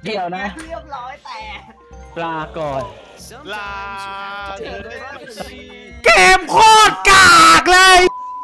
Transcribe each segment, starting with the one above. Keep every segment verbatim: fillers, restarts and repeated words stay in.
เดี๋ยวนะเรียบร้อยแต่ปลาก่อนลาเกมโคตรกากเลย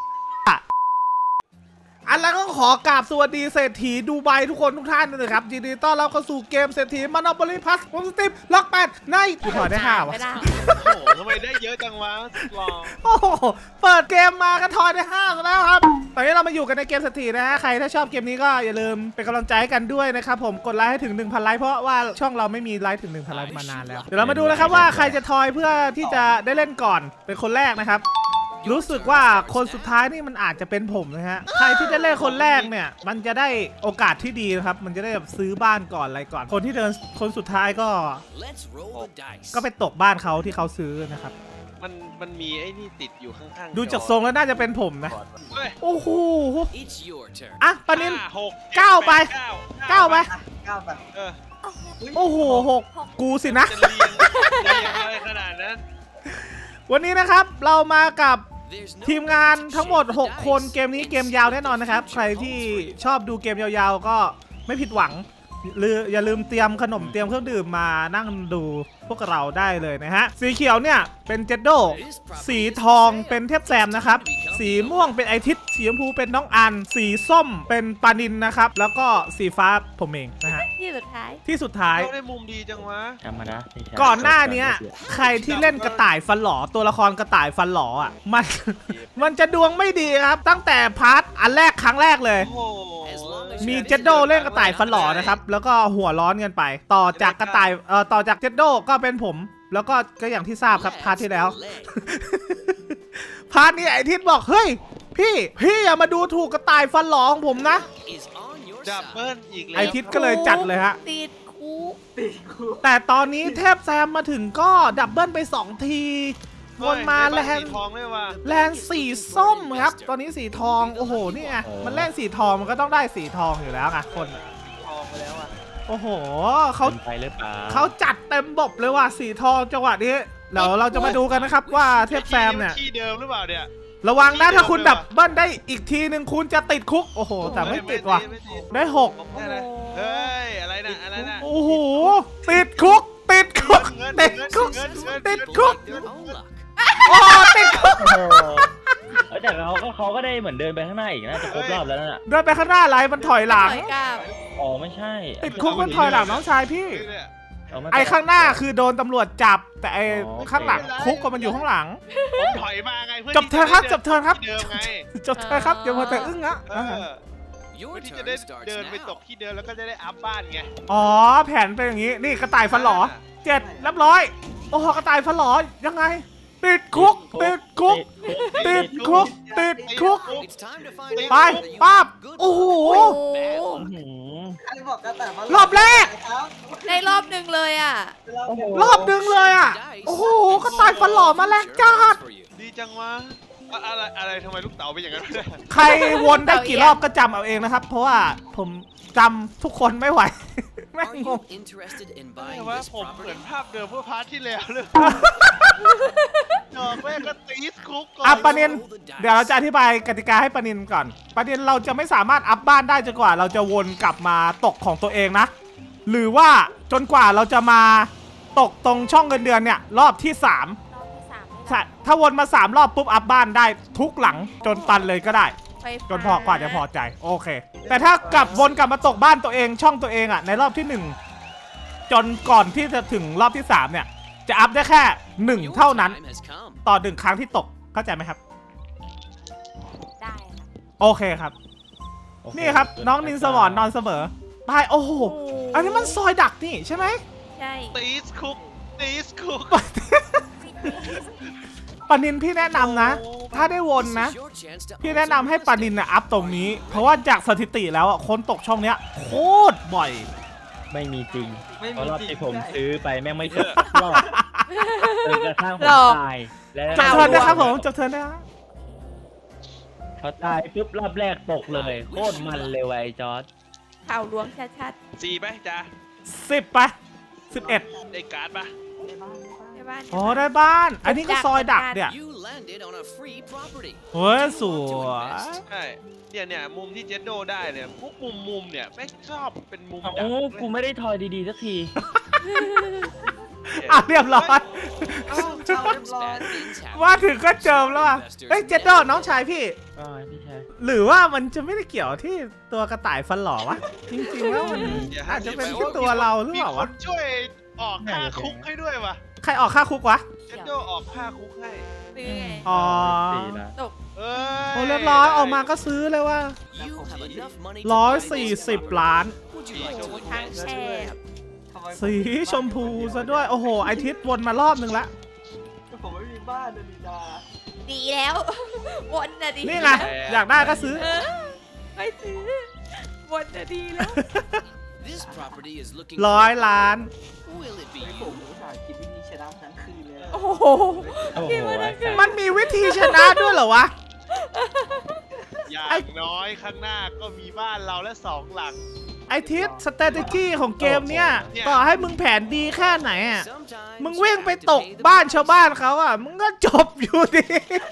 อันแล้วก็ขอกราบสวัสดีเศรษฐีดูไบทุกคนทุกท่านเลยครับยินดีต้อนรับเข้าสู่เกมเศรษฐี Monopoly Plus ผมสตีฟล็อกแปดในกูถอยได้ห้าวะโอ้โหทำไมได้เยอะจังวะลองโอ้โหเปิดเกมมาก็ถอยได้ห้าแล้วครับตอนนี้เรามาอยู่กันในเกมเศรษฐีนะฮะใครถ้าชอบเกมนี้ก็อย่าลืมเป็นกำลังใจกันด้วยนะครับผมกดไลค์ให้ถึง หนึ่งพัน ไลค์เพราะว่าช่องเราไม่มีไลค์ถึง หนึ่งพัน ไลค์มานานแล้วเดี๋ยวเรามาดูนะครับว่าใครจะทอยเพื่อที่จะได้เล่นก่อนเป็นคนแรกนะครับรู้สึกว่าคนสุดท้ายนี่มันอาจจะเป็นผมนะฮะใครที่จะเล่นคนแรกเนี่ยมันจะได้โอกาสที่ดีนะครับมันจะได้แบบซื้อบ้านก่อนอะไรก่อนคนที่เดินคนสุดท้ายก็ก็ไปตกบ้านเขาที่เขาซื้อนะครับมันมันมีไอ้นี่ติดอยู่ข้างๆดูจากทรงแล้วน่าจะเป็นผมนะโอ้โหอ่ะปานินหกเก้าไปเก้าไปเก้าไปโอ้โหหกกูสินะอะไรขนาดนั้นวันนี้นะครับเรามากับทีมงานทั้งหมดหกคนเกมนี้เกมยาวแน่นอนนะครับใครที่ชอบดูเกมยาวๆก็ไม่ผิดหวังหรืออย่าลืมเตรียมขนมเตรียมเครื่องดื่มมานั่งดูพวกเราได้เลยนะฮะสีเขียวเนี่ยเป็นเจดโดสีทองเป็นเทพแซมนะครับสีม่วงเป็นไอทิศสีชมพูเป็นน้องอันสีส้มเป็นปานินนะครับแล้วก็สีฟ้าผมเองนะฮะที่สุดท้ายที่สุดท้ายได้มุมดีจังวะธรรมดาก่อนหน้านี้ใครที่เล่นกระต่ายฟันหลอตัวละครกระต่ายฟันหลออ่ะมันมันจะดวงไม่ดีครับตั้งแต่พาร์ทอันแรกครั้งแรกเลยมีเจดโดเล่นกระต่ายฟันหลอนะครับแล้วก็หัวร้อนกันไปต่อจากกระต่ายเอ่อต่อจากเจดโดก็เป็นผมแล้วก็ก็อย่างที่ทราบครับพาร์ทที่แล้วพาร์ทนี้ไอทิศบอกเฮ้ยพี่พี่อย่ามาดูถูกกระต่ายฟันหลอของผมนะดับเบิ้ลอีกแล้วไอทิศก็เลยจัดเลยฮะติดคุกแต่ตอนนี้เทพแซมมาถึงก็ดับเบิ้ลไปสองทีวนมาแลนแลนสีส้มครับตอนนี้สีทองโอ้โหนี่ไงมันแลนสีทองมันก็ต้องได้สีทองอยู่แล้วไงคนทองไปแล้วอ่ะโอ้โหเขาไปหรือเปล่าเขาจัดเต็มบบเลยว่ะสีทองจังหวะนี้เดี๋ยวเราจะมาดูกันนะครับว่าเทพแซมเนี่ยที่เดิมหรือเปล่าเนี่ยระวังนะถ้าคุณดับเบิ้ลได้อีกทีหนึ่งคุณจะติดคุกโอ้โหแต่ไม่ติดว่ะได้หกเฮ้ยอะไรนะอะไรนะโอ้โหติดคุกติดคุกติดคุกติดคุกโอ้ติดคุกแต่เราก็เขาก็ได้เหมือนเดินไปข้างหน้าอีกนะจะครบรอบแล้วน่ะเดินไปข้างหน้าอะไรมันถอยหลังอ๋อไม่ใช่ติดคุกมันถอยหลังน้องชายพี่ไอ้ข้างหน้าคือโดนตำรวจจับแต่ไอ้ข้างหลังคุกก็มันอยู่ข้างหลังผมถอยมาไงเพื่อจับเธอครับจับเธอครับจับเธอครับอย่ามาแต่อึ้งอะที่จะได้เดินไปตกที่เดิมแล้วก็จะได้อัพบ้านไงอ๋อแผนเป็นอย่างนี้นี่กระต่ายฟันหลอเจ็ดเรียบร้อยโอ้โหกระต่ายฟันหลอยังไงติดคุกติดคุกติดคุกติดคุกไปป้าบโอ้โหรอบแรกในรอบหนึ่งเลยอ่ะรอบหนึ่งเลยอ่ะโอ้โหก็ตายฟันหล่อมาแรงจัดดีจังวะอะไรอะไรทำไมลูกเต๋าเป็นอย่างนั้นใครวนได้กี่รอบก็จำเอาเองนะครับเพราะว่าผมจำทุกคนไม่ไหวแม่งงงว่าผมเหมือนภาพเดิมเพื่อพาร์ทที่แล้วเลยจอกแม่ก็ตีสคุกก่อนอ่ะปานินเดี๋ยวเราจะอธิบายกติกาให้ปานินก่อนปานินเราจะไม่สามารถอัพบ้านได้จนกว่าเราจะวนกลับมาตกของตัวเองนะหรือว่าจนกว่าเราจะมาตกตรงช่องเงินเดือนเนี่ยรอบที่สามถ้าวนมาสามรอบปุ๊บอัพบ้านได้ทุกหลังจนตันเลยก็ได้จนพอกว่าจะพอใจโอเคแต่ถ้ากลับวนกลับมาตกบ้านตัวเองช่องตัวเองอ่ะในรอบที่หนึ่งจนก่อนที่จะถึงรอบที่สามเนี่ยจะอัพได้แค่หนึ่งเท่านั้นต่อหนึ่งครั้งที่ตกเข้าใจไหมครับได้โอเคครับนี่ครับน้องนินสมรนอนเสมอไปโอ้โหอันนี้มันซอยดักนี่ใช่ไหมใช่ตีสคุกตีสคุกปานินพี่แนะนำนะถ้าได้วนนะพี่แนะนำให้ปานินนะอัพตรงนี้เพราะว่าจากสถิติแล้วอ่ะคนตกช่องเนี้ยโคตรบ่อยไม่มีจริงเพราะรอบที่ผมซื้อไปแม่งไม่ตกรอบจนกระทั่งผมตายแล้วจบเทิร์นนะครับผมจบเทิร์นนะเขาตายปุ๊บรอบแรกตกเลยโคตรมันเลยไอ้จอร์จข่าวล้วงชัดๆสี่ไปจ้าสิบไปสิบเอ็ดได้การ์ดปะอ๋อได้บ้านอันนี้ก็ซอยดักเนี่ย landed on a free property. เฮ้ยสวยใช่เนี่ยเนี่ยมุมที่เจนโดได้เนี่ยพวกมุมมุมเนี่ยไม่ชอบเป็นมุมโอ้ดักกูไม่ได้ทอยดีๆสักทีอ่ะเรียบร้อย Sometimes bad things happen. มาถึงก็เจิมแล้วอ่ะเอ้ยเจดโดน้องชายพี่ก็พี่ชายหรือว่ามันจะไม่ได้เกี่ยวที่ตัวกระต่ายฟันหล่อวะ จริงๆแล้วมันอาจจะเป็นที่ตัวเราหรือเปล่าวะมีคนช่วยออกค่าคุกให้ด้วยวะใครออกค่าคุกวะเจนโดออกค่าคุกให้ซื้อไงอ๋อสี่ละตกเอ้ยโอ้เรียบร้อยออกมาก็ซื้อเลยว่า You have enough money to ร้อย buy สี่ this สิบ property. ล้าน Would you like to ทาง invest? แคบสีชมพูซะด้วย โอ้โห ไอทิศวนมารอบนึงละผมไม่มีบ้านนะมีดาดีแล้ววนน่ะดีนี่ไง อยากได้ก็ซื้อเออไม่ซื้อวนน่ะดีแล้ว This property is looking ร้อยล้าน Will it be ผม you? อุตส่าห์คิดวิธีชนะทั้งคืนเลยโอ้โหโอ้โหพี่ว่าได้ไงมันมีวิธีชนะด้วยเหรอวะอย่างน้อยข้างหน้าก็มีบ้านเราและสองหลังไอทิศ strategy ของเกมเนี้ยเนี่ยต่อให้มึงแผนดีแค่ไหนอ่ะ Sometimes มึงวิ่ง you ไป have to ตก pay the บ้าน price. ชาวบ้านเขาอ่ะ มึงก็จบอยู่ดี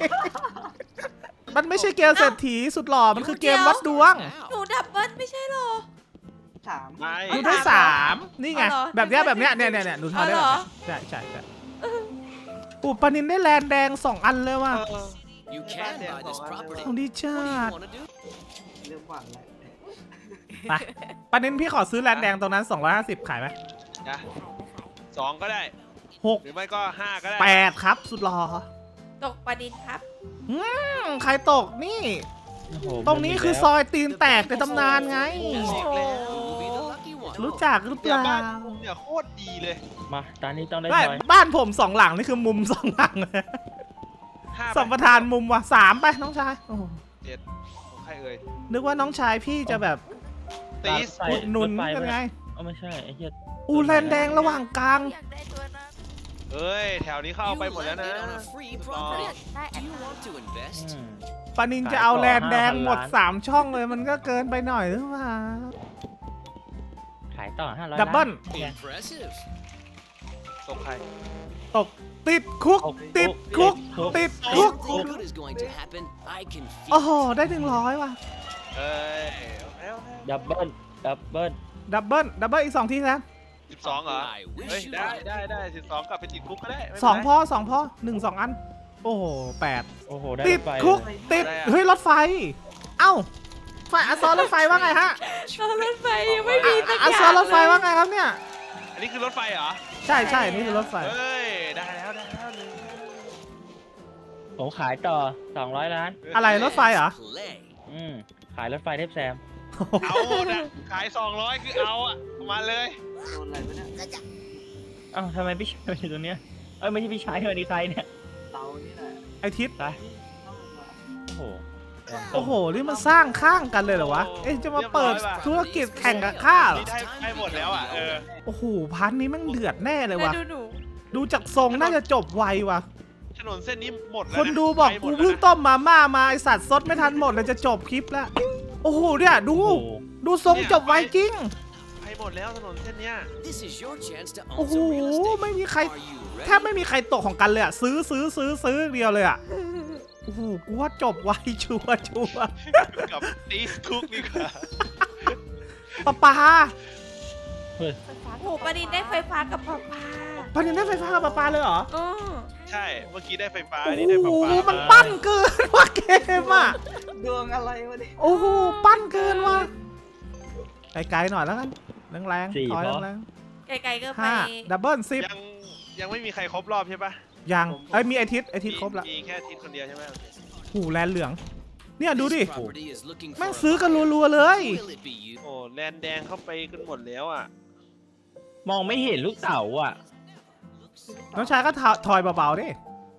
มันไม่ใช่เกมเศรษฐีสุดหล่อ มันคือเกมวัดดวงหนูดับเบิ้ลไม่ใช่หรอสามไม่ดูได้สามนี่ไงเอาเหรอแบบเนี้ยแบบเนี้ยเนี่ยเนี่ยเนี่ยหนูทำได้แบบเอาเหรอเนี้ยใช่ใช่ใช่อุปนินได้แลนแดงสองอันเลยว่ะเออ You can buy this property. ของดี What ชา do you ติ want to do? เรื่องหวังอะไรไปปนินพี่ขอซื้อแลนแดงตรงนั้นสองร้อยห้าสิบขายไหมนะสองก็ได้หกหรือไม่ก็ห้าก็ได้แปดครับ สุดหล่อตกปลาดินครับอืมใครตกนี่โอ้โหตรงนี้คือซอยตีนแตกในตำนานไง That's it, Glenn. You'll be the lucky one. รู้จักหรือเปเนี่ยล่าบ้านมุมเนี่ยโคตรดีเลยมาตอนนี้ต้องได้ไม่ทอยบ้านผมสองหลังนี่คือมุมสองหลังเลยห้าสัมปทานมุมว่ะสามไปน้องชายโอ้โหเจ็ดของใครเอ่ยนึกว่าน้องชายพี่จะแบบตีสใส่อุดหนุนรถฟกันไงเอ้าไม่ใช่ไอ้เหี้ยอูแลนแดงระหว่างกลางอยากได้ตัวนั้นเอ้ย แถวนี้เข้าเอา You ไปหมดแล้วนะ landed on a free อ property. ยากได้ Do you want to อื invest? มปานินจะเอาแลนแดงหมดสามช่องเลยมันก็เกินไปหน่อยหรือเปล่าขายต่อห้าร้อยดับเบิ้ล Impressive. ตกใครตกติดคุก ติดคุก ติดคุก Something good is going to happen. I can โอ้ feel โห ได้หนึ่งร้อยว่ะเอ้ยแล้วดับเบิ้ลดับเบิ้ลดับเบิ้ลดับเบิ้ลอีกสองทีแซมสิบสองเหรอ I wish เฮ้ย you ได้ luck. ได้ได้สิบสองกลับไปติดคุกก็ได้ไม่เป็นไรสองพอสองพอหนึ่งสองอัน โอ้โหแปดโอ้โหได้ติดรถไฟคุกเลยติดอะไรอะเฮ้ย รถไฟ เอ้าฝ่ายอัสซอรถไฟว่าไงฮะตอนรถไฟยังไม่มีสักออัสย่างซอรถไฟว่าไงครับเนี่ยอันนี้คือรถไฟเหรอใช่ใช่นี่คือรถไฟเฮ้ย ได้แล้วได้แล้วหนึ่งผมขายต่อสองร้อยล้านอะไรรถไฟเหรอ Play. อืมขายรถไฟเทพแซมเอาหมดอ่ะ ขายสองร้อยคือเอาอ่ะเอามาเลยโดนอะไรวะเนี่ยเอ้าทำไมพี่ชายมาอยู่ตรงเนี้ยเอ้ยไม่ใช่พี่ชายวันนี้ใครเนี่ยเตานี่แหละไอทิศไปต้องมาโอ้โหโอ้โห นี่มันสร้างข้างกันเลยเหรอวะ เอ๊ะจะมาเปิดธุรกิจแข่งกับข้าเหรอนี่ได้ได้หมดแล้วอ่ะ เออโอ้โหพาร์ทนี้แมันเดือดแน่เลยแล้วว่ะดูหนูดูจากทรงน่าจะจบไวว่ะถนนเส้นนี้หมดแล้วคนดูบอกไปหมกูดแล้วเพิ่งนะต้มมาม่ามาไอสัตว์ซดไม่ทันหมดเลยจะจบคลิปแล้ว โอ้โหเนี่ยดูโอ้โหดูทรงจบไวจริงไปหมดแล้วถนนเส้นเนี้ย This is your chance to โอ้ own โห some real estate. ไม่มีใคร Are you แท ready? บไม่มีใครตกของกันเลยอะซื้อซื้อซื้อซื้อเดียวเลยอะโอ้โหกูว่าจบไวชัวร์ชัวร์กับตีสคุกดีกว่าปะปาเฮ้ยไฟฟ้าโอ้โหปลาดินได้ไฟฟ้ากับปลาปลาปานินได้ไฟฟ้ากับปะปาเลยเหรออ๋อใช่ เมื่อกี้ได้ไฟฟ้าโอ้อันนี้ได้ไฟโหฟ้ามันปั้นเกินว่ะเกมอะดวงอะไรวะเนี่ยโอ้โหปั้นเกินว่ะไกลๆหน่อยแล้วกันแรงๆถอยแรงไกลๆก็ๆไปห้าดับเบิลสิบยังยังไม่มีใครครบรอบใช่ปะยังเอ้ยมีไอทิศไอทิศครบละมีแค่ทิศคนเดียวใช่ไหมหูแลนเหลือง เนี่ยดูดิ This property is looking for แม่ง a ซื้อกัน buyer. รัวๆเลย Will it be you? โอ้แลนแดงเข้าไปกันหมดแล้วอ่ะมองไม่เห็นลูกเต๋าอ่ะน้องชายก็ถอยเบาๆดิ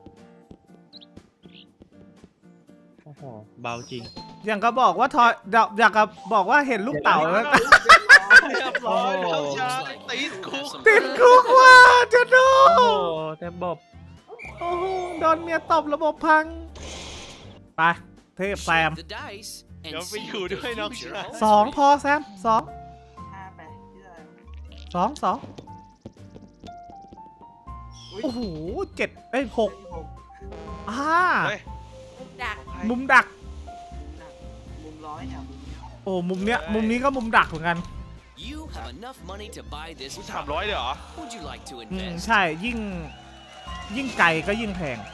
โอ้โหเบาจริงอย่างก็บอกว่าถอยอยากกับบอกว่าเห็นลูกเต๋าแล้วเรียบร้อยแล้วชา Looks like ตีส you คุก have some ติด very คุก good ว่ะจะโดโอ้นโหแต่บบโอ้โหโดนเมียตบระบบพัง ไป เทพแซม Shake the dice and เดี๋ยวไป see อยู่ what the ด้วยน้อง future ชาย holds สอง for you. พอแซมสองห้าไปที่อะไรสองสองอุ๊ยโอ้โหเจ็ดเอ้ยหกหกอ่าเฮ้ยดักมุมดักมุมร้อยเนี่ยมุมเนี้ยโอ้มุมเนี้ยมุมนี้ก็มุมดักเหมือนกัน You have enough money to buy this สามร้อย property. เลยเหรอ Would you like to อืม invest? ใช่ยิ่งยิ่งไกลก็ยิ่งแพง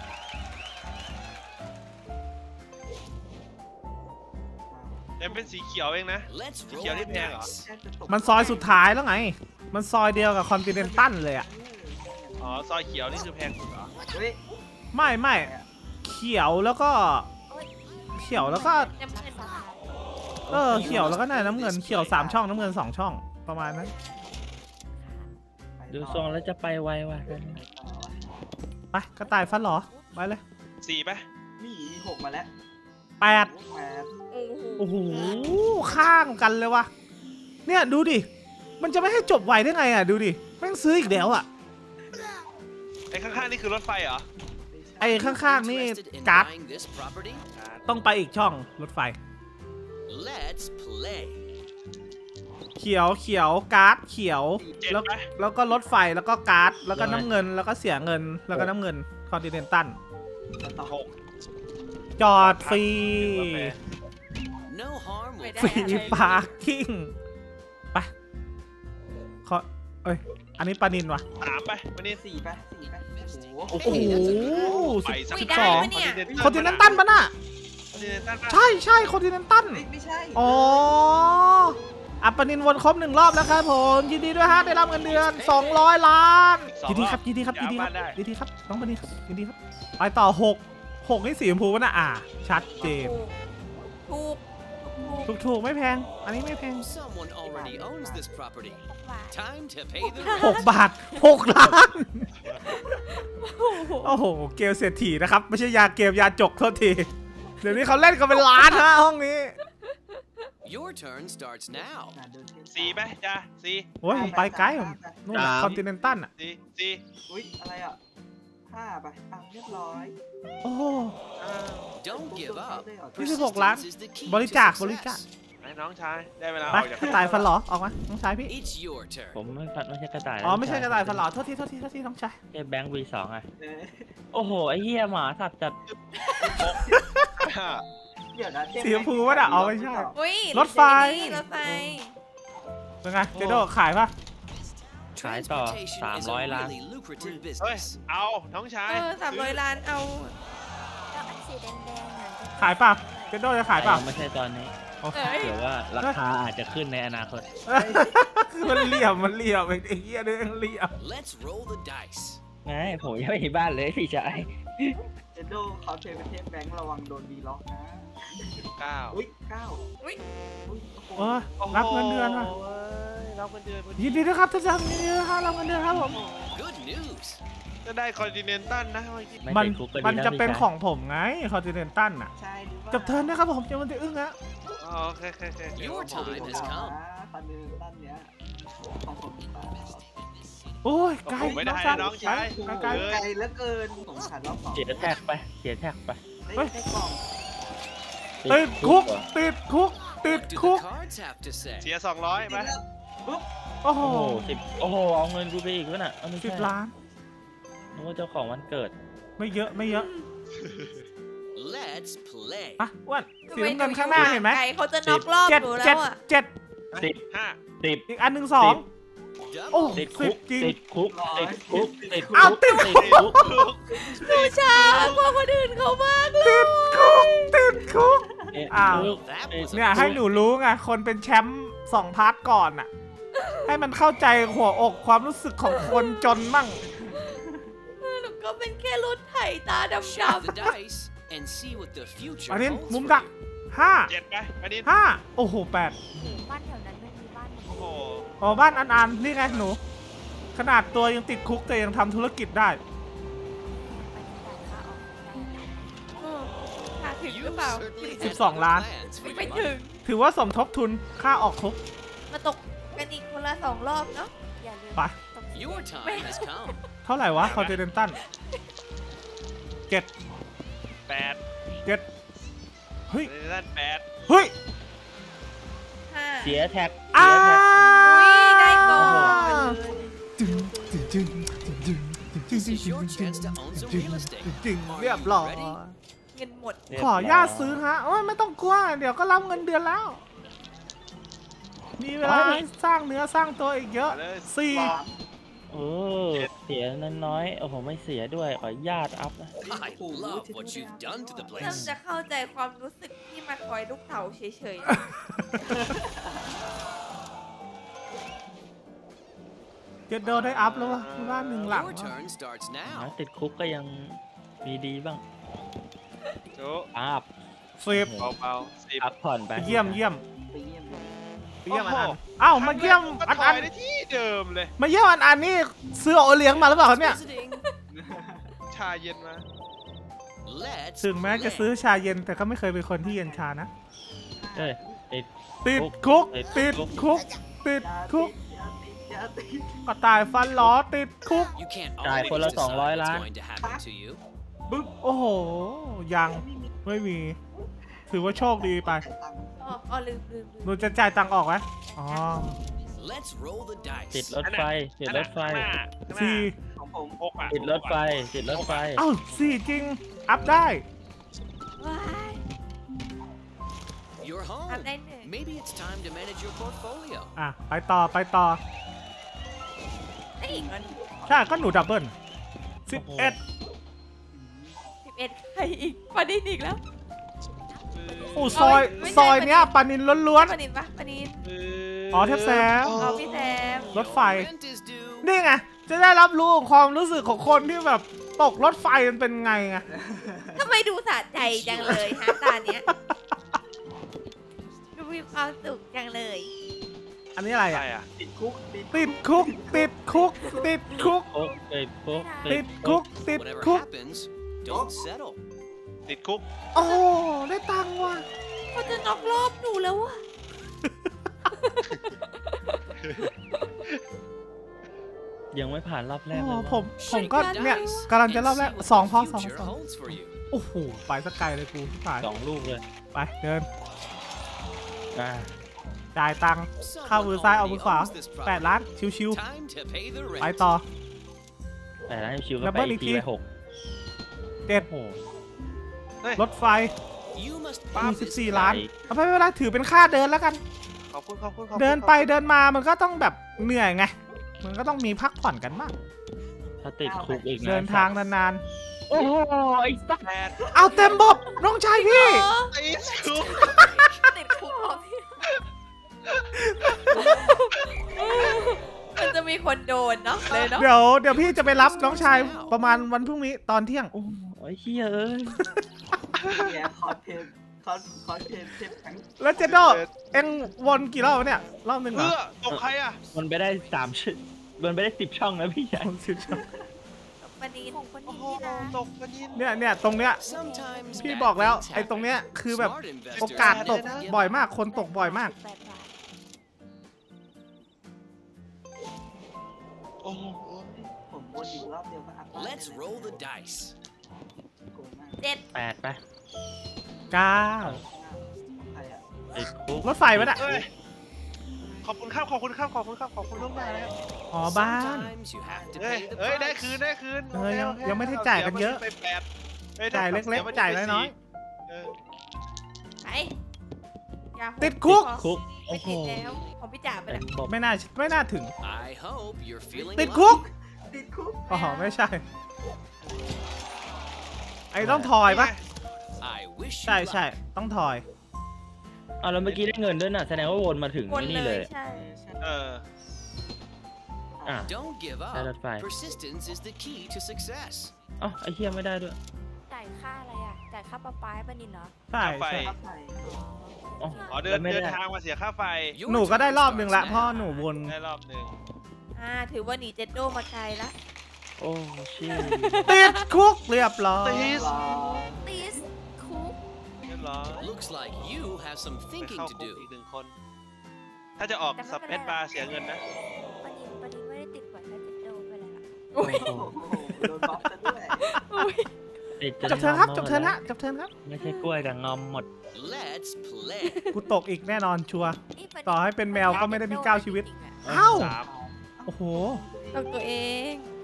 แต่เป็นสีเขียวเองนะ Let's roll Chiều the tiếp theo hả? dice. แค่จะตกมันซอยสุดท้ายแล้วไง มันซอยเดียวกับคอนติเนนตัลเลยอะอ๋อซอยเขียวนี่คือแพงสุดเหรอเฮ้ยไม่ไม่เขียวแล้วก็ เขียวแล้วก็น้ำเงินเออเขียวแล้วก็น่าน้ำเงินเขียวสามช่องน้ำเงินสองช่องประมาณนั้นดูทรงแล้วจะไปไวว่ะไปกระต่ายฟันเหรอไปเลยสี่ไปนี่หกมาแล้วแปดแปดโอ้โหโอ้โหข้างกันเลยวะเนี่ยดูดิมันจะไม่ให้จบไวได้ไงอ่ะดูดิแม่งซื้ออีกแล้วอ่ะไอ้ข้างๆนี่คือรถไฟเหรอไอ้ข้างๆนี่ Interested in การ์ด buying this property? ต้องไปอีกช่องรถไฟ Let's play. เขียวเขียวการ์ดเขียวเจ็ดแล้วไปแล้วก็รถไฟแล้วก็การ์ดแล้วก็น้ำเงินแล้วก็เสียเงินแล้วก็น้ำเงินคอนติเนนตัลต่อหกจอดฟรี No harm ไม่ will ได้ฟรีอะไรพาร์กิ้งไปขอเอ้ยอันนี้ปลานินวะสามไปวันนี้สี่ไปสี่ไปโอ้โหโอ้โหไปสิบสักสิบได้สองปะเนี่ยคอนติเนนตัลปะน่ะคอนติเนนตัลปะใช่ใช่คอนติเนนตัลเฮ้ยไม่ใช่อ๋ออัปปนินวนครบหนึ่งรอบแล้วครับผมยินดีด้วยฮะได้รับเงินเดือนสองร้อยล้านยินดีครับยินดีครับยินดีครับยินดีครับน้องปนินครับยินดีครับไปต่อหกหกนี่สีชมพูวะนะอ่าชัดเจนถูกถูกถูกถูกไม่แพงอันนี้ไม่แพง Someone already owns this property. ถูกบาท Time to pay the ห rent. กบาทหกล้านโอ้โหโอ้โหเกมเศรษฐีนะครับไม่ใช่ยาเกมยาจกโทษทีเดี๋ยวนี้เขาเล่นกันเป็นล้านฮะห้องนี้ Your turn starts now. อ่ะเดินเทปสี่ไปจ้าสี่โอ้ยผมไปไกลผมนู่นคอนติเนนตัลอ่ะสี่สี่อุ้ยอะไรอ่ะห้าไปอ่ะเรียบร้อยโอ้โหอ่า Don't give up. ยี่สิบหกล้าน Persistence is the key บริ to จาค success. บริจาคไอ้น้องชายได้เวลาอไปอกจากกระต่ายฟันเหรอออกมาน้องชายพี่ It's your turn. ผมไม่ฟัดไม่ใช่กระต่ายอ๋อไม่ใช่กระต่ายฟันเหรอโทษทีโทษทีโทษทีน้องชายใช่แบงค์วีสองอ่ะเออโอ้โหไอ้เหี้ยหมาสับจัดห้าเดี๋ยวนะเจ๊สีชมพูวะน่ะอ๋อไม่ใช่อุ้ยรถไฟรถไฟเป็นไงเจโดขายปะขายต่อ Transportation สาม is ร้อย a ล้าน really lucrative เฮ้ย business. เอาน้องชายเออสามร้อยล้านเอาขายปะเจโดจะขายปะไม่ใช่ตอนนี้โอเคเอ้ยเดี๋ยวว่าราคาอาจจะขึ้นในอนาคตมันเหลี่ยมมันเหลี่ยมไอ้เหี้ยเนี่ยเหลี่ยม Let's roll the dice. ไงผมยังไม่มีบ้านเลยพี่ชายเจโดเขาเทเป็นเทปแบงค์ระวังโดนบีล็อกนะเก้าอุ้ยเก้าอุ้ยอุ้ยโอ้โหโอ้ยรับเงินเดือนว่ะโอ้ยรับเงินเดือนพอดียินดีด้วยครับท่านจ้ายินดีด้วยครับรับเงินเดือนครับผม Good news. จะได้คอนติเนนตัลนะเมื่อกี้ไม่มันติดคุกก็ดีมันแล้วจะเป็นพี่ชายของผมไงคอนติเนนตัลน่ะใช่หรือว่าจับเทิร์นนะครับผมจะมันจะอึ้งนะอ๋อโอเคโอเคโอเค Your time has come. คอนเดนตันเนี้ยของผมตาโอ้ยไกลผมไม่ได้น้นะน้ออง งชาชาย ยไกลไกลเหลือเกินสงสารรอบสองเสียแท็กไปเสียแท็กไปได้ได้กล่องติดคุกติดคุกติด What do คุก the cards have to say? เสียสองร้อยไปปุ๊บโอ้โหโอ้โหสิบโอ้โหเอาเงินกูไปอีกวะน่ะเอาไม่สิบใช่ล้านนึกว่าเจ้าของวันเกิดไม่เยอะไม่เยอะ Let's play. อ่ะอ้วนสีน้ำเงินข้างหน้าเห็นไหมไก่เขาจะน็อกรอบเจ็ดหนูแล้เจ็ดวอ่ะเจ็ดสิบห้าสิบอีกอันหนึ่งสอง โอ้ Double. ติดสิคุบกจริงติดคุกติดคุกติดคุกอ้าวติดติดคุกหนูช้ากว่าคนอื่นเขามากเลยติดคุกติดคุกติดอ้าวคุก That ติด was คุกเนี่ยให้หนูรู้ไงคนเป็นแชมป์สองพาร์ทก่อนอ่ะ ให้มันเข้าใจหัวอกความรู้สึกของคนจนมั่งหนูก็เป็นแค่รถไถตาดำ Shake the ๆ dice and see what the future อันนี้ holds มุม for ดัก you. ห้าเจ็ดไปอันนี้ห้าโอ้โหแปดบ้านแถวนั้นไม่มีบ้านโอ้โหอ๋อบ้านอันอันนี่ไงหนู ขนาดตัวยังติดคุกแต่ยังทำธุรกิจได้ค่ะถึงห You รือเปล่า certainly สิบ had สอง other ล้าน plans for ไม่ your ถึง money. ถือว่าสมทบทุนค่าออกคุกมาตกกันอีกคนละสองรอบเนาะอย่าลืมไป Your time has come. เท่าไหร่วะคอนติเนนตัลเจ็ดแปดเจ็ดเฮ้ยคอนติเนนตัลแปดเฮ้ยห้าเสียแท็กอ้าเสียแท็กอุ้ยได้ก่อนจึงจึงจึงจึงจึงจึง This is your chance to own some real estate. จริง Are เรียบ you ร้อย ready? เงินหมดขออนุญาตซื้อฮะโอ้ยไม่ต้องกลัวเดี๋ยวก็รับเงินเดือนแล้ว มีเวลาให้สร้างเนื้อสร้างตัวอีกเยอะเลยสี่โอ้เสียน้อยๆโอ้โหไม่เสียด้วยขออนุญาตอัพนะ I love what you've done to the เริ่ม place. จะเข้าใจความรู้สึกที่มาคอยลูกเต๋าเฉยเจโดได้อัพแล้ววะที่บ้านหนึ่งหลัง Your turn starts หา now. ติดคุกก็ยังมีดีบ้างโจ๊ะอัพสิบเบาๆสิบอัพผ่อนไปเยี่ยมเยี่ยมไปเยี่ยมเลยไปเยี่ยมอันอันโอ้โหอ้าวมาเยี่ยมก็อันถอัอน ยได้ที่เดิมเลยมาเยี่ยมอันอันนี่ซื้อโอเลี้ยงมาหรือเปล่าครับเนี่ย Visiting. ชาเย็นมา Let's ถึงแม้จะ play. ซื้อชาเย็นแต่ก็ไม่เคยเป็นคนที่เย็นชานะเอ้ยติดติดคุกติติดดคุกคุก ติดอย่าคุกติดอย่าติดอย่าติดกระต่ายฟันหลอติดคุก You can't จ่าย always คนละ decide สองร้อย what's ล้าน going to happen to you. โอ้โห ยังไม่มี ถือว่าโชคดีไปๆอ๋ออ๋อลืมลืมลืมหนูจะจ่ายตังค์ออกไหมอ๋อ Let's roll the dice. ติดรถไฟติดรถไฟข้างหน้าสี่ของผมหกอ่ะติดรถไฟติดรถไฟเอ้าสี่จริง อัพได้ว้าย You're home. ทำได้หนึ่ง Maybe it's time to manage your portfolio. อ่ะ ไปต่อไปต่อได้อีกอันใช่ก็หนูดับเบิลสิบเอ็ดสิบเอ็ดใครอีกปานินอีกแล้วโอ้ซอยไม่ใช่ซอยเนี้ยปานินล้วนปานินปะปานินอ๋อเทพแซมอ๋อพี่แซมรถไฟ Your rent is due. ๆ นี่ไง จะได้รับรู้ความรู้สึกของคนที่แบบตกรถไฟมันเป็นไงไงทำไมดูสะใจจังเลยฮะตาเนี้ยดูมีความสุขจังเลยอันนี้อะไรใช่อ่ะอ่ะติดคุกติดติดคุก ติดคุก ติดคุกคุกติดคุกติดคุก ติด Whatever คุก happens, don't settle. ติดคุกโอ้ได้ตังค์ว่ะเขาจะน็อกรอบหนูแล้วอะยังไม่ผ่านรอบแรกโอ้เลยผมผมก็ Shake the เนี่ย dice กำลังจะรอบแรก and see what สอง the พอสอง future สอง holds for you. โอ้โห ไปสักไกลเลยกูตายสองลูกเลยไปเดินอ่าจ่ายตังค์เข้ามือซ้ายเอามือขวาแปดล้าน ชิว Time to pay the ๆ ไป rent. ต่อแต่ร้านชิวก็ดับไปเบิ้ลอีกอีกทีทีไปหกเจ็ดโอ้โหเฮ้ยรถไฟ You must มี pay สิบ this สี่ bill. ล้านเอาไปเวลาถือเป็นค่าเดินแล้วกันขอบคุณขอบคุณขอบคุณเดินไปเดินมามันก็ต้องแบบเหนื่อยไง มันก็ต้องมีพักผ่อนกันบ้างถ้าติดคุกอีกนะเดินทางนานโอ้โหไอ้สัสแปดๆ เอาเต็มบบน้องชายพี่ติดคุกติดคุกเอาพี่มันจะมีคนโดนเนาะเลยเนาะเดี๋ยวเดี๋ยวพี่จะไปรับน้องชายประมาณวันพรุ่งนี้ตอนเที่ยงโอ้โหไอ้เหี้ยเอ้ยเนี่ยคอสเพลย์คอสคอสเพลย์เทพแบงค์แล้วเจโดเอ็งวนกี่รอบวะเนี่ย รอบหนึ่งเหรเพื่ออตกใครอ่ะมันไปได้สามชื่อมันไปได้สิบช่องนะพี่ใหญ่สิบช่องปานินของปานิโอ้นโหนี่นะตกมันยินเนี่ยเนี่ยตรงเนี้ย Sometimes พี่ bad บอกแล้ว things ไอ้ตรงเนี้ย happen. คือแบบ Smart investors โอกาสตก never give บ่อย up. มาก คนตกบ่อยมากแปดบาทโอ้โหผมวนอีกรอบเดียวก็อัพบ้าน Let's roll the dice. โกงมากเจ็ดแปดไปเก้าใครอ่ะติดคุกรถไฟปะเนี่ยเอ้ยขอบคุณครับขอบคุณครับขอบคุณครับขอบคุณล่วงหน้าแล้วอ๋อบ้าน Sometimes you have to เอ้ย pay the เอ้ยได้ price. คืนได้คืนเออยังโอเคยังไม่ได้จ่ายกันเยอะสีไปแปดอ้จ่ายเล็กๆจ่ายน้อยเออไปยาโฮติดคุกคุกไม่โอ้โหติดแล้วของพี่จ๋าไปเต็แล้มวบบไม่น่าไม่น่าถึง I hope you're feeling ติด lucky. คุกติดคุกอ๋อไม่ใช่ ไอ้ต้องถอยปะ I wish you ใช่ luck. ใช่ต้องถอยอ้าวแล้วเมื่อกี้ได้เงินด้วยน่ะแสดงว่าวนมาถึงวนนี่เลเลย ยใช่เอออ่ะ Don't give ได้รถ up. ไฟ Persistence is the key to success. เอ้าไอ้เหี้ยไม่ได้ด้วยจ่ายค่าอะไรอ่ะ จ่ายค่าปลาปลาให้ปานินเหรอใช่ไฟใช่ครับไปอ๋ออ๋อเดินแล้วไม่เดินได้ทางมาเสียค่าไฟ Your หนูก็ได้ turn รอบหนึ่งละ starts เพ่อ now. หนูวนได้รอบหนึ่งอ่าถือว่าหนีเจ็ดโดมาไกลละโอ้ชิวติดคุกเรียบร้อยติดรอติสคุกเรียบร้อย Looks like you have some ไป thinking เข้า to คุก do. อีกหนึ่งคน ถ้าจะออกสเปซบาร์เสียเงินนะปานินปานินไม่ได้ติดบัตรและเจ็ดโดไปเลยล่ะโอ้โหโอ้โหโดนบล็อกซะด้วยติดจบเทิร์นครับจบเทิร์นฮะจบเทิร์นครับไม่ใช่กล้วยกับงอมหมด Let's play. กูตกอีกแน่นอนชัวร์นี่ปานินต่อให้เป็นแมวก็ไม่ได้มีเก้าชีวิต เอ้าสามโอ้โหตกตัวเองพ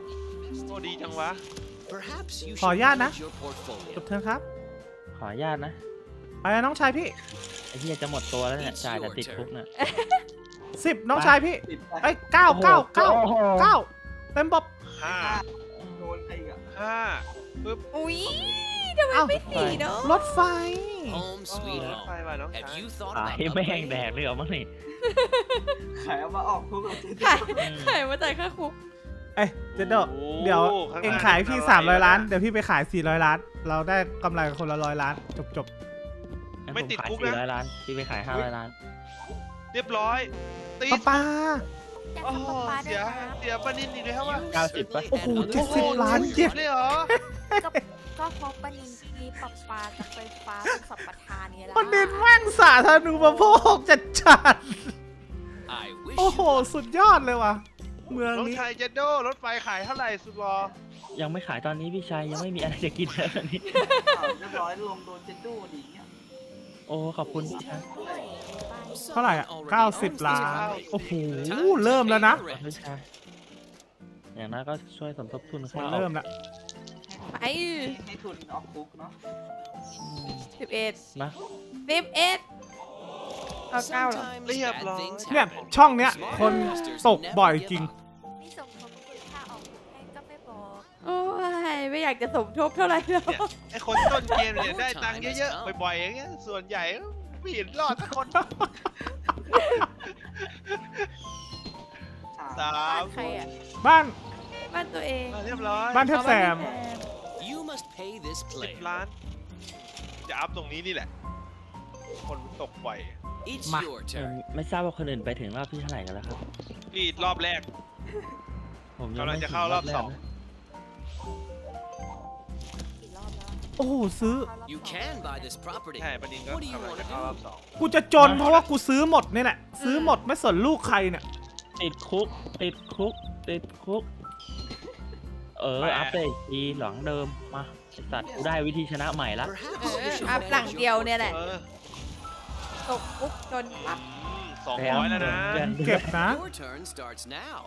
โอ้ดีจังวะ Perhaps you ขออ should นุญาตนะ manage your จ portfolio. บเทิร์นครับขออนุญาตนะไปนะน้องชายพี่ไอ้เหี้ยจะหมดตัวแล้วเนี่ยจ่ายแต่ติดคุกเนี่ยสิบน้องชายพี่ติดไปเอ้ยเก้าเก้าเก้าโอ้โหเก้าเต็มบบห้าโดนไอ้อะห้าปึ๊บอุ้ยทำไมไม่หนีเนาะรถไฟ Home โอ้โห sweet รถไฟ home. ว่ะน้อง Have ชาย you thought ขาย about แม่ง upgrading? แดกเลยเหรอมั้งนี่ขายเอามาออกทุกอาทิตย์ขายขายมาจ่ายค่าคุกเอ้ยเจนโดโอ้เดี๋ยวข้างหน้าเอ็งขายพี่นี่สามร้อยอะไรล้านวะเดี๋ยวพี่ไปขายสี่ร้อยล้าน เราได้กำไรคนละร้อยล้าน จบจบงั้นไม่ผมติดขายคุกสี่นะร้อยล้านพี่ไปขายห้าร้อยล้านเรียบร้อยตีป้าป้าอยากโอ้ทำโหปลาปลาด้เสีวยยครับเสียปานินอีกแล้ววะเก้าสิบปะโอ้โห Had เจ็ด other สิบ goals. ล้านเจ็ดเลยเหรอก็ก็เพราะปลานินมีปลาปลากับไฟฟ้าเป็นสัมปทานไงล่ะประเด็นแม่งสาธารณูปโภคจัดจัด I wish โอ้ you โห luck. สุดยอดเลยว่ะ เมืองน้องนี้ชายเจนโดรถไฟขายเท่าไหร่สุดรอยังไม่ขายตอนนี้พี่ชายยังไม่มีอะไรจะกินแล้วตอนนี้อ้าวเรียบร้อยลงโดนเจนดูดีเนี่ยโอ้ขอบคุณพี่ชายเท่าไหร่อ่ะเก้าสิบล้าน โอ้โห เริ่มแล้วนะขอบคุณพี่ชายอย่างนั้นก็ช่วยสมทบทุนข้าวเริ่มแล้วไปให้ทุนออกคุกเนาะสิบเอ็ดนะสิบเอ็ดเอาเก้าเหรอ Sometimes เรียบ bad ร้อย things เนี่ย happen. ช่องเนี้ย คนตกบ่อยจริงนี่ส่งเขาคุณค่าออกให้ก็ไม่บอกโอ้ยไม่อยากจะสมทบเท่าไหร่แล้วเนี่ยไอคนต้นเกมเนี่ยได้ตังค์เยอะๆบ่อยๆอย่างเงี้ยส่วนใหญ่ไม่เห็นรอดสักคนสาบ้านมใครอ่ะบ้านบ้านตัวเองอ่ะเรียบร้อยบ้านเทพแซม You must pay this สิบ player. ล้านจะอัพตรงนี้นี่แหละ คนตกบ่อย It's Ma. your เอิ่ม turn. ไม่ทราบว่าคนอื่นไปถึงรอบที่เท่าไหร่กันแล้วครับพี่รอบแรกผมยังกำลังไม่จะถึเข้ารอบแกสองนะกี่รอบแล้วโอ้โห ซื้อ You can buy this property. ใช่ประเด็นก็ What do you กำลัง want จะ to เข้ารอบ do? สองกูจะจนเพราะว่ากูซื้อหมดนี่แหละ ซื้อหมดไม่สนลูกใครเนี่ยติดคุก ติดคุก ติดคุก เออ อัพเลยทีหลังเดิม มาไอ้สัตว์กูได้วิธีชนะใหม่ละ Perhaps เอ you อ should อัพหลัง manage เดียว your เนี่ยแหละเออตกปุ๊บจนปั๊บสองร้อยแล้วนะแพงเก็บนะ Your turn starts now.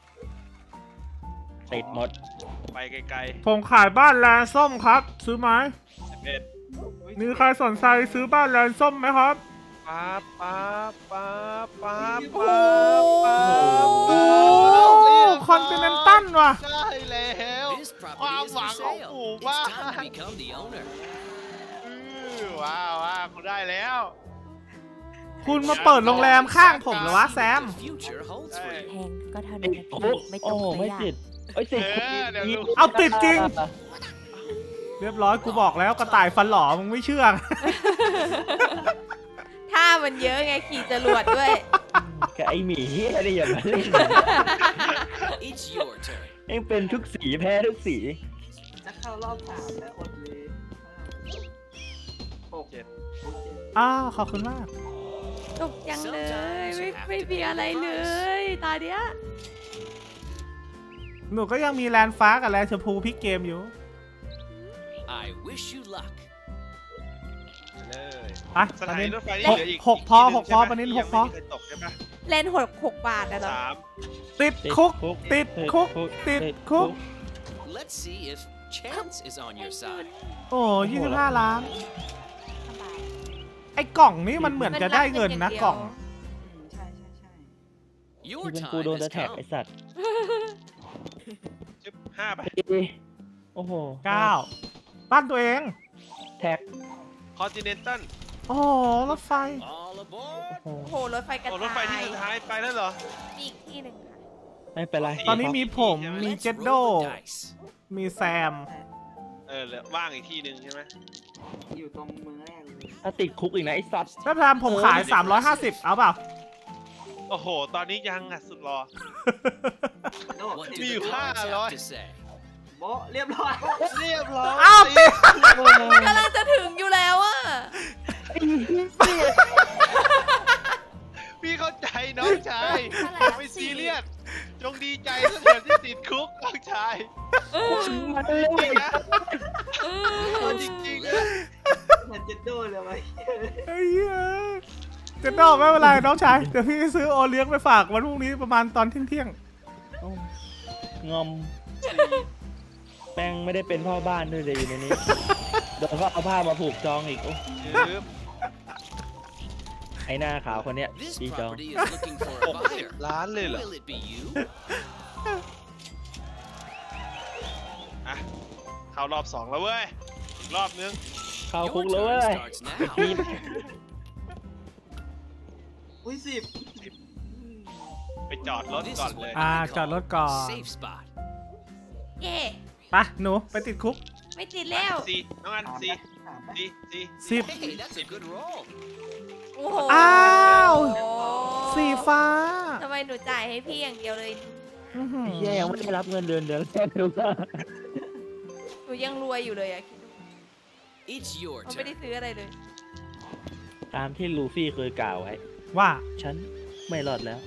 ติดหมดไปไกลผมขายบ้านแลนด์ส้มครับ ซื้อไหมๆสิบเอ็ดมีใครสนใจซื้อบ้านแลนด์ส้มไหมครับป๊าบป๊าบป๊าบป๊าบโอ้ป๊าบโอ้ป๊าบคอนติเนนตัลว่ะใช่แล้ว This ความ property is หวั for งของ sale. หมู่ It's บ้าน time to become the owner. อื้อว้าวว้าวคุณได้แล้วคุณมาเปิดโรงแรมข้างผมเหรอวะแซม The future holds for ใช่ you. แพงก็เท่าตินั้นดนะคุพี่กไม่ต้โอ้องไม่ขยัตินดเอ้ยติดคุกเออเดี๋ยวดูเอาติดจริง เรียบร้อยกูบอกแล้วกระต่ายฟันหล่อมึงไม่เชื่อท่ามันเยอะไงขี่จรวดด้วยกับไอหมีอะไรอย่างนั้นเล่น It's your turn. เองเป็นทุกสีแพ้ทุกสีจะเข้ารอบสามแล้วอดเลยหกเจ็ดหกเจ็ดอ้าวขอบคุณมากตกยังเลย ไม่ไม่มีอะไรเลย ตาเนี้ยหนูก็ยังมีแลนด์ฟ้ากับแลนด์ชมพูพลิกเกมอยู่ I wish you luck. เลยไปสถาปานีนินรถไฟนี่หกเหลืออีกหกพอที่หกพอใช่ไมปานินที่หยักงพอไม่มีใครตกใช่ปะเล่นหกหกบาทอะเหรอสามติดคุก ติดคุก ติดคุก Let's see if chance is on your side. โอ้ยี่สิบห้าล้านสบายไอ้กล่องนี้มันเหมือนจะได้เงินนะกล่องอืมใช่ใช่ใช่ Your ที่เป็น time กูโดน has จะแท็ก come. ไอสัตว์ชิบห้าไปโอ้โหเก้า บ้านตัวเองแท็กคอนติเนนตัลโอ้โหรถไฟ All aboard. โอ้โหโอ้โห รถไฟกระโอ้รถจาไฟที่ยสุดท้ายไปแล้วเหรอมีอีกที่หนึ่งค่ะไม่เป็นไรตอนนี้มีผมมี Let's เจดโด roll the dice. มีแซมเออเหลือว่างอีกที่หนึ่งใช่ไหมอยู่ตรงเมืองแรกเลยถ้าติดคุกอีกนะไอสัตว์แม่พรามผมขาย สามร้อยห้าสิบ เอาเปล่าโอ้โห ตอนนี้ยังอ่ะสุดรอโดด What ติ do ดมีอยู่ the ห้า cards ร้อย have to say? โบะเรียบร้อยเรียบร้อยอ้าวติดกำลังจะถึงอยู่แล้วอะพี่เข้าใจน้องชายเท่าไหร่นะไม่สี่ซีเรียสจงดีใจเสมือนที่ติดคุกน้องชายมาเร็วจริงนะเอาจริงๆนะเหมือนเจนโดเลยไหมไอ้เหี้ยเจดโดไม่เป็นไรน้องชาย เดี๋ยวพี่ซื้อโอเลี้ยงไปฝากวันพรุ่งนี้ประมาณตอนเที่ยงโอ้ยงอมแป้งไม่ได้เป็นพ่อบ้านด้วยเลยอยู่ในนี้เดี๋ยวก็เอาผ้ามาผูกจองอีกโอ้ยืมไอหน้าขาวคนเนี้ย This จีจอง property is looking for ห a กสิบ buyer. ล้านเลยเหรอ Will it be you? อ่ะเข้ารอบสองแล้วเว้ยอีกรอบนึงเข้าคุ Your กแล้วเว้ turn ย starts now. อุ้ยสิบไปจอดรถ This ก่อน is เลย what อ่า I จอดรถก่อน call safe spot. เย่ไปหนูไปติดคุกไม่ติดแล้วสี่น้องอันสี่ถามไหมสี่สี่สิบ Hey, that's a good roll. โอ้โหอ้าวโอ้สีฟ้าทำไมหนูจ่ายให้พี่อย่างเดียวเลยอื้อหือแย่ยังไม่ได้รับเงินเดือนเดือนแค่เดียวกันหนูยังรวยอยู่เลยอะคิดดู It's your เขาไม่ได้ turn. ซื้ออะไรเลยตามที่ลูฟี่เคยกล่าวไว้ว่าฉันไม่รอดแล้ว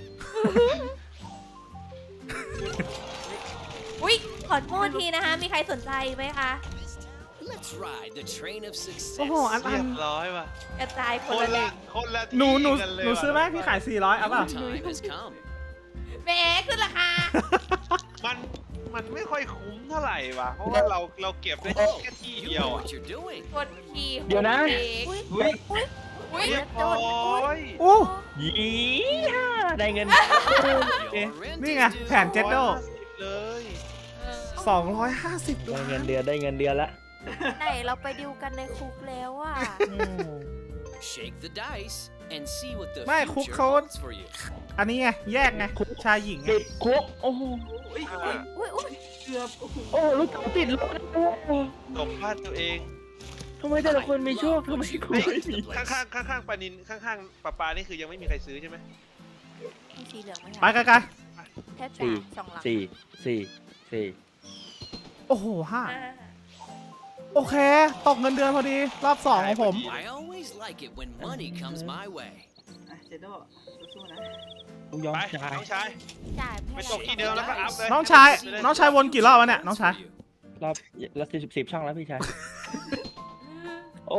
อุ้ยขอโทษทีนะคะ มีใครสนใจไหมคะ Let's ride the train of โอ้โห success. อันอัเรีนยบร้อยว่ะกระจายคคน นละละคนละหนูหนูที่กัเลยหนูซื้อไหมว่ะพี่ขายสี่ร้อยเอาป่ะ Your time has come. แหมขึ้นราคามันมันไม่ค่อยคุ้มเท่าไหร่ว่ะเพราะว่าเราเราเก็บได้แค่ที่ You เดียว know อ่ะ what you're doing. กดขี่เดี๋ยวนะเบรกอุ้ยอุ้ยเรียบร้อยโอ้ยี่ห้าได้เงิน Your rent นี่ไง is due. แผนเจ็ดโดเลยเออสองร้อยห้าสิบได้ล้าเงินนเดือนได้เงินเดือนละไหนเราไปดิวกันในคุกแล้วอ่ะ Shake the dice and see what the ไม่คุก future เขา holds for you. อันนี้ไง แยกไง ชายหญิงไงติดคุกโอ้โหอุ้ยอ่ะอุ้ยอุ้ยเกือบโอ้โหโอ้ลูกเต๋าติดรถโอ้โหตกบ้านตัวเองทำไมแต่ละคนมีโชคทำไมกูเฮ้ยไม่มีข้างๆข้างๆปลานินข้างๆปลาปลานี่คือยังไม่มีใครซื้อใช่ไหมมีสีเหลืองไหมไปคะไกลแค่สามสองหลังสี่สี่สี่ๆโอ้โหห้าอ่าโอเค ตกเงินเดือนพอดี รอบสองของผม I always like it when money comes my way. อ่ะเจโดสู้ๆนะกูยอมไปจ่ายน้องชายจ่ายไปตกที่เดิมแล้วก็อัพเลยน้องชาย น้องชายวนกี่รอบวะเนี่ย น้องชายรอบละสิบสิบช่องแล้วพี่ชาย โอ้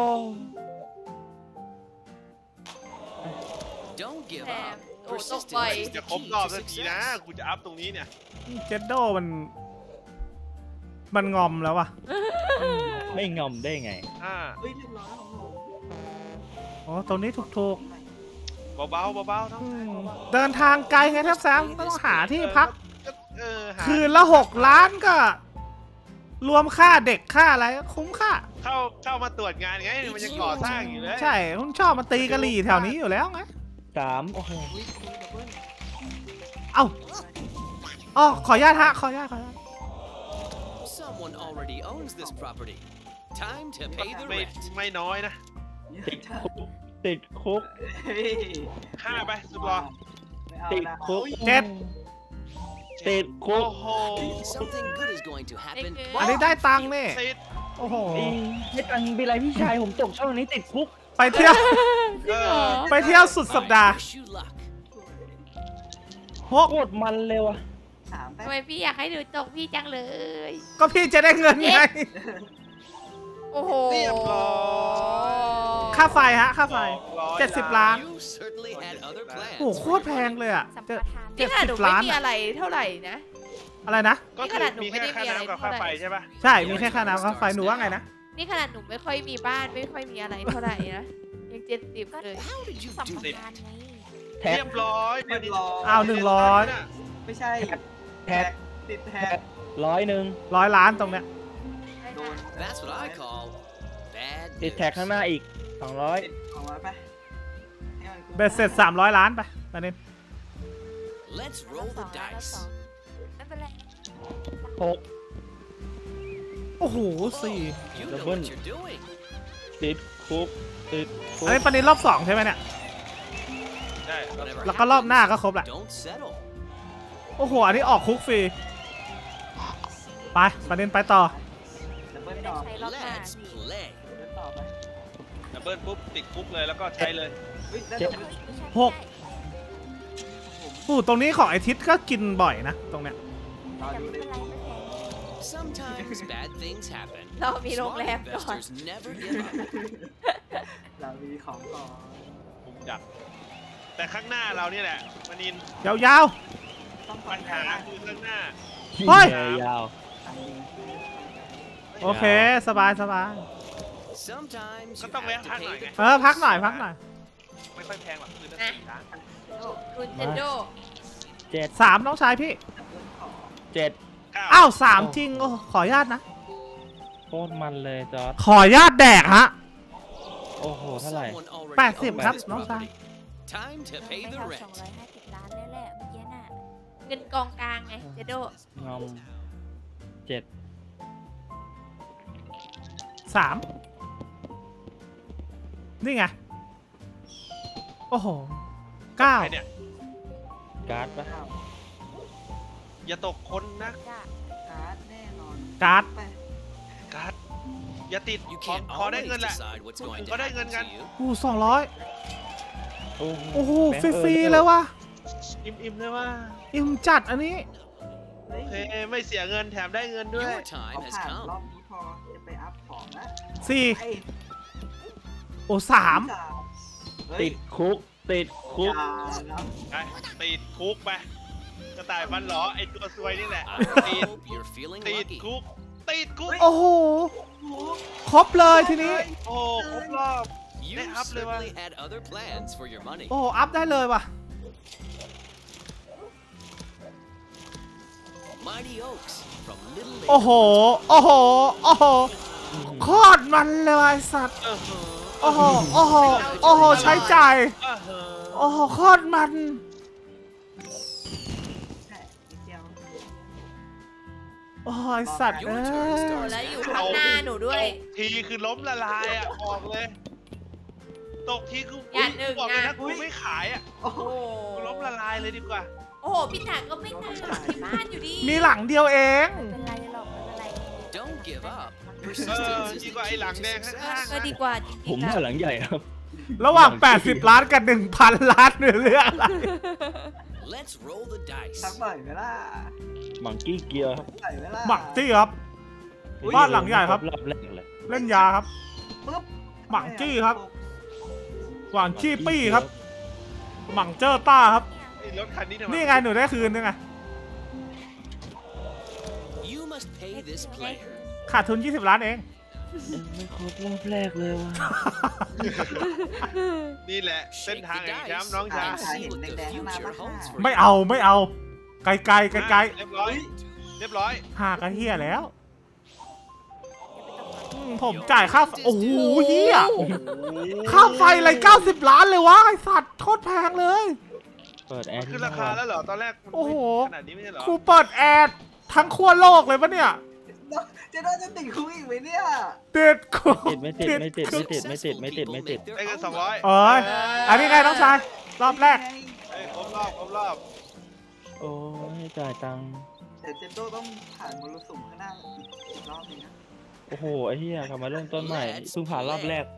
Don't give แถม up. โอ้ตก Persistence บ่อย is จะ the ครบ key รอบ to สักทีนะ success. กูจะอัพตรงนี้เนี่ยเจดโดมัน มันงอมแล้วว่ะไม่งอมได้ไงอ่าเฮ้ยเรียบร้อยของผมอ๋อ ตรงนี้ถูกเบาๆเบาๆน้องๆอืชายมเบาเดินทางไกลไงแทบแซมก็ต้องหาๆที่พักก็เออหาคืนละหกล้านก็ รวมค่าเด็กค่าอะไรก็คุ้มค่าเข้าเข้ามาตรวจงานไงมันยังก่อสร้างอยู่เลยใช่คุณชอบมาตีกะหรี่แถวนี้อยู่แล้วไงสามโอ้โหอุ้ยอุ้ยดับเบิ้ลเอ้าอ๋อขออนุญาตฮะ ขออนุญาตขออนุญาต Someone already owns this property. Time to pay the ไม่ rent. ไม่น้อยนะติดคุกติดคุกเฮ้ยห้าไปสุดรอไม่เอาติดนะคุกเจ็ดติดคุกโอ้โห Something good is going to happen. อันนี้ได้ตังค์นี่ติดโอ้โหไม่ตังค์เป็นไรพี่ชายผมตกช่องนี้ติดคุกไปเที่ยวเออไปเที่ยวสุดสัปดาห์ Wish you luck. หกโคตรมันเลยว่ะสามไปทำไมพี่อยากให้หนูจกพี่จังเลยก็พี่จะได้เงินไงโอ้โหเรียบร้อยค่าไฟฮะ ค่าไฟร้อยเจ็ดสิบล้าน You certainly had other โอ้โห plans. โคตรแพงเลยอ่ะสัมเจ็ปดทานเจ็นี่ดขนาดสิหนูบไม่ล้านมีอะไรเท่าไหร่นะอะไรนะก็นี่คืขอนาดหนูมีไม่แค่ได้ค่ามีอะไรน้ำกับค่าเท่าไหร่ไฟใช่ปะใช่ มีแค่ค่าน้ำค่าไฟ หนูว่าไงนะนี่ขนาดหนูไม่ค่อยมีบ้านไม่ค่อยมีอะไรเท่าไหร่นะ ยังเจ็ดสิบเลย How did you สัม do ป that? ทานไงแท็กเรียบร้อยเรียบร้อยอ้าวหนึ่งร้อยไม่ใช่แท็กติดแท็กร้อยหนึ่งร้อยล้านตรงเนี้ยโดน That's what I call bad ติดแท็ก news. ข้างหน้าอีกสองร้อยเอาไว้ไปให้มันคุ้มเบ็ดเสร็จสามร้อยล้านไปตอนนี้ Let's รอ roll บส the องแล้วรอบส dice. องไม่เป็นไรหกโอ้โหสี่ You know Double. what you're doing. ติดคุกติดคุอันกนี้ประเด็นรอบสองใช่ไหมเนี่ยใช่ Whatever แล้วก็รอบหน้า happens, ก็ครบแหละ don't settle. โอ้โห อันนี้ออกคุกฟรี ไปประเด็นไปต่อดับเบิ้ลไม่ต่ได้อใช้รอบหน้า Let's พี่ play. ดับเบิ้ลต่อไปดับเบิลปุ๊บติดคุกเลยแล้วก็ใช้เลยเฮ้ยได้เจ็ดดับเบิ้ลไม่ใช่หก อู้ตรงนี้ของไอทิศก็กินบ่อยนะ ตรงเนี้ยรอแต่ดูไม่ได้เป็นไรไม่แพง Sometimes bad things happen. เรามีโรง Smart แรมก่อน investors never give up. เรามีของก่อนผมจัดแต่ข้างหน้าเรานี่แหละมานินยาวต้องปัญหาคือข้างหน้าๆเฮ้ยยาวโอเคสบายสบาย Sometimes ก็ you ต้อง have แวะ to พักหน่อย pay ไง the เออพักหน่อยพักหน่อยไม่ค่อยแพงหรอกคือตั้งสี่ล้านคุณเจนโดเจ็ดสามน้องชายพี่เจ็ดเก้าอ้าวสามจริงโอ้ขออนุญาตนะโคตรมันเลยจอร์ดขออนุญาตแดกฮะโอ้โหเท่าไหร่ Someone already แปดสิบ owns ครับ this น้องชาย property. Time to ไม่ pay the เท่า rent. สองร้อยห้าสิบล้านเลยแหละเมื่อกี้น่ะเงินกองกลางไงเจนโดงอมเจ็ดสามนี่ไง โอ้โหเก้าใครเนี่ยการ์ดปะอย่าตกคนนะจ้ะการ์ดแน่นอนการ์ดไปการ์ดอย่าติด You ขอ can't ขอได้ always เงินแหละ decide what's going to ก็ได้เงิน happen กัน to you. อู้สองร้อยโอ้โหโอ้โหแบงฟค์รีออๆเลยว่ะอิ่มๆเลยว่าอิ่มจัดอันนี้เฮ้ยโอเคไม่เสียเงินแถมได้เงินด้วย Your time เอา has ผ่านรอบ come. นี้พอจะไปอัพของละสี่ไอ้โอ้สามเฮ้ยติดคุก ติดคุกอย่านะไปติดคุกไปกระต่ายฟันหลอไอตัวซวยนี่แหละ I ติด hope you're feeling ติด lucky. คุกติดคุกโอ้โห ครบเลยทีนี้โอ้ครบรอบ You They have to, uh, certainly had other plans for your money. โอ้โหอัพได้เลยว่ะ Mighty Oaks from Little โอ้โห Lake. โอ้โห โอ้โหโคตรมันเลยว่ะไอ้สัตว์เออโอ้โห โอ้โห โอ้โห ใช้จ่ายเออเออโอ้โห โคตรมันแค่นิดเดียวโอ้โหไอ้สัตว์เอ้ยแล้วอยู่ข้างหน้าหนูด้วยตกทีคือล้มละลายอ่ะบอกเลย ตกทีคืออย่าหนึ่งบอกเลยนะนะกูไม่ขายอ่ะโอ้โหโอ้โหกูล้มละลายเลยดีกว่าโอ้โหพี่ตาก็ไม่ต่างที่บ้านอยู่ดีมีหลังเดียวเองไม่เป็นไรหรอกไม่เป็นไร Don't give up. เออ Persistence is ดี the กว่าไอ้ key หลัง to แดงข้าง success. ๆก็นะดีกว่าจผมริงๆว่าอะหลังใหญ่ครับระหว่าง แปดสิบ ล้านกับ หนึ่งพัน ล้านหรือเรื่องอะไร Let's roll the dice. สักหน่อยไหมล่ะมังกี้เกียร์ครับหน่อยไหมล่ะหมักจี้ครับ บ้านหลังใหญ่ครับรอบแรกเลยเล่นยาครับปึ๊บหมักจี้ครับ หวังจี้ปี้ครับ หมังเจอร์ต้าครับไอ้รถคันนี้ทำไมนี่ไงหนูได้คืนนี่ไง You must pay this player. ขาดทุน ยี่สิบ ล้านเองยังไม่ครบรอบแรกเลยว่ะนี่แหละเส้น Shake ทาง the แห่งแชม dice ป์น้องชาย and see what the future holds for ไม่ you. เอาไม่เอา ไกลไกลไกลไกลเรียบร้อย เรียบร้อยหากระเฮียแล้วอืมผมจ่ายค่าไฟโอ้โหเฮียค่าไฟอะไรเก้าสิบ ล้านเลยวะไอสัตว์โคตรแพงเลยเปิดแอร์ขึ้นราคาแล้วเหรอ ตอนแรกมันโอ้โหขนาดนี้ไม่ใช่เหรอครูเปิดแอร์ทั้งขั้วโลกเลยปะเนี่ยจะได้จะติดคุกอีกไหมเนี่ยติดคุกติดไม่ติดไม่ติดไม่ติดไม่ติดไม่ติดไม่ติดได้เงินสองร้อยเอ้ยอันนี้ไงน้องชาย รอบแรกเอ้ยครบรอบครบรอบโอ้ยจ่ายตังค์แต่เจนโดต้องผ่านมรสุมข้างหน้าอีกอีกรอบหนึงนะโอ้โหไอ้เหี้ยกลับมาเริ่มต้นใหม่เพิ่งผ่านรอบแรก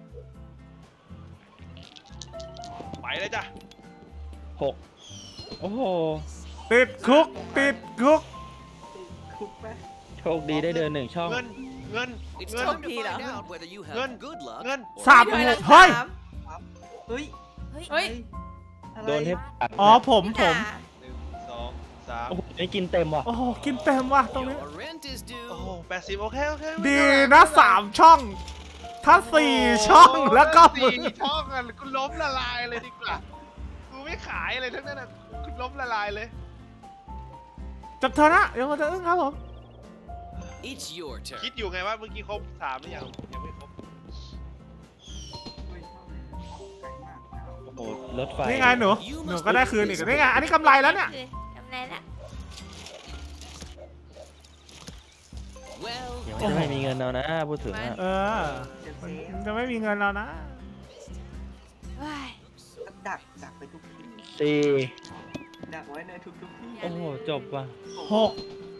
ไปเลยจ้ะหกโอ้โหติดคุก ติดคุกติดคุกไหมโชคดีได้เดินหนึ่งช่องเงิน เงิน It's เงิน time to find out whether you Ngân. have good luck เงิน or สามพี่ถอยหลังเฮ้ยสามเฮ้ยเฮ้ยเฮ้ยอะไรโดนให้ปัดอ๋อผมผมหนึ่งสองสามโอ้โหไม่กินเต็มว่ะโอ้โห กินเต็มว่ะตรงนี้ your rent is โอ้โห due. แปดสิบโอเคโอเคดีนะสามช่อง ถ้าสี่ช่องแล้วก็มึสี่งช่องอ่ะกูล้มละลายเลยดีกว่า กูไม่ขายอะไรทั้งนั้นอ่ะกูล้มละลายเลยจับเธอนะเดี๋ยวมาจะอึ้งครับผม It's your turn. คิดอยู่ไงว่าเมื่อกี้ครบสามหรือยังยังไม่ครบเฮ้ยเท่าไหร่ไกลมากโอ้โหรถไฟนี่ไงหนู หนูก็ได้คืนอีกนี่ไง อันนี้กำไรแล้วเนี่ยกำไรละ Well, เดี๋ยวจะไม่มีเงินเอานะพูดถึงอะเออเจ็ดมัเซฟนจะไม่มีเงินแล้วนะเฮ้ยดักดักไปทุกที่สี่ดักไว้ในทุกๆที่โอ้โหจบว่ะหก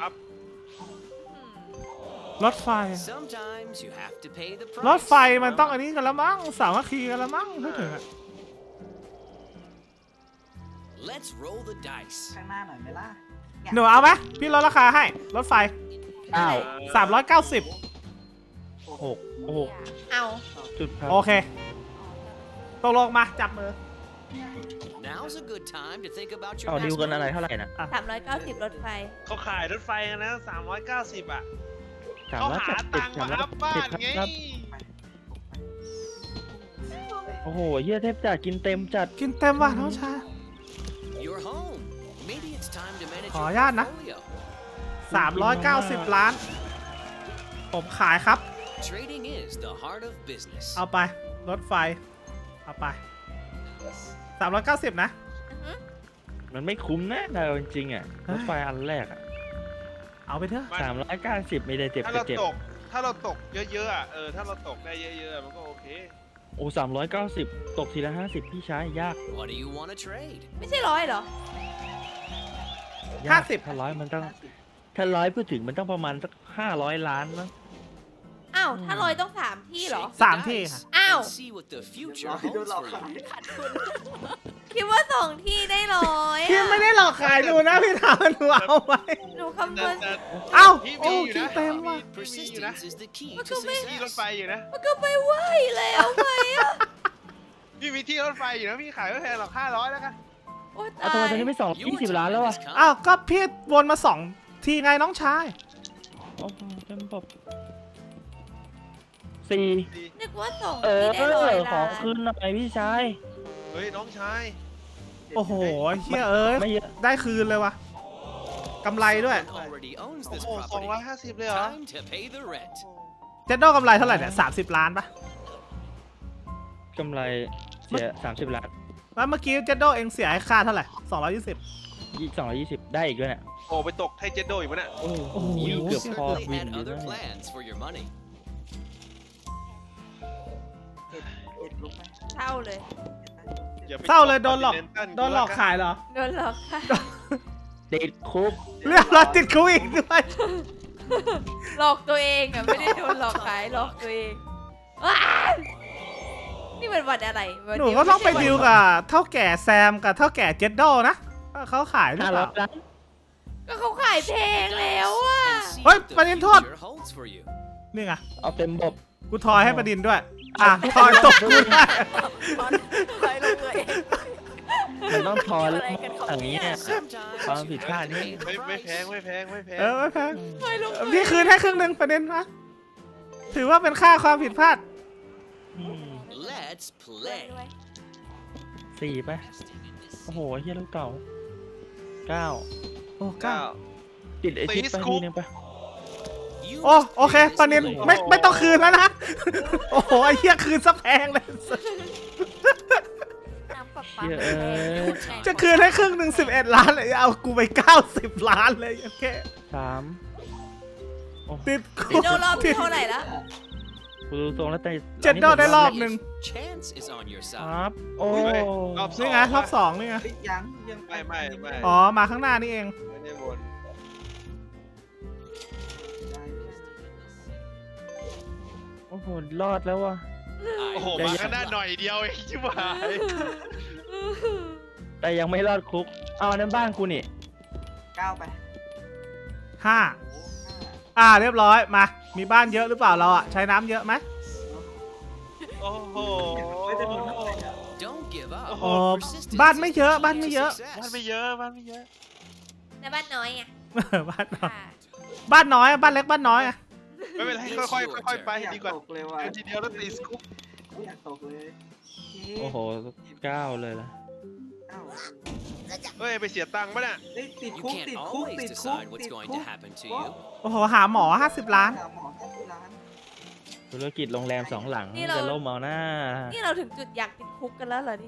รถไฟ sometimes you have to pay the รถ price. ไฟมันต้องอันนี้กันละมั้งสามัคคีกันละมั้งพูดถึงอะ Let's roll the dice. ข้างหน้าหน่อยไหมล่ะหนูเอาไหมพี่ลดราคาให้ รถไฟอ้าวสามร้อยเก้าสิบหกโอ้โหเอาจุดพันโอเคตกลงมาจับมือ Now's a good time to think about your เอาดิว next กันอะไร move. เท่าไหร่นะสามร้อยเก้าสิบรถไฟเขาขายรถไฟกันนะสามร้อยเก้าสิบอ่ะสามเขาร้อยหาเจ็ดสิบตังค์สามมาร้อยอัพบ้านไงครับโอ้โหเฮียเทพจัดกินเต็มจัดกินเต็มว่ะน้องชาย You're home. Maybe it's time to manage ขอ your อนุญาตนะ portfolio. สามร้อยเก้าสิบล้าน ผมขายครับ Trading is the heart of business. เอาไปรถไฟเอาไปสามร้อยเก้าสิบนะมันไม่คุ้มนะเราจริงๆอ่ะรถไฟอันแรกอ่ะเอาไปเถอะสามร้อยเก้าสิบไม่ได้เจ็บถ้าก็เราเจ็บตก ถ้าเราตกเยอะๆอ่ะ เออ ถ้าเราตกได้เยอะๆ มันก็โอเคโอ้สามร้อยเก้าสิบตกทีละห้าสิบพี่ชายยาก What do you want to trade? ไม่ใช่ร้อยเหรอยากถ้าร้อยมันต้องถ้าร้อยพูดถึงมันต้องประมาณสักห้าร้อยล้านมั้งอ้าว ถ้าร้อยต้องสามที่เหรอ Shake the สามที่ dice ค่ะอ้าว and see what the future ร้อยโดน holds หลอก for ขาย you. ขาดทุนคิดว่าสองที่ได้ร้อยพี่อะไม่ได้หลอกขายดูนะพี่ถามหนูเอาไว้หนูคำนวณแต่เอ้าพี่โอ้มีอยู่คิดนะเต็มว่ะพี่มีอยู่นะ Persistence is the key มัน to ก็ไม่ที่รถไฟ success. อยู่นะมันก็ไม่ไหวแล้วไงอะพี่มีที่รถไฟอยู่นะ พี่ขายไม่แพงหรอกห้าร้อยแล้วกันโอ้เอาตาทำไมยตอนนี้ไม่สอง Your ยี่สิบล้าน time แล้วอ่ะ has come. อ้าวก็พี่วนมาสองทีไงน้องชายโอ้โหเต็มบบสี่นึกว่าสองเออที่ได้ร้อยขอล้านคืนหน่อยพี่ชายเฮ้ย น้องชายโอ้โหเฮียเอ้ยไม่เยอะได้คืนเลยวะกำไรด้วย Someone already owns โอ้ this โหสองร้อย property. ห้าสิบเลยเหรอ Time to pay the rent. เจ็ดโดกำไรเท่าไหร่เนี่ยสามสิบล้านปะกำไรเสียสามสิบล้านแล้วเมื่อกี้เจ็ดโดเองเสียให้ค่าเท่าไหร่สองร้อยยี่สิบยี่สองร้อยยี่สิบได้อีกด้วยเนี่ยโอ้ไปตกไทเจนโดอยู่ปะเนี่ยโอ้โอ้โหโหเกือบพอ Certainly วิน had อยู่ other นะ plans for your money. เอ็ดเอ็ดลุกไหมเศร้าเลยอย่าไปเศร้าเลยโดนหลอกต Continental โดนหลอกขายเหรอโดนหลอกค่ะติดคุกเรียบร้อยติดคุกอีกด้วยหลอกตัวเองอะไม่ได้โดนหลอกขายหลอกตัวเองว้ายนี่มันวันอะไรวัหนูก็ต้องไปดิวกับเท่าแก่แซมกับเท่าแก่เจ็ดโดนะว่าเขาขายหรือห้าเปร้อล่ายล้านก็เขาขายแพงแล้วอะ And see เฮ้ย what the ประเด็นโทษ future holds for you. นี่ไงเอาเต็มบบกูทอยให้ประดินด้วย อ่ะทอยตกกูได้ตอนคอยลงเลยมันต้องทอนอะไรกันครับอย่างนี้เนี่ยเนี่ย Sometimes ความ you ผิด just พลาด pay นี่ the ไม่ไม่แพง price. ไม่แพงไม่แพงเออไม่แพงคอยลงเลยพี่คืนให้ครึ่งหนึ่งประเด็นนะถือว่าเป็นค่าความผิดพลาดอืม Let's ด้วย play. ด้วยสี่ไปโอ้โหเฮียลูกเก่าเก้าโอ้เก้าเก้าติดไอทิปไปตีสกู๊ทีปนึงไป You โอ้ must โอเค play this ประเด็น way. ไม่ไม่ต้องคืนแล้วนะ โอ้โหไอ้เหี้ยคืนซะแพงเลยน้ำประปาเหี้ยเอ้ยจะคืนให้ครึ่งหนึ่งสิบเอ็ดล้านเลยเอากูไปเก้าสิบล้านเลยโอเคสามโอ้ติดคุเจ็ดกโดรอบที่เท่าไหร่ละกูดูทรงแล้วแต่เจ็ดโดได้รอบหนึ่ง Chance is on your ค side. รับโอ้เฮ้ยรอบสองนี่ไงรอบสองนี่ไงเฮ้ยยังยังไม่ไม่ไม่อ๋อมาข้างหน้านี่เองไม่ได้วนโอ้โหรอดแล้วว่ะโอ้โห I มา wish ข้างหน้า you หน่อยเดียวเองชิบหายแต่ยังไม่รอดคุกเอาอันนั้นบ้านกูนี่เก้าไปห้าอ่าเรียบร้อยมา มีบ้านเยอะหรือเปล่าเราอะใช้น้ำเยอะไหมโอ้โหไม่ได้โดนอะไรอ่ะ Don't give up. โอ้โหอ๋อ Persistence บ้านไม่ is เยอะ the key บ้านไม่ to เยอะ success. บ้านไม่เยอะบ้านไม่เยอะในบ้านน้อยไงบ้านน้อยค่ะบ้านน้อยอะบ้านเล็กบ้านน้อยอะไม่เป็นไรค่อยๆค่อยๆไปไม่อยากดีกว่าตกเลยว่ะเดินทีเดียวแล้วตีสกู๊ปไม่อยากตกเลยโอ้โหเก้าเลยล่ะเอ้าเฮ้ยไปเสียตังค์ปะเนี่ยเฮ้ยติด You คุก can't ติดคุก always ติดคุก decide ติ what's ด going คุ to ก happen to โอ้ you. โอ้โหหาหมอห้าสิบล้านหาหมอห้าสิบล้านธุรกิจโรงแรมสองหลังจะล่มเอาหน้านี่เราถึงจุดอยากติดคุกกันแล้วเหรอ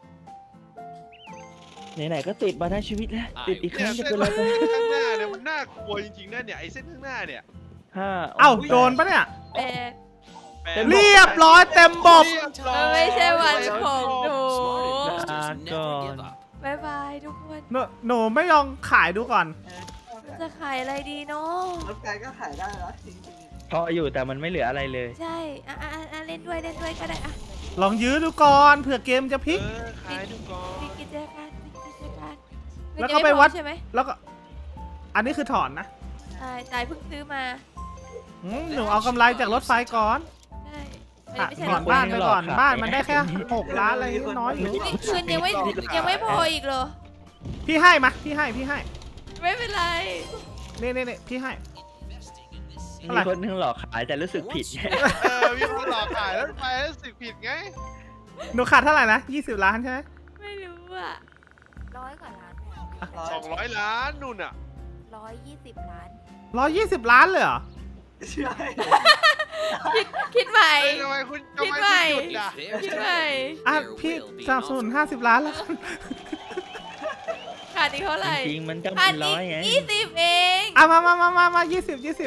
นี่ไหนๆก็ติดมาทั้งชีวิตแล้วติดอีกคเนี่รั้ยงจะเส้นเป็นไรไปข้างหน้าเนี่ยมันน่ากลัวจริงๆนะเนี่ยไอ้เส้นข้างหน้าเนี่ยห้าเอ้าโดนปะเนี่ยแปดแปดเรียบร้อยเต็มบบเรียบร้อยมันไม่ใช่วันของหนู Smart investors never give up. บายบายทุกคนหนูหนูไม่ลองขายดูก่อนเออมันจะขายอะไรดีเนาะรถไฟก็ขายได้แล้วจริงพออยู่แต่มันไม่เหลืออะไรเลยใช่อ่ะอ่ะอ่ะเล่นด้วยเล่นด้วยก็ได้อ่ะลองยื้อดูก่อนเผื่อเกมจะพลิกเออขายดูก่อนมีกิจการมีกิจการแล้วก็ไปวัดใช่ไหมแล้วก็ อันนี้คือถอนนะใช่จ่ายเพิ่งซื้อมาอืมหนูเอากำไรจากรถไฟก่อนใช่อันนี้ไม่ใช่ก่อนหรอบ้านไปก่อนบ้านมันได้แค่หกล้านอะไรน้อยอยู่นี่คืนยังไม่ยังไม่พออีกเหรอพี่ให้มาพี่ให้พี่ให้ไม่เป็นไรนี่นี่นี่พี่ให้มีคนหนึงหลอกขายแต่รู้สึกผิดเออมีคนหลอกขายแล้วไปแล้วสึกผิดไงหนูขาดเท่าไหร่นะยี่สิบล้านใช่ไหมไม่รู้อ่ะร้อยกว่าล้านเนี่ยสองร้อยล้านนู่นอ่ะร้อยยี่สิบล้านร้อยยี่สิบล้านเลยเหรอใช่คิดคิดใหม่เฮ้ยทำไมคุณทำไมคิดใหม่คุณหยุดอ่ะ If คิด there's ใหม่ demand, อ่ะ there พี่ will be สนับสนุนห้าสิบล้านแล้วกันขาดอีกเท่าไหร่จริงๆมันก็ขาเป็ดนอีร้กอยไงยี่สิบเองอ่ะมามามามามายี่สิบยี่สิบ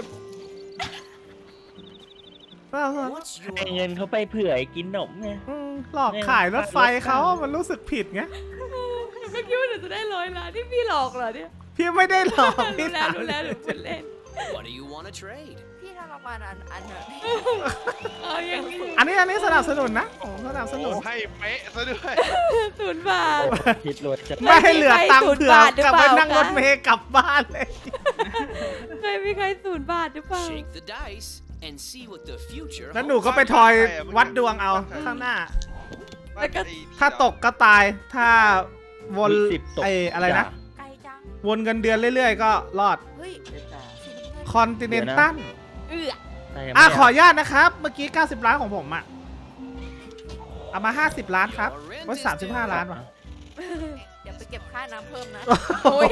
What's your ให้เงินเขาไปเผื่อไอ้กินหนมไงหลอกขายรถไฟเขามันรู้สึกผิดไงก็คิดว่าหนูจะได้ร้อยล้านที่พี่หลอกเหรอเนี่ยพี่ไม่ได้หลอกพี่รู้แล้วถามรู้แล้วหนูพูดเล่น What do you want to trade? พี่ทรมานอันอันนั้นเอาอย่างนี้อันนี้อันนี้สนับสนุนนะผมสนับสนุนโอ้ให้เป๊ะซะด้วยศูนย์บาทคิดรวยจะไม่ให้เหลือตังค์เผื่อไม่มีใครกลับไปศูนย์บาทหรือเปล่านั่งรถเมล์กลับบ้านเลยเคยมีใครศูนย์บาทหรือเปล่า Shake the dice and see what the future แล้วหนู holds. ก็ไปทอยวัดดวงเอาข้างหน้าแล้วก็ถ้าตกก็ตาย ถ้าวนสิบตกไออะไรนะไกลจังวนเงินเดือนเรื่อยๆ ก็รอดเฮ้ยเจ๊จ๋าสีน้ำเงินคอนติเนนตัลเอื้อแต่ยังอ่ะไม่ขออนุญาตนะครับ เมื่อกี้เก้าสิบล้านของผมอ่ะ เอามาห้าสิบล้านครับไว้สามสิบห้าล้านว่ะเดี๋ยวไปเก็บค่าน้ำเพิ่มนะโอ้ย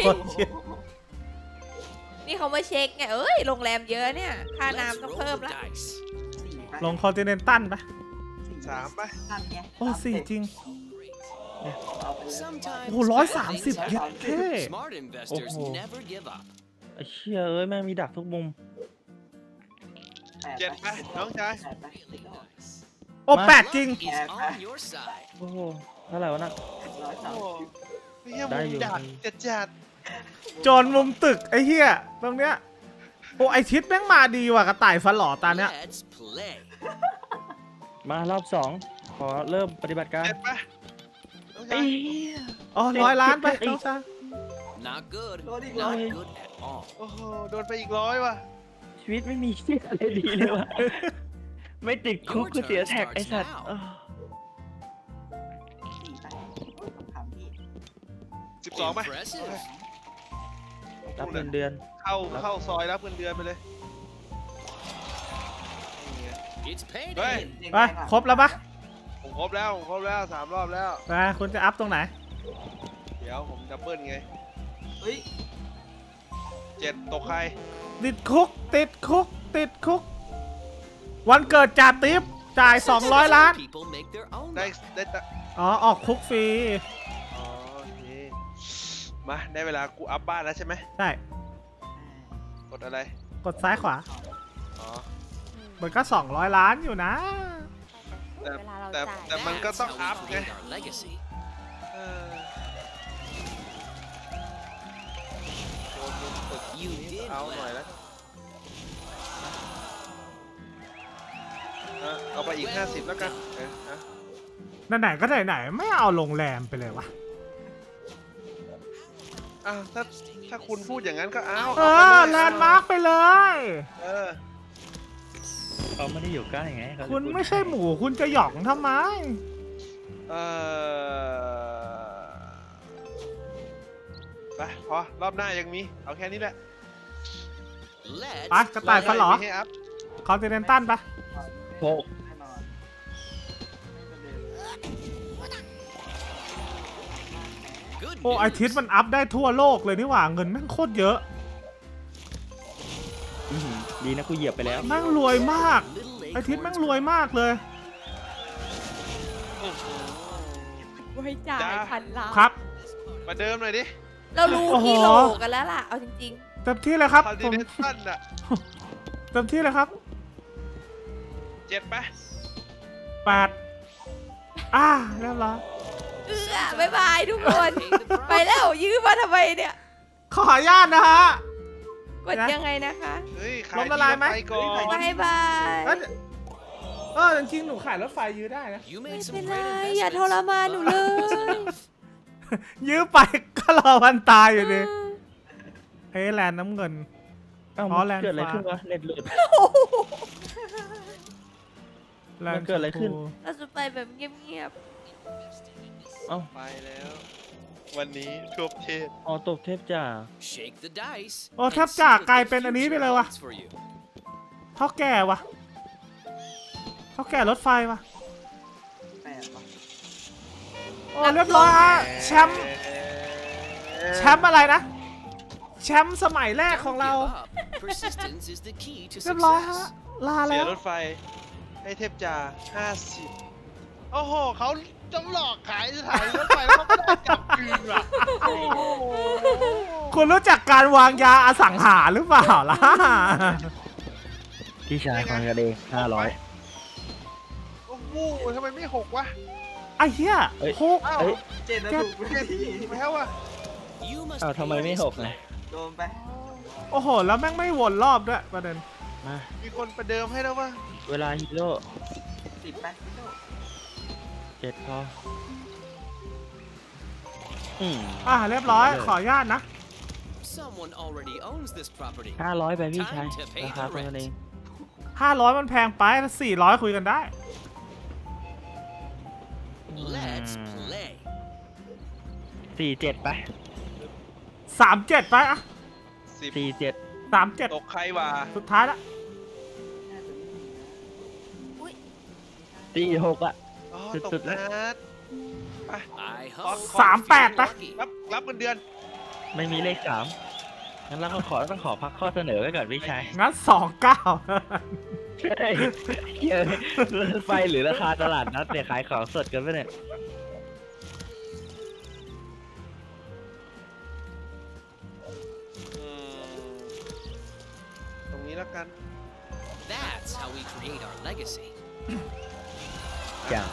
นี่เขามาเช็คไง เอ้ย โรงแรมเยอะเนี่ย ค่า Let's น้ำต้อง roll เพิ่ม the ละ dice. สี่ปะลงคอนติเนนตัลปะสามไปนั่นไงโอ้สี่จริงเอาไปเลย Sometimes โอ้โหร้อยสาม things สิบ happen. เย็ดเท่ Smart investors never give up. ไอ้เชี่ยเอ้ยแม่งมีดักทุกมุมแปดเจ็ดไปน้องชายแปดไปติดแล้วโอ้แปดจริง Luck is on your side. โอ้โหเท่าไหร่วะน่ะร้อยสามโอ้สิบเฮียได้มุอยู่มดักจัดจัดโจรมุมตึกไอ้เหี้ยตรงเนี้ย โอ้ไอทิศแม่งมาดีว่ะกระต่ายฟันหล่อตาเนี้ย Let's play. มารอบสองขอเริ่มปฏิบัติการเจ็ดไปน้องไอ้ชายเหี้ยอ๋อร้อยล้านไปน้องชาย Not good. โดนอีกร้อย Not good at all. โอ้โหโดนไปอีกร้อยว่ะชีวิตไม่มีเชี่ยอะไรดีเลยวะไม่ติดคุกก็เสียแท็กไอ้สัตว์เออสี่ไปถามพี่สิบสองไป Impressive. รับเงินเดือนเข้าเข้าซอยรับเงินเดือนไปเลยนี่ไง It's เฮ้ย payday. ไปครบแล้วปะผมครบแล้วผมครบแล้วสามรอบแล้วไปคุณจะอัพตรงไหนเดี๋ยวผมดับเบิลไงเฮ้ยเจ็ดตกใครติดคุก ติดคุก ติดคุก วันเกิดจ่าติ๊บจ่ายสองร้อยล้าน People make their own ได้ luck. ได้ตะอ๋อ ออกคุกฟรีอ๋อโอเคมาได้เวลากูอัพบ้านแล้วใช่ไหมใช่กดอะไรกดซ้ายขวาอ๋อมันก็สองร้อยล้านอยู่นะแต่เวลาเราแต่จ่ายแต่มันก็ต้อง That's how อัพ we ไง build our legacy. เออโดนมุมตึก You did เอาหน่อย well. แล้วเออเอาไปอีกห้าสิบแล้วกันเออนะไหนๆก็ไหนๆไม่เอาโรงแรมไปเลยวะอ้าวถ้าถ้าคุณพูดอย่างนั้นก็เอาเอเอาอไปแลเลยนด์มาร์กไปเลยเออเขาไม่ได้อยู่ใกล้ไงเขาจะคุณพูดไม่ใช่หมูคุณจะหยองทำไมเออไปพอรอบหน้ายังมี เอาแค่นี้แหละ Let's ไปกระต่ายฟันหรอมีให้อัพคอนติเนนตัลปะหกแน่นอนไม่เป็นไร Good โอ้ไอ news. ทิศมันอัพได้ทั่วโลกเลยนี่หว่าเงินแม่งโคตรเยอะอื้อหือดีนะกูเหยียบไปแล้วแม่งรวยมาก ไอทิศแม่งรวยมากเลยไว้จ่ายจ้าพันล้านครับมาเดิมหน่อยดิเรารู้โอ้โหที่โหลกันแล้วล่ะ เอาจริงเต็มที่เลยครับคอนผติมเนนตัลอ่ะเต็มที่เลยครับเจ็ดไปแปดอ่าเรียบร้อยๆ เอื้อบายบายทุกคน Pay the ไป price. แล้วยื้อมาทำไมเนี่ยขออนุญาตนะฮะกดยังไงนะคะเฮ้ยล้มละลายไหมไปก่อนบายบายเอ้ยเออจริงๆหนูขายรถไฟยื้อได้นะ You ไม่ made some เป็น great ไร investments. อย่าทรมานหนูเลย Wasn't enough. ยื้อไปก็รอวันตายอยู่ดีเฮ้ยแลนด์น้ำเงินเอ้าอ๋อมันแลนด์เกิดอะไรฟ้าขึ้นวะเน็ตหลุดมันเกิดอะไรขึ้นเราจะไปแบบเงียบเอ้าไปแล้ว วันนี้ทั่วประเทศอ๋อตกเทพจ่า Shake the dice. โอ้ and แทบจาก see กลาย what the เป็นอันนี้ไป future เลยวะ holds for you. เท่าแก่วะเท่าแก่รถไฟวะแปดปะโอ้เรียบร้อยฮะแชมป์แชมป์อะไรนะแชมป์สมัยแรกของเรา Don't give up. Persistence is the key to เรียบร้อยฮะ success. ลาเสีแล้ยว รถไฟให้เทพจ่าห้าสิบโอ้โหเขาจะหลอกขายสถานีรถไฟแล้วเขาก็ได้กลับคืนว่ะโอ้โหคุณรู้จักการวางยาอสังหาหรือเปล่าล่ะพี่ชายฟังกันเองห้าร้อยโอ้โหทำไมไม่หกวะไอ้เหี้ยเอ้ยหกอ้าวเอ้ยเจ็ดแล้วถูกไปที่แล้ววะ You must อ้าวทำไม pay ไม่ this หกไง back. โดนไปโอ้โห แล้วแม่งไม่วนรอบด้วยประเด็นมามีคนประเดิมให้แล้ววะเวลาฮีโร่สิบไปพี่โดเจ็ดพออืมอ่ะเรียบร้อยขออนุญาตนะ Someone already owns this property. ห้าร้อยไปพี่ชายราคาเป็นกันเองห้าร้อยมันแพงไปสี่ร้อยคุยกันได้ Let's play. สี่เจ็ดไปสามเจ็ดไปอ่ะสิบสี่เจ็ดสามเจ็ดตกใครวะสุดท้ายละสี่หกอ่ะอ๋อสุตดกๆแล้วนัด I ขอ hope ขอสามแปดไปรับรับเงินเดือนไม่มีเลขสามงั้นเราก็ขอต้องขอพักข้อเสนอไว้ก่อนพี่ชายงั้นสองเก้าใช่เยอะรถไฟหรือราคาตลาดนัดเนี่ยขายของสดกันปะเนี่ยอืมตรงนี้แล้วกัน that's how we create our legacy. อย่าง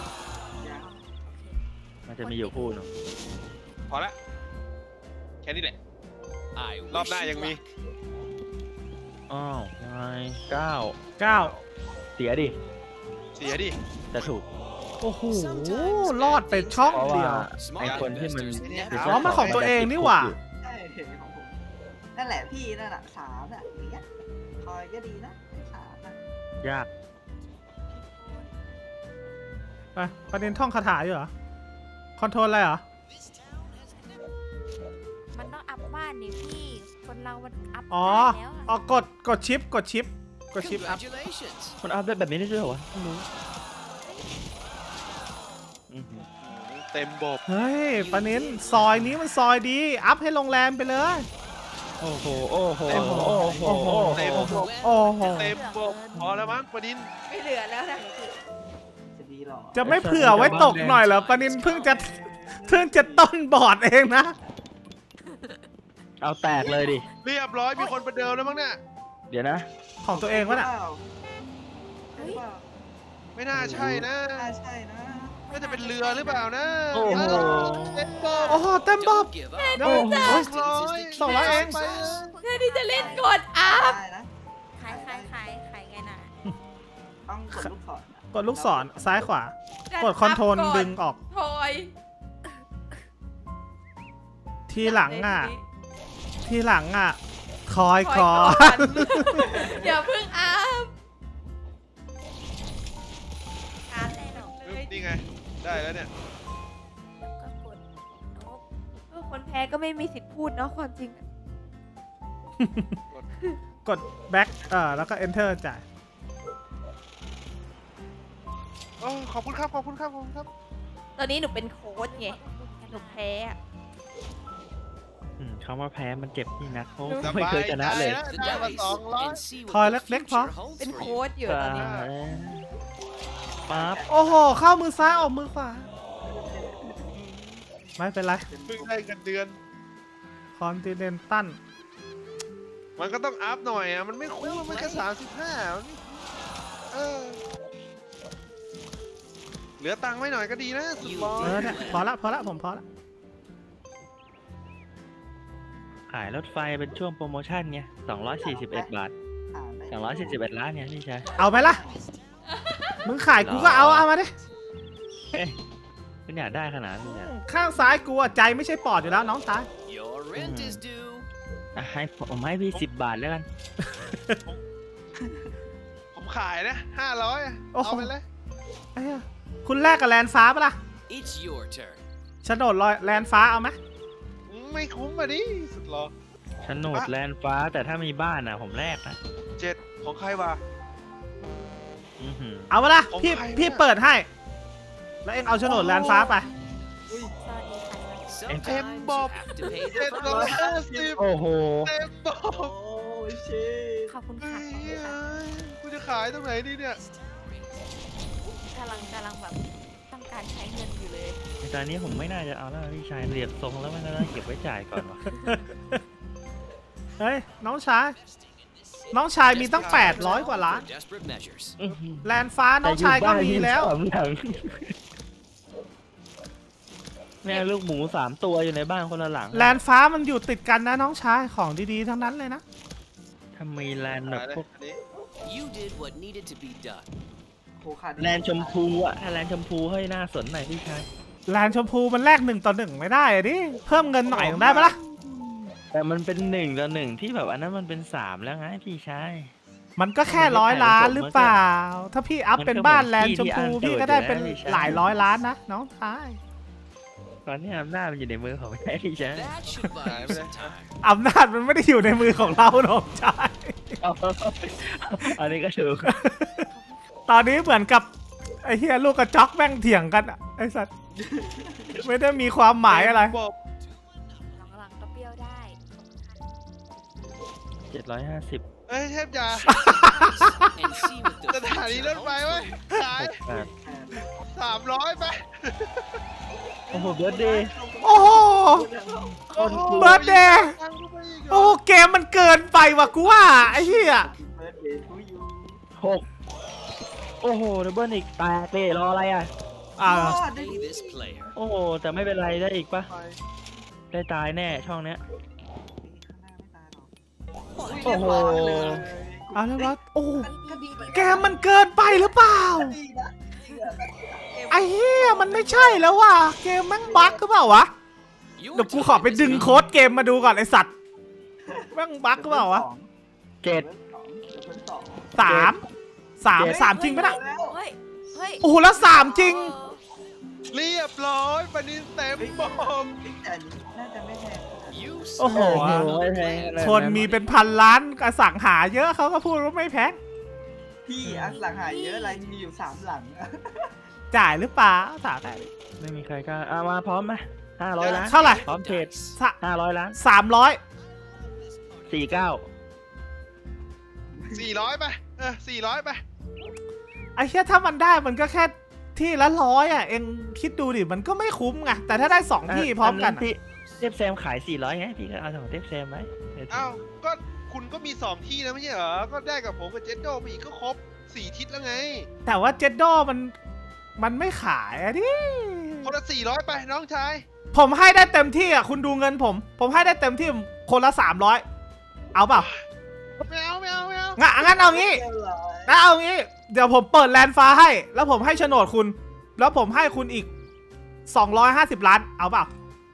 มันจะมีอยู่คู่หนึงพอละ แค่นี้แหละ I รอบ wish หน้า you ยังมี luck. อ้าวยังไงเก้าเก้าเสียดิเสียดิจะถูกโอ้โห รอดไปช่องเพราะว่าเดียวไอคนที่มัน Smart อ๋อมันของตัวเองนี่หว่าใช่เห็นของผมนั่นแหละพี่นั่นแหละสามอ่ะอย่างเงี้ยคอยก็ดีนะไอ้สามอ่ะยากไปประเด็นท่องคาถาอยู่เหรอ คอนโทรลอะไรเหรอมันต้องอัพบ้านนี่พี่ คนเรามันอัพอ๋อบ้านแล้วอ๋ออะกด กดชิป กดชิป กดชิปอัพ Congratulations. มันอัพได้แบบนี้ได้ด้วยเหรอวะไม่รู้อื้อหือเต็มบบเฮ้ยปานินซอยนี้มันซอยดี อัพให้โรงแรมไปเลยโอ้โหโอ้โหเต็มโอ้โหโอ้โหเต็มบบโอ้โหเต็มบบพอแล้วมั้งประดินไม่เหลือแล้วนะจะดีหรอจะไม่เผื่อไว้ตกหน่อยเหรอปานินเพิ่งจะเพิ่งจะต้นบอร์ดเองนะเอาแตกเลยดิเรียบร้อยมีคนประเดิมแล้วมั้งเนี่ยเดี๋ยวนะของตัวเองวะน่ะใช่หรือเปล่าไม่น่าใช่นะน่าใช่นะน่าจะเป็นเรือหรือเปล่านะโอ้โหเต็มบบโอ้โห เต็มบอบ Don't give up. โอ้โห Persistence is the สอง key ร้อย to เอง success. แค่ที่จะเล่นกดอัพได้นะขายขายขายขายไงน่ะต้องกดลูกศรนะกดลูกศรซ้ายขวา กดคอนโทรลดึงออกทอยทีหลังอ่ะ ทีหลังอ่ะ คอยคคออยก่อน อย่าเพิ่งอัพการดเลยเหรอนี่ไง ได้แล้วเนี่ยก็กดโน้ตเออคนแพ้ก็ไม่มีสิทธิ์พูดเนาะความจริงอะกด back เอ่อแล้วก็ enter จ่ายโอ้ขอบคุณครับ ขอบคุณครับ ขอบคุณครับตอนนี้หนูเป็นโค้ชไง หนูแพ้อะอืมคำว่าแพ้มันเจ็บที่นักเขาสไม่บายเคยชนะเลยใจ The ได้มา dice สองร้อย and see ทอย what เ the ล็กๆพอ future holds เป็น for โค้ช you. อยู่ตอนนี้ปั๊บโอ้โห เข้ามือซ้ายออกมือขวา ไม่เป็นไรเพิ่งได้เงินเดือนคอนติเนนตันมันก็ต้องอัพหน่อยอ่ะ มันไม่คุ้มมันแค่สามสิบห้ามันไม่เออ เหลือตังค์ไว้หน่อยก็ดีนะ สุดบอเออเนี่ย พอละ พอละ ผมพอละขายรถไฟเป็นช่วงโปรโมชั่นไงสองร้อยสี่สิบเอ็ดบาทผ่านไปสองร้อยสี่สิบเอ็ดล้านเนี่ยพี่ชายเอาไหมล่ะ มึงขายกูก็เอา เอามาดิเอ้ยคุณอยากได้ขนาดนี้เนี่ยข้างซ้ายกูอะใจไม่ใช่ปอดอยู่แล้วน้องตาย Your rent is due. อ่ะให้ผมให้พี่สิบบาทแล้วกันผมขายนะห้าร้อยโอ้โหเอาไปเลยเอ้ยคุณแลกกับแลนฟ้าปะล่ะ It's your turn. โฉนดลอยแลนฟ้าเอาไหมไม่คุ้มอ่ะดิสุดหรอโฉนดแลนฟ้าแต่ถ้ามีบ้านอ่ะผมแลกนะเจ็ดของใครวะอื้อหือเอาปะล่ะของพี่ใครเนี่ยพี่เปิดให้ แล้วเอ็งเอาโฉนดแลนฟ้าไปสวัสดีค่ะ Sometimes you Bob. have to pay เจ็ด the ร้อย price. ห้าสิบโอ้โหเต็มบอโอ้กยเชขอบคุณเฮ้ค่ะยกูจะขายตรงไหนดีเนี่ยกำลังกำลังแบบต้องการใช้เงินอยู่เลยตอนนี้ผมไม่น่าจะเอาแล้วพี่ชายเรียกทรงแล้วมันก็ต้องเก็บไว้จ่ายก่อนวะเฮ้ย น้องชาย น้องชายมีตั้ง แปดร้อย กว่าล้าน For desperate measures. แลนฟ้าน้องชายก็มีแล้วต่อยู่บ้านมีสามหลังเนี่ยลูกหมูสามตัวอยู่ในบ้านคนละหลังแลนฟ้ามันอยู่ติดกันนะน้องชาย ของดีๆทั้งนั้นเลยนะถ้ามีแลนแบบพวกอันนี้ You did what needed to be done. โหขาดแลนชมพูอะถ้าแลนชมพูให้น่าสนหน่อยพี่ชายแลนชมพูมันแลกหนึ่งต่อหนึ่งไม่ได้อะดิ เพิ่มเงินหน่อยได้ปะล่ะแต่มันเป็นหนึ่งต่อหนึ่งที่แบบอันนั้นมันเป็นสามแล้วไงพี่ชายมันก็แค่ร้อยล้านหรือเปล่า ถ้าพี่อัพเป็นบ้านแลนชมพูพี่ก็ได้เป็นหลายร้อยล้านนะน้องชายตอนนี้อำนาจมันอยู่ในมือของพี่ชาย That should buy you some time. อำนาจมันไม่ได้อยู่ในมือของเราน้องชายเอาอันนี้ก็ถูกตอนนี้เหมือนกับไอ้เฮียลูกกระจอกแม่งเถียงกันอะไอ้สัตว์ ไม่ได้มีความหมายอะไรบอกหลังๆก็เปรี้ยวได้เจ็ดร้อยห้าสิบเอ้ยเทพจ่า And see what the สถานีรถไฟเว้ยขายแปดสามร้อยไปโอ้โหเบิร์ดเดย์โอ้โหต้นคูเบิร์ดเดย์ตังค์กูไปอีกเหรโอ้เกมมันเกินไปว่ะกูว่าไอ้เหี้ยเบิร์ดเดย์ทูยูหกโอ้โหดับเบิลอีกแปดเลยรออะไรอ่ะอ่า pay this player. โอ้โหแต่ไม่เป็นไรได้อีกปะไปได้ตายแน่ช่องเนี้ยข้างหน้าไม่ตายหรอกโอ้โหเอาแล้ววะโอ้ก็ดีดีเกมมันเกินไปหรือเปล่าดีนะเชื่อนะไอ้เหี้ยมันไม่ใช่แล้วว่ะเกมแม่งบั๊กหรือเปล่าวะ Your เดี๋ยวกูขอไป time is ดึง up. โค้ดเกมมาดูก่อนไอ้สัตว์แม่งบั๊กหรือเปล่าวะเจ็ดเบิร์ดสองสามสามเจ็ดสามจริงปะน่ะเฮ้ย เฮ้ยโอ้โหแล้วสามจริงเรียบร้อยปนินเต็มบอมแต่อันนี้น่าจะไม่แพง You โอ้โหโอ้โห started ไม่ the แพง plan. ขนาดคนมีเป็นพันล้านอสังหาเยอะเขาก็พูดว่าไม่แพงพี่อสังหาเยอะอะไรมีอยู่สามหลังอะจ่ายหรือเปล่าถามได้ไม่มีใครกล้าอ่ะมาพร้อมไหมห้าร้อยล้านเท่าไหร่พร้อมเทรดสะห้าร้อยล้านสามร้อยสี่เก้าสี่ร้อยไป เออสี่ร้อยไปไอ้เหี้ยถ้ามันได้มันก็แค่ที่ละร้อยอ่ะเองคิดดูดิมันก็ไม่คุ้มไงแต่ถ้าได้สองที่พร้อมกันอะที่เทพแซมขายสี่ร้อยไงพี่ก็เอาของเทพแซมไหมเดี๋ยวเอ้าก็คุณก็มีสองที่แล้วไม่ใช่เหรอ ก็ได้กับผมกับเจนโดไปอีกก็ครบสี่ทิศแล้วไงแต่ว่าเจดโดมันมันไม่ขายอะดิคนละสี่ร้อยไปน้องชายผมให้ได้เต็มที่อ่ะคุณดูเงินผม ผมให้ได้เต็มที่คนละสามร้อยเอาเปล่าไม่เอาไม่เอาไม่เอางั้นงั้นเอางี้เรียบร้อยงั้นเอางี้ เดี๋ยวผมเปิดแลนด์ฟ้าให้ แล้วผมให้โฉนดคุณ แล้วผมให้คุณอีกสองร้อยห้าสิบล้านเอาเปล่า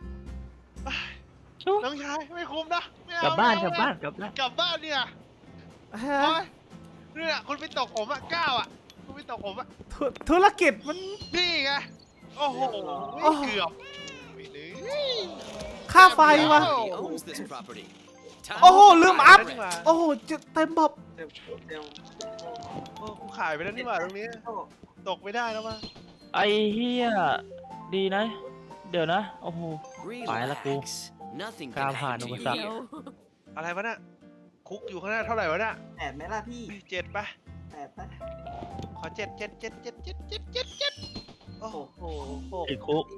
น้องชายไม่คุ้มนะไม่เอกลับบ้านกไม่ลับเอบ้านกลับบ้านกลับบ้านเนี่ยโอ๊ยเนี่ยคุณไปตกผมอ่ะเก้าอ่ะ คุณไปตกผมอ่ะธุธุรกิจมันนี่ไง โอ้โหโอ้เกือบไปเลยค่าไฟวะ He owns this property. Time โอ้โห to ลืม buy อัพ the rest. โอ้โหจะเต็มบบเดี๋ยวเดี๋ยวโอ้กูขายไปแล้วนี่หว่าตรงนี้โอ้ตกไม่ได้แล้วมั้งไอ้เฮียดีนะ เดี๋ยวนะ โอ้โห ไปละกู Relax. Nothing ก้าว can ผ่าน happen อุ to ป you สรรค here. อะไรวะน่ะ คุกอยู่ข้างหน้าเท่าไหร่วะน่ะแปดไหมล่ะพี่เจ็ดไปแปดปะขอเจ็ดเจ็ดเจ็ดเจ็ดเจ็ดเจ็ดเจ็ดเจ็ดโอ้โหโอ้โหติดคุก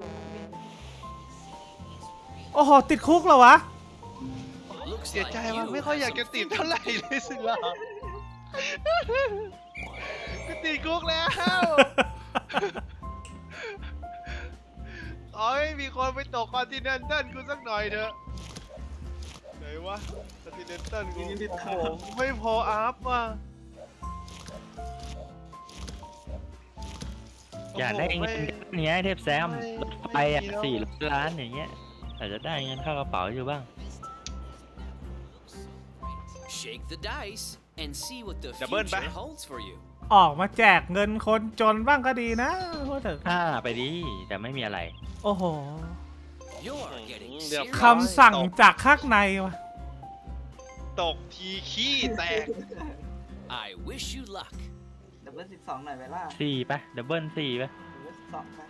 โอ้โห ติดคุกเหรอวะ Looks เสีย like ใจว่ะ you ไม่ค่อยอยากจะ have ติด something เท่าไหร่เลยสิล่ะก็ติดคุกแล้วขอให้มีคนไปตกคอนติเนนตัลกูสักหน่อยเถอะไหนวะคอนติเนนตัลกูโอ้โหไม่พออัพว่ะอยากได้เงินเนี้ยเทพแซมไม่รถไฟอ่ะไม่มีแล้วสี่ล้านอย่างเงี้ยอาจจะได้เงินเข้ากระเป๋าอยู่บ้าง Shake the dice and see what the Double future back. holds for you. ออกมาแจกเงินคนจนบ้างก็ดีนะพูดถึงห้าไปดิแต่ไม่มีอะไรโอ้โห You're getting เดี๋ยว serious. คำสั่งจากข้างในวะตกทีขี้แตก I wish you luck. ดับเบิลสิบสองหน่อยไหมล่ะสี่ไปดับเบิลสี่ไปดับเบิลสิบสองไป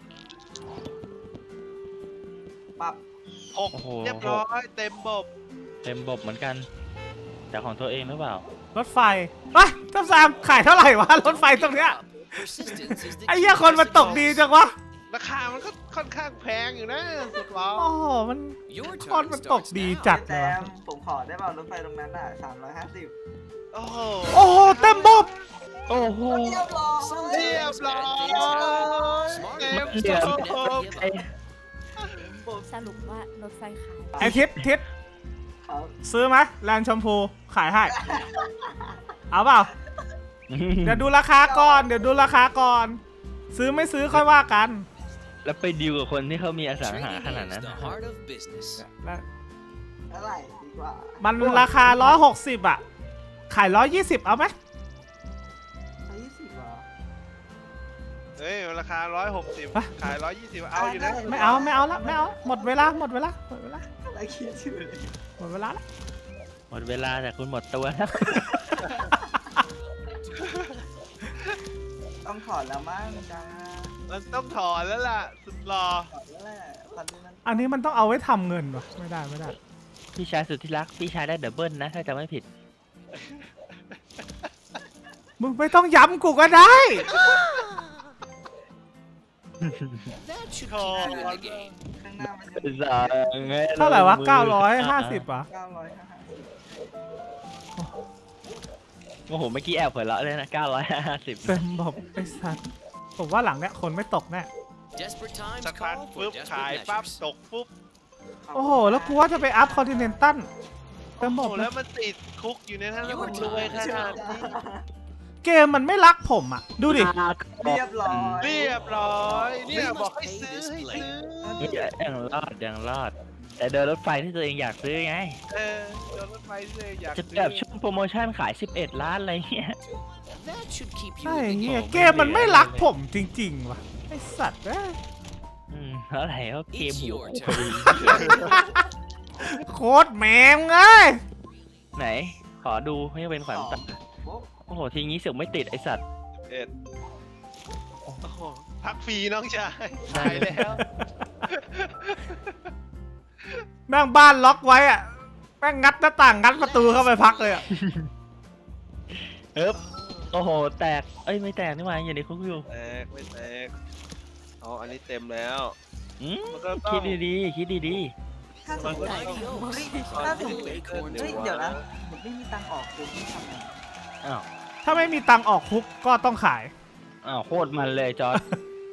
ปรับหกเรียบร้อยเต็มบบเต็มบบเหมือนกัน แต่ของตัวเองหรือเปล่ารถไฟเฮ้ยต้นแซมขายเท่าไหร่วะรถไฟตรงเนี้ย Persistence is the ไอ้ key เหี้ย to คนมันตก success. ดีจังวะราคามันก็ค่อนข้างแพงอยู่นะสุดล้อโอ้โหมัน Your คน turn มันตก starts ดี now. จัดแจเลยวะมผมขอได้เปล่ารถไฟตรงนั้นอ่ะสามร้อยห้าสิบโอ้โหโอ้โหเต็มบบโอ้โหเรียบร้อยเรียบร้อย Smart เต็ม people บ never บ give up. สรุปว่ารถไฟขายไอทิศทิศครับซื้อไหมแลนด์ชมพูขายให้ เอาเปล่า เดี๋ยวดูราคาก่อน เดี๋ยวดูราคาก่อน ซื้อไม่ซื้อค่อยว่ากันแล้วไปดีลกับคนที่เขามีอสังหา Trading ขนาดนั้น is the heart of business. เท่าไหร่ดีกว่ามันราคาร้อยหกสิบอ่ะ ขายร้อยยี่สิบเอาไหมร้อยยี่สิบเหรอเฮ้ยราคาร้อยหกสิบขายร้อยยี่สิบเอาอยู่นะไม่เอาไม่เอาละไม่เอา หมดเวลาหมดเวลาหมดเวลาอะไรคิดอยู่เลยหมดเวลาละหมดเวลาแต่คุณหมดตัวแล้วต้องถอดแล้วมั้งจ้ามันต้องถอนแล้วล่ะสุดหล่อถอดแล้วแหละพันนี้มันอันนี้มันต้องเอาไว้ทำเงินวะไม่ได้ไม่ได้พี่ชายสุดที่รัก พี่ชายได้ดับเบิลนะ ถ้าจะไม่ผิดมึงไม่ต้องย้ำกูก็ได้ That should ถอ keep น you in the game. ข้างหน้ามันจะเท่าไหร่วะเก้าร้อยห้าสิบอ่ะเก้าร้อยห้าสิบโอ้โห เมื่อกี้แอบเผลอเลยนะเก้าร้อยห้าสิบเต็มบบไอ้สัตว์ผมว่าหลังเนี้ยคนไม่ตกแน่ Desperate times สักพัก call ปุ๊ for บขาย desperate ปั๊บ measures. ตกปุ๊บโอ้โห แล้วกูว่าจะไปอัพคอนติเนนตัลเต็โอ้มโหบบเลแล้ยวมันติดคุกอยู่ในนั้นแล้วมันรวยขนาดนี้เกมมันไม่รักผมอ่ะ ดูดิเรียบร้อยเรียบร้อยเนี่ยบอกให้ซื้อให้ซื้อเฮ้ยยังรอดยังรอด แต่เดินรถไฟที่ตัวเองอยากซื้อไงเออโดนรถไฟเลยอยากจะซื้อแบบช่วงโปรโมชั่นขายสิบเอ็ดล้านอะไรเงี้ย That should keep you ไอ้ in the เหี้ย game. เกมมันไม่รักผมจริงๆว่ะ ไอ้สัตว์เอ้ยอืมเท่าไหร่ก็เกม It's หัว your พอ turn. ดีโคตรแมงเอ้ยไหน ขอดูให้เป็นขวัญตาโบ๊ะโอ้โห ทีนี้เสือกไม่ติดไอสัตว์เอ็ดโอ้โหพักฟรีน้องชายขายแล้วแม่งบ้านล็อกไว้อ่ะ แม่งงัดหน้าต่างงัดประตูเข้าไปพักเลยอ่ะเอ๊บโอ้โห แตก เอ้ย ไม่แตกนี่หว่าอยู่ในคุกอยู่แตกไม่แตกอ๋ออันนี้เต็มแล้วอืมมันก็ต้องคิดดีๆ คิดดีถ้าสมมติ Adios. ถ้าสมมติ Acorn เฮ้ย to เดี๋ยวนะ water. ผมไม่มีตังค์ออกคือพี่ทำไงๆ อ้าวถ้าไม่มีตังค์ออกคุกก็ต้องขายอ้าว โคตรมันเลยจอร์ด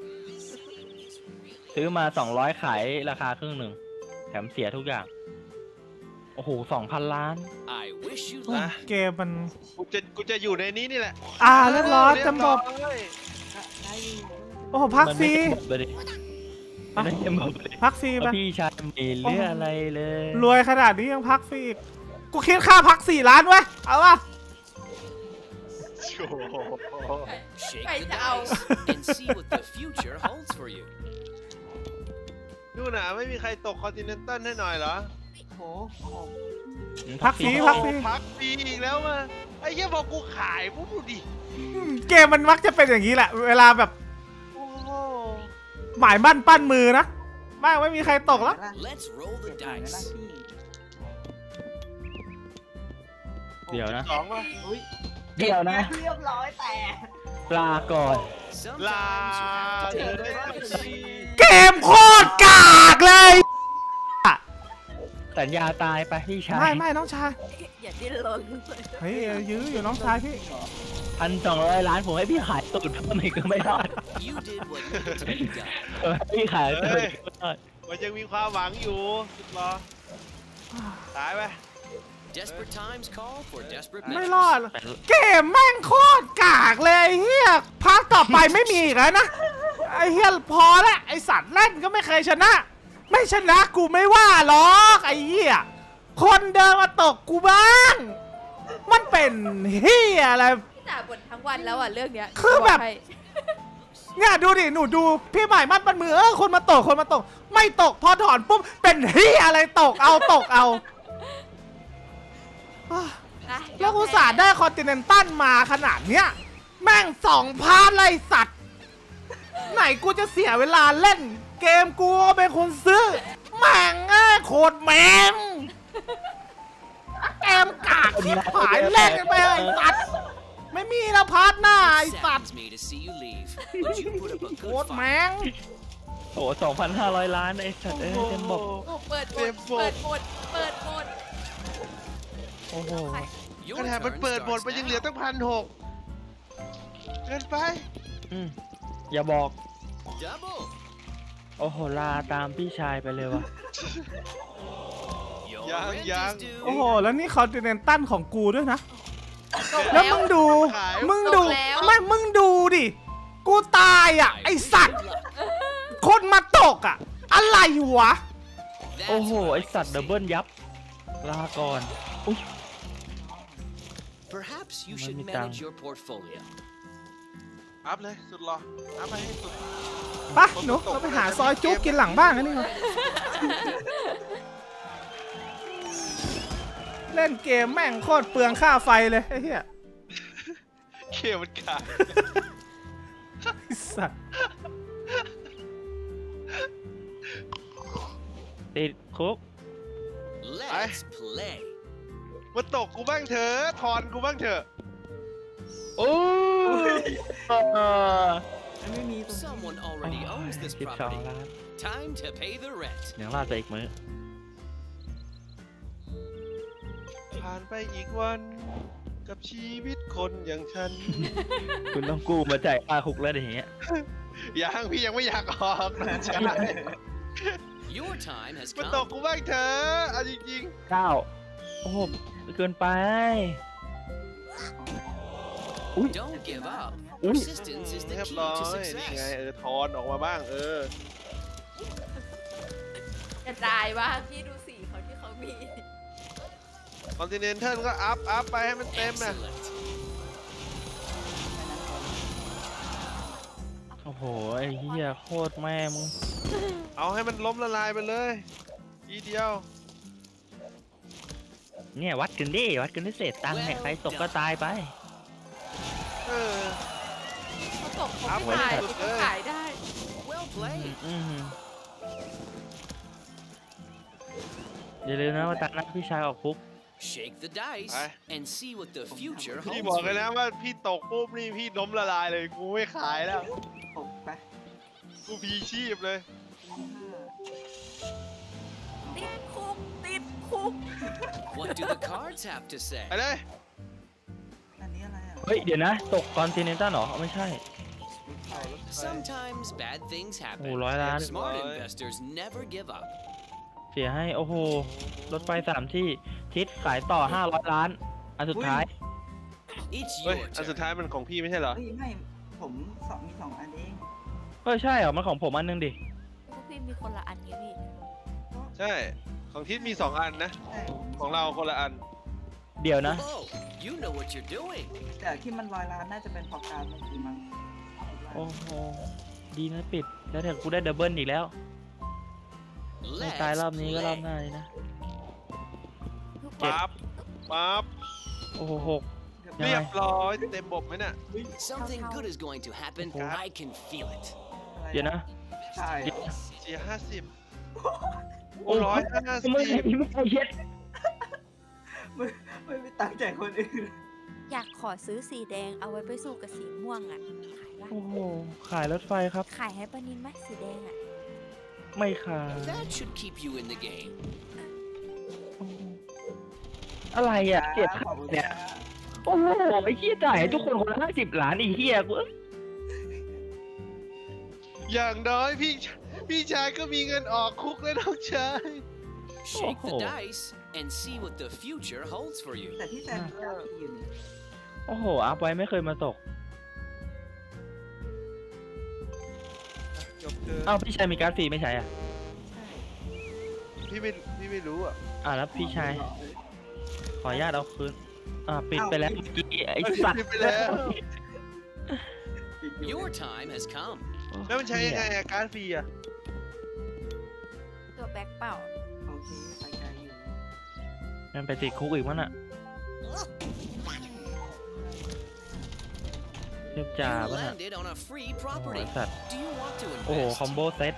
ซื้อมาสองร้อยขายราคาครึ่งหนึ่ง แถมเสียทุกอย่าง โอ้โหสองพันล้าน I wish you นะ luck. เกมมันกูจะกูจะอยู่ในนี้นี่แหละอ่าเรียบร้อยเต็มบบเรียร้อยได้อยู่โอ้โหพักมันฟรีไม่ได้บอกเลยดิมันไม่ได้บอกเลยพักฟรีว่าไปพี่ชายมีเรื่องอะไรเลยรวยขนาดนี้ยังพักฟรีอีกกูคิดค่าพักสี่ล้านเว้ย เอาวะโอ้โห Shake Right the now. dice and see what the future holds for you. นู่นน่ะไม่มีใครตกคอนติเนนตัลให้หน่อยเหรอโหพักฟรีพักฟรีโอ้พักฟรีอีกแล้วมาไอ้เหี้ยพอกูขายปุ๊บดูดิเกมมันมักจะเป็นอย่างนี้แหละ เวลาแบบโอ้โหหมายมั่นปั้นมือนะไม่ไม่มีใครตกแล้ว Let's roll the เก็บหน่อยนะ dice. พี่เดี๋ยวนะสองป่ะอุ้ยเดี๋ยวนะเรียบร้อยแต่ปลาก่อนลา Sometimes you have เธ to อ take ได้ the สัก risk. ทีเกมโคตรกากเลยสัญญาตายไปพี่ชายไม่ไม่น้องชายอย่าดิ้นรนเลยเฮ้ยยื้ออยู่น้องชายพี่พันสองร้อยล้านผมให้พี่ขายตูดเพิ่มอีกก็ไม่รอด You did what needed to be done. เออพี่ขายตูดอีกก็ไม่รอดมันยังมีความหวังอยู่สุดรอตายไป Desperate times call for desperate ไม่ measures. รอด เกมแม่งโคตรกากเลยไอ้เฮียพาร์ทต่อไปไม่มีอีกแล้วนะ ไอ้เฮียพอละไอสัตว์เล่นก็ไม่เคยชนะ ไม่ชนะกูไม่ว่าหรอกไอ้เฮียคนเดินมาตกกูบ้าง มันเป็นเฮียอะไรไหนส่าห์บ่นทั้งวันแล้วอ่ะเรื่องเนี้ยคือแบบกให้เนี่ยดูดิหนูดูพี่ใหม่มัดมันมือเออคนมาตกคนมาตก ไม่ตกพอถอนปุ๊บเป็นเฮียอะไรตกเอาตกเอานะแล้วกูสาห์ได้คอนติเนนตัลมาขนาดเนี้ยแม่งสองพันเลยสัตว์ ไหนกูจะเสียเวลาเล่น เกมกูก็เป็นคนซื้อ แม่งเอ้ยโคตรแม่งเกมกากชิบหายเล่นกันไปไอ้สัตว์ไม่มีแล้วพาร์ทหน้าไอ้สัตว์ Saddens me to see you leave, but you put up a โค good ตร fight. แม่งโอ้สองพันห้าร้อยล้านไอ้สัตว์เอ้ยเต็มบอกโอ้เปิดหมเต็ดมบทเปิดหมดเปิดหมดโอ้โห Your ขนาดมัน turn เปิดบท starts มันยังเหลือ now. ตั้งพันหกเกินไปอืมอย่าบอก Double. โอ้โหลาตามพี่ชายไปเลยว่ะ Your Yang, rent yang. is due. โอ้โหแล้วนี่คอนติเนนตัลของกูด้วยนะตกแล้แล้ว วมึงดูขายมึงดูตกแล้วไม่มึงดูดิ กูตายอ่ะ ไอสัตว์ คนมาตกอ่ะ อะไรวะ That's โอ้โห what I ไอ like สั to ตว์ดับ see. เบิลยับ ลาก่อน อุ้ย Perhaps you Money should down. manage your portfolio. อัพเลยสุดหรออัพไปให้สุดปะหนูเราไปหาซอยจุ๊บกินหลังบ้านกันนี่มาเล่นเกมแม่งโคตรเปลืองค่าไฟเลยไอ้เหี้ยเคมันขายไอ้สัตว์ติดคุก Let's play. มาตกกูบ้างเถอะถอนกูบ้างเถอะโอ้ยเออไม่มีตรงนี้ Someone already owns this สิบสอง property. ล้าน Time to pay the rent. ยังลาดไปอีกมื้อผ่านไปอีกวัน กับชีวิตคนอย่างฉันคุณต้องกู้มาจ่ายค่าคุกแล้วอย่างเงี้ยยังพี่ยังไม่อยากออกนะใช่ Your time has มาตก come. กูบ้างเถอะเอาจริงเก้าโอ้โหเกินไป Don't give up. Ooh. Persistence is ๆ the เรียบ key ร้อย to นี่ไง success. เออถอนออกมาบ้างเออกระจายว่าพี่ดูสีเขาที่เขามีคอนติเนนทัลก็อัพอัพไปให้มันเต็มนะ Excellent. โอ้โห ไอ้เหี้ยโคตรแม่มึงเอาให้มันล้มละลายไปเลยทีเดียวเนี่ยวัดกันดิ วัดกันด้วยเศษตังค์เนี่ย ใครตกก็ตายไปเออเขาตกเขาอัพไม่ไว้ขายสุดเขาเลยขายได้ Well อืม played. อืมอย่าลืมนะว่าตาหน้าพี่ชายออกคุก Shake the dice Aye. and see what the future พี่ holds บอก for เลยนะ you. ว่าพี่ตกปุ๊บนี่พี่ล้มละลายเลยกูไม่ขายแล้วตกไปกูพีชีพเลยติดคุกติดคุก What do the cards have to say? ไปเลยอันนี้อะไรอ่ะเฮ้ย เดี๋ยวนะ ตกคอนติเนนตัลเหรอ ไม่ใช่ Sometimes bad things happen. Oh,ร้อยล้าน Smart ร้อย investors never give up. เสียให้ โอ้โห รถไฟสามที่ ทิศขายต่อ ห้าร้อย ล้าน อันสุดท้าย It's เฮ้ย your อันสุด turn. ท้ายมันของพี่ไม่ใช่เหรอเฮ้ยไม่ผมสองมีสองอันเองเฮ้ย ใช่เหรอ มันของผมอันนึงดิพวกพี่มีคนละอันนี้พี่ใช่ ของทิศมีสองอันนะใช่ผมมีของเราคนละอันเดี๋ยวนะ Whoa, you know what you're doing. แต่ที่มันลอยล้านน่าจะเป็นพอการเมื่อกี้มั้งโอ้โห ดีนะปิด แล้วเดี๋ยวกูได้ดับเบิลอีกแล้ว ไม่ Let's ตายรอบนี้ก็รอบห play. น้าเลยนะปั๊บ ปั๊บโอ้โหหกเรียบร้อยเต็มบบไหมเนี่ย Something good is going to happen. Oh. I can feel it. เดี๋ยวนะใช่เดี๋ยวนะเสียห้าสิบโอ้ร้อยห้าสิบมึงไอ้ไม่ไอ้เย็ดไม่ไม่มีตังค์จ่ายคนอื่นอยากขอซื้อสีแดงเอาไว้ไปสู้กับสีม่วงอ่ะ ขายปะโอ้โห ขายรถไฟครับขายให้ปานินไหมสีแดงอ่ะไม่ขาย That should keep you in the game. อะไรอ่ะเจ็ดขอบคุณเนี่ยนะโอ้โห ไอ้เหี้ยจ่ายให้ทุกคนคนละห้าสิบล้านไอ้เหี้ยกูอย่างน้อยพี่พี่ชายก็มีเงินออกคุกแล้วน้องชาย Shake the Oh. dice and see what the future holds for you. แต่ที่แซมมีเก้าทีอยู่นี่โอ้โห อัพไว้ไม่เคยมาตกจบเถอะเอ้าพี่ชายมีการ์ดฟรีไม่ใช่อ่ะใช่พี่ไม่พี่ไม่รู้อ่ะอ่าแล้วพี่ชาย ขออนุญาตเอาคืน อ่าปิดไปแล้วเมื่อกี้ไอไอ้สัตว์ไปแล้ว Your time has come. แล้วมันใช้ยังไงอะการ์ดฟรีอะตัวแบ็คเปล่าโอเคไปไกลอยู่มันไปติดคุกอีกมั้งน่ะเรียบ You จ่าป่ะน่ะ landed on a free โอ้โห property. สัตว์ Do you want to โอ้โห invest? คอมโบเซ็ต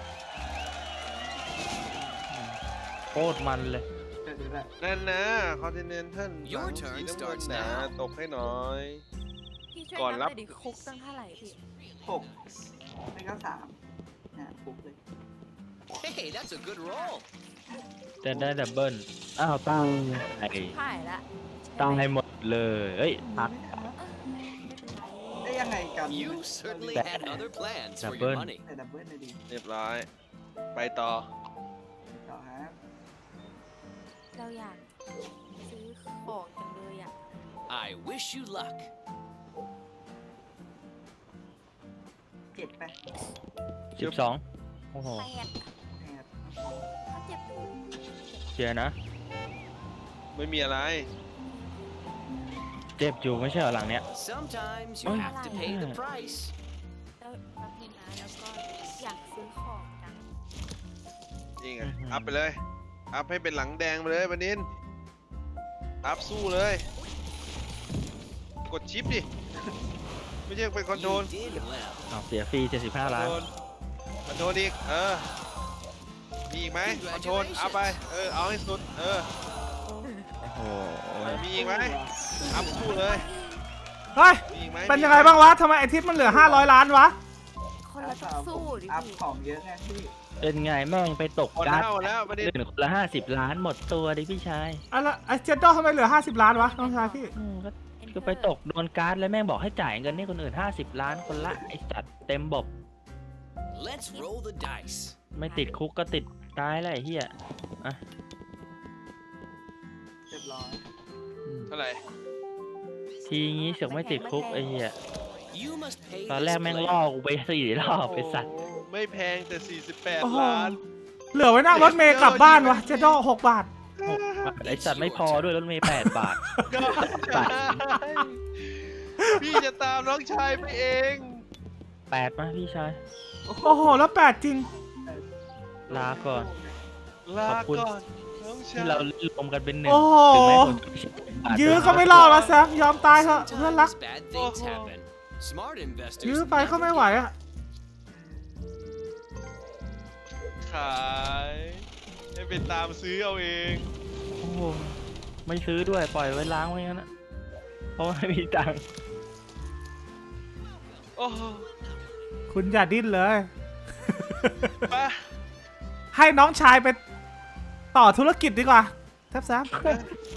โคตรมันเลยเดี๋ยวแหละนั่นนะคอนติเนนทัล Your turn starts นะ now ตกให้หน่อยพี่ช่วยก่อนนับรัหบน่อยดิคุกตั้งเท่าไหร่พี่หกไม่ก็สามนะปุ๊บเลย Hey, that's a good roll. จะได้ดับเบิลอ้าวตั้งไอ้ผ่ายละตั้งให้หมดเลยเอ้ยพักได้ยังไงกัน You certainly had other plans for Double. your money. แต่ดับเบิลเลยดีเรียบร้อย ไปต่อต่อฮะเราอยากซื้อของจังเลยอ่ะ I wish you luck. เจ็ดไปสิบสองโอ้โหแปดแปดถ้าเจ็บอยู่เชียร์นะไม่มีอะไรเจ็บอยู่ไม่ใช่เหรอหลังเนี้ย Sometimes you Oh. have to pay the price. แล้วแป๊บนึงนะแล้วก็อยากซื้อของจังนี่ไงอือหืออัพไปเลย อัพให้เป็นหลังแดงไปเลยบันนิน อัพสู้เลย กดชิปดิ ไม่ใช่เป็นคอนโทร You ล did well. อ้าวเสียฟรีเจ็ดสิบห้าล้านคอนโทรลอีก เออ มีอีกไหมคอนโทรลอัพไป เออ เอาให้สุด เออโอ้โหมีอีกไหมอัพสู้เลยเฮ้ยมีอีกไหมเป็นยังไงบ้างวะทำไมไอทิปมันเหลือห้าร้อยล้านวะคนเราต้องสู้ดิอัพพี่ของเยอะไงพี่เป็นไงแม่งไปตกคนการ์ดเท่าแล้วบันนินหนึ่งคนละห้าสิบล้านหมดตัวดิพี่ชายอะไรไอเจดโดทำไมเหลือห้าสิบล้านวะน้องชายพี่อืมก็ก็ไปตกโดนการ์ดแล้วแม่งบอกให้จ่ายเงินให้คนอื่นห้าสิบล้านคนละไอ้สัตว์เต็มบบ Let's roll the dice. ไม่ติดคุกก็ติดตายแล้วไอ้เหี้ยอ่ะเรียบร้อยอืมเท่าไหร่ทีงี้เสือกไม่ติดคุกไอ้เหี้ย You must pay ตอน this แรกแม่ง player. ล่อกูไปสี่รอบไอ้สัตว์โอ้ไม่แพงแต่ สี่สิบแปดโอ้โหล้านเหลือไว้นั่งรถเมย์กลับบ้านวะเจดโดหกบาทหกบาทไอ้สัตว์ไม่พอด้วยรถเมย์แปดบาทก็พี่จะตามน้องชายไปเองแปดมาพี่ชายโอ้โห แล้วแปดจริงลาก่อนลาขอบคุณก่อนน้องชาที่ยเรารวมกันเป็นหนึ่งโอ้โหถึงแม้ผลจะบาทยื้อก็ไม่รอดแล้วแซมยอมตายเถอะเพื่อนรัก Sometimes bad things happen. Smart investors ยื้อไปเขาไม่ never ไหว give อะ up. ขายให้ไปตามซื้อเอาเองโอ้โหไม่ซื้อด้วยปล่อยไว้ล้างไว้งั้นนะเพราะว่าไม่มีตังค์โอ้โหคุณอย่าดิ้นเลยไปให้น้องชายไปต่อธุรกิจดีกว่าแทบแซมไป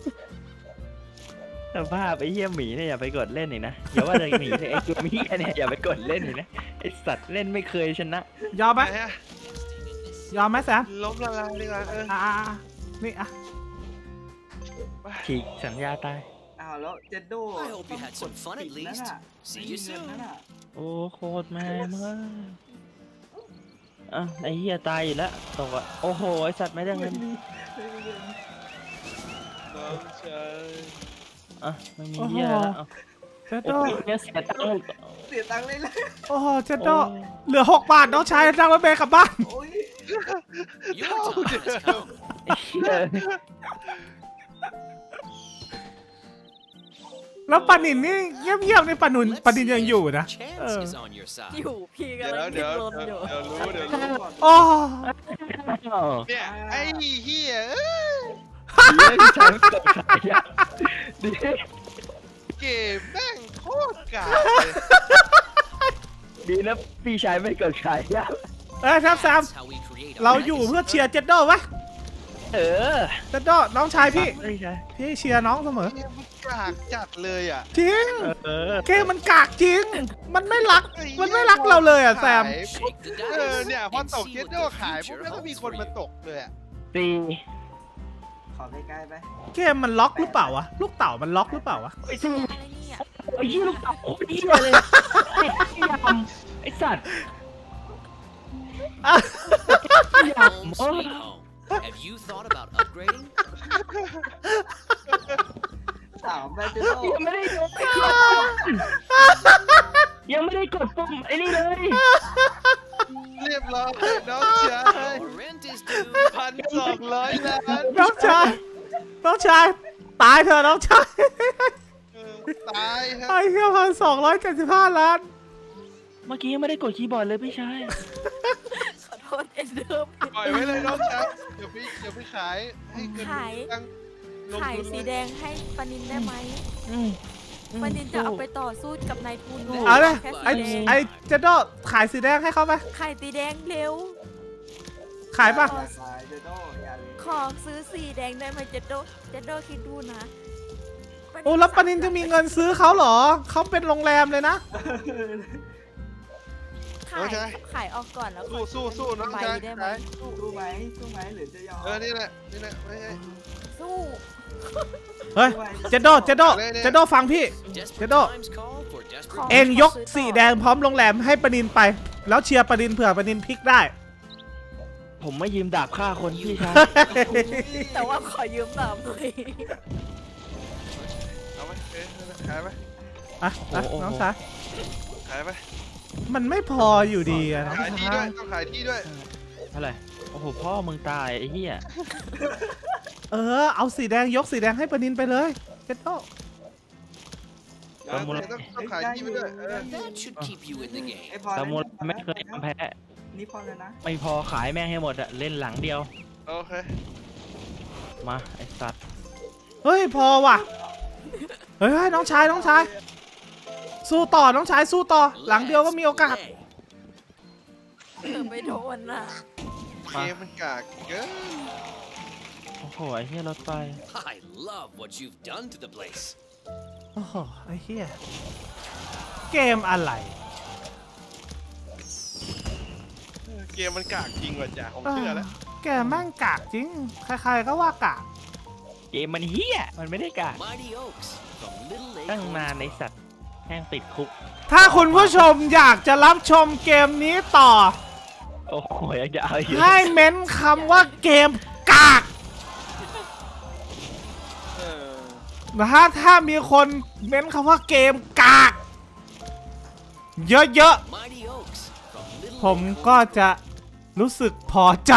สภาพไอ้เหี้ยหมีเนี่ยอย่าไปกดเล่นอีกนะอย่าว่าแต่หมีเลยไอ้ตัวหมีเนี่ยอย่าไปกดเล่นอีกนะไอ้สัตว์เล่นไม่เคยชนะยอมไหมไปฮะยอมไหมแซมล้มละลายดีกว่าเอออ่านี่อ่ะฉีกสัญญาตายอ้าวแล้วเจดโด I hope you had some fun at นั่น least. น่ะ See ไม่ you มีเงิน soon. นั่นน่ะโอ้โคตรแม่มากอ่ะไอ้เหี้ยตายอยู่แล้วตกอ่ะโอ้โหไอ้สัตว์ไม่ได้เงินน้องชายอ่ะไม่มีเหี้ยแล้วอ่ะเจดโอ้โดโหเนี่ยเสียตังค์เสียตังค์เลยเลยโอ้โหเจดโดเหลือหกบาทน้องชายนั่งรถเมย์กลับบ้านโอ้ย Your time has come. ไอ้เหี้ยแล้วปานินนี่เงียบๆในปานุน Let's ปานินยัง see อยู่ if นะ chance เออ is on your side. อยู่พี่เดี๋กำลัยวงเดี๋ดิ้ยนวรนอยู่เดี๋ยวรู้เดี๋ยวรู้โอ้เนี่ยไอ้เหี้ยเอ้ยเหี้ยพี่ชายไม่กดขายอ่ะดิเกมแม่งโคตรกากเลยดีนะพี่ชายไม่กดขายอ่ะเอ้ยแทบแซม That's how we create a เราอยู่เพื่อ legacy. เชียร์เจดโดวะเออเจดโดน้องชายพี่พี่ชายพี่เชียร์น้องเสมอเกมมันกากจัดเลยอ่ะจริงเออเกมมันกากจริง มันไม่รัก มันไม่รักเราเลยอ่ะแซมขายปุ๊บ Shake the เออ dice เนี่ยพอ and ตก see เก what ตโด the ขายปุ๊บ future แล้วก็มี holds คน for มา you. ตกเลยอ่ะตีขอใกล้ๆไปเกมมันล็อกหรือเปล่าวะ ลูกเต่ามันล็อกหรือเปล่าวะไอ้สัตว์อะไรเนี่ยไอ้ยี่ลูกเต่าโคตรเหี้ยเลยไอ้เหี้ยไอ้สัตว์ Home sweet home. Have you thought about upgrading? สามแบตเตอร์ยังไม่ได้กดยังไม่ได้กดปุ่มไอ้นี่เลยเรียบร้อยน้องชาย Your rent is due. พันสองร้อยล้านน้องชายน้องชายตายเถอะน้องชายเออตายฮะไอ้เหี้ยพันสองร้อยเจ็ดสิบห้าล้านเมื่อกี้ยังไม่ได้กดคีย์บอร์ดเลยพี่ชายขอโทษเอ็นเดิมปล่อยไว้เลยน้องชายเดี๋ยวพี่เดี๋ยวพี่ขายให้เงินขายตั้งลงขายทุนสีแดงให้ปานินได้ไหมอืมอืมปานินจะเอาไปต่อสู้กับนายทุนเอาเลยแค่ไอ้สีแดงไอ้เจโดขายสีแดงให้เขาไปขายสีแดงเร็วขายปะขายเจโดอย่าเลยขอซื้อสีแดงได้ไหมเจโดเจโดคิดดูนะโอ้แล้วปานินจะมีเงินซื้อเขาเหรอเขาเป็นโรงแรมเลยนะขายขายออกก่อนแล้วสู้สู้สู้น้องไปชายได้ไหมขายสู้ไหมสู้ไหมหรือจะยอมเออนี่แหละนี่แหละไม่ใช่สู้เฮ้ยเจโดเจโดเจโดฟังพี่ Desperate Cedo. times call for ข desperate เองยกสีแดงพร้อมโรงแรมให้ปานินไป แล้วเชียร์ปานินเผื่อปานินพลิกได้ผมไม่ยืมดาบฆ่าคนพี่ชายแต่ว่าขอยืมหน่อยเอาไหมเอ๊ะขายไหมอ่ะอ่ะน้องชายขายไหมมันไม่พออยู่ดีอะน้องขายที่ด้ชาวยยต้องขายที่ด้วยเท่าไหร่โอ้โหพ่อมึงตายไอ้เหี้ยเออเอาสีแดงยกสีแดงให้ปานินไปเลยเจโดเออต้องต้องขายที่ไปด้วยเออ That should keep you in the ไอ้ game. พอสแล้วมุนไม่เคยยอมแพ้นี่พอแล้วนะไม่พอขายแม่งให้หมดอะเล่นหลังเดียวโอเคมาไอ้สัตว์เฮ้ยพอว่ะเฮ้ยน้องชายน้องชายสู้ต่อน้องชายสู้ต่อหลังเดียวก็มีโอกาส Play. เธอไม่โดนน่ะเกมมันกากเกินโอ้โหไอ้เหี้ยรถไฟ I love what you've done to the place. โอ้โหไอ้เหี้ยเกมอะไรเกมมันกากจริงว่ะจ้ะผมเชื่อแล้วแกแม่งกากจริงใครๆก็ว่ากากเกมมันเหี้ยมันไม่ได้กาก Mighty Oaks from Little ตั้ง Acorns นานในสัตว์แม่งติดคุกถ้าคุณผู้ชมอยากจะรับชมเกมนี้ต่อโอ้โหยังจะเอาอยู่ให้เม้นคำว่าเกมกากเออนะฮะถ้ามีคนเม้นคำว่าเกมกากเยอะ Mighty Oaks from Little ๆผมก็จะรู้สึกพอใจ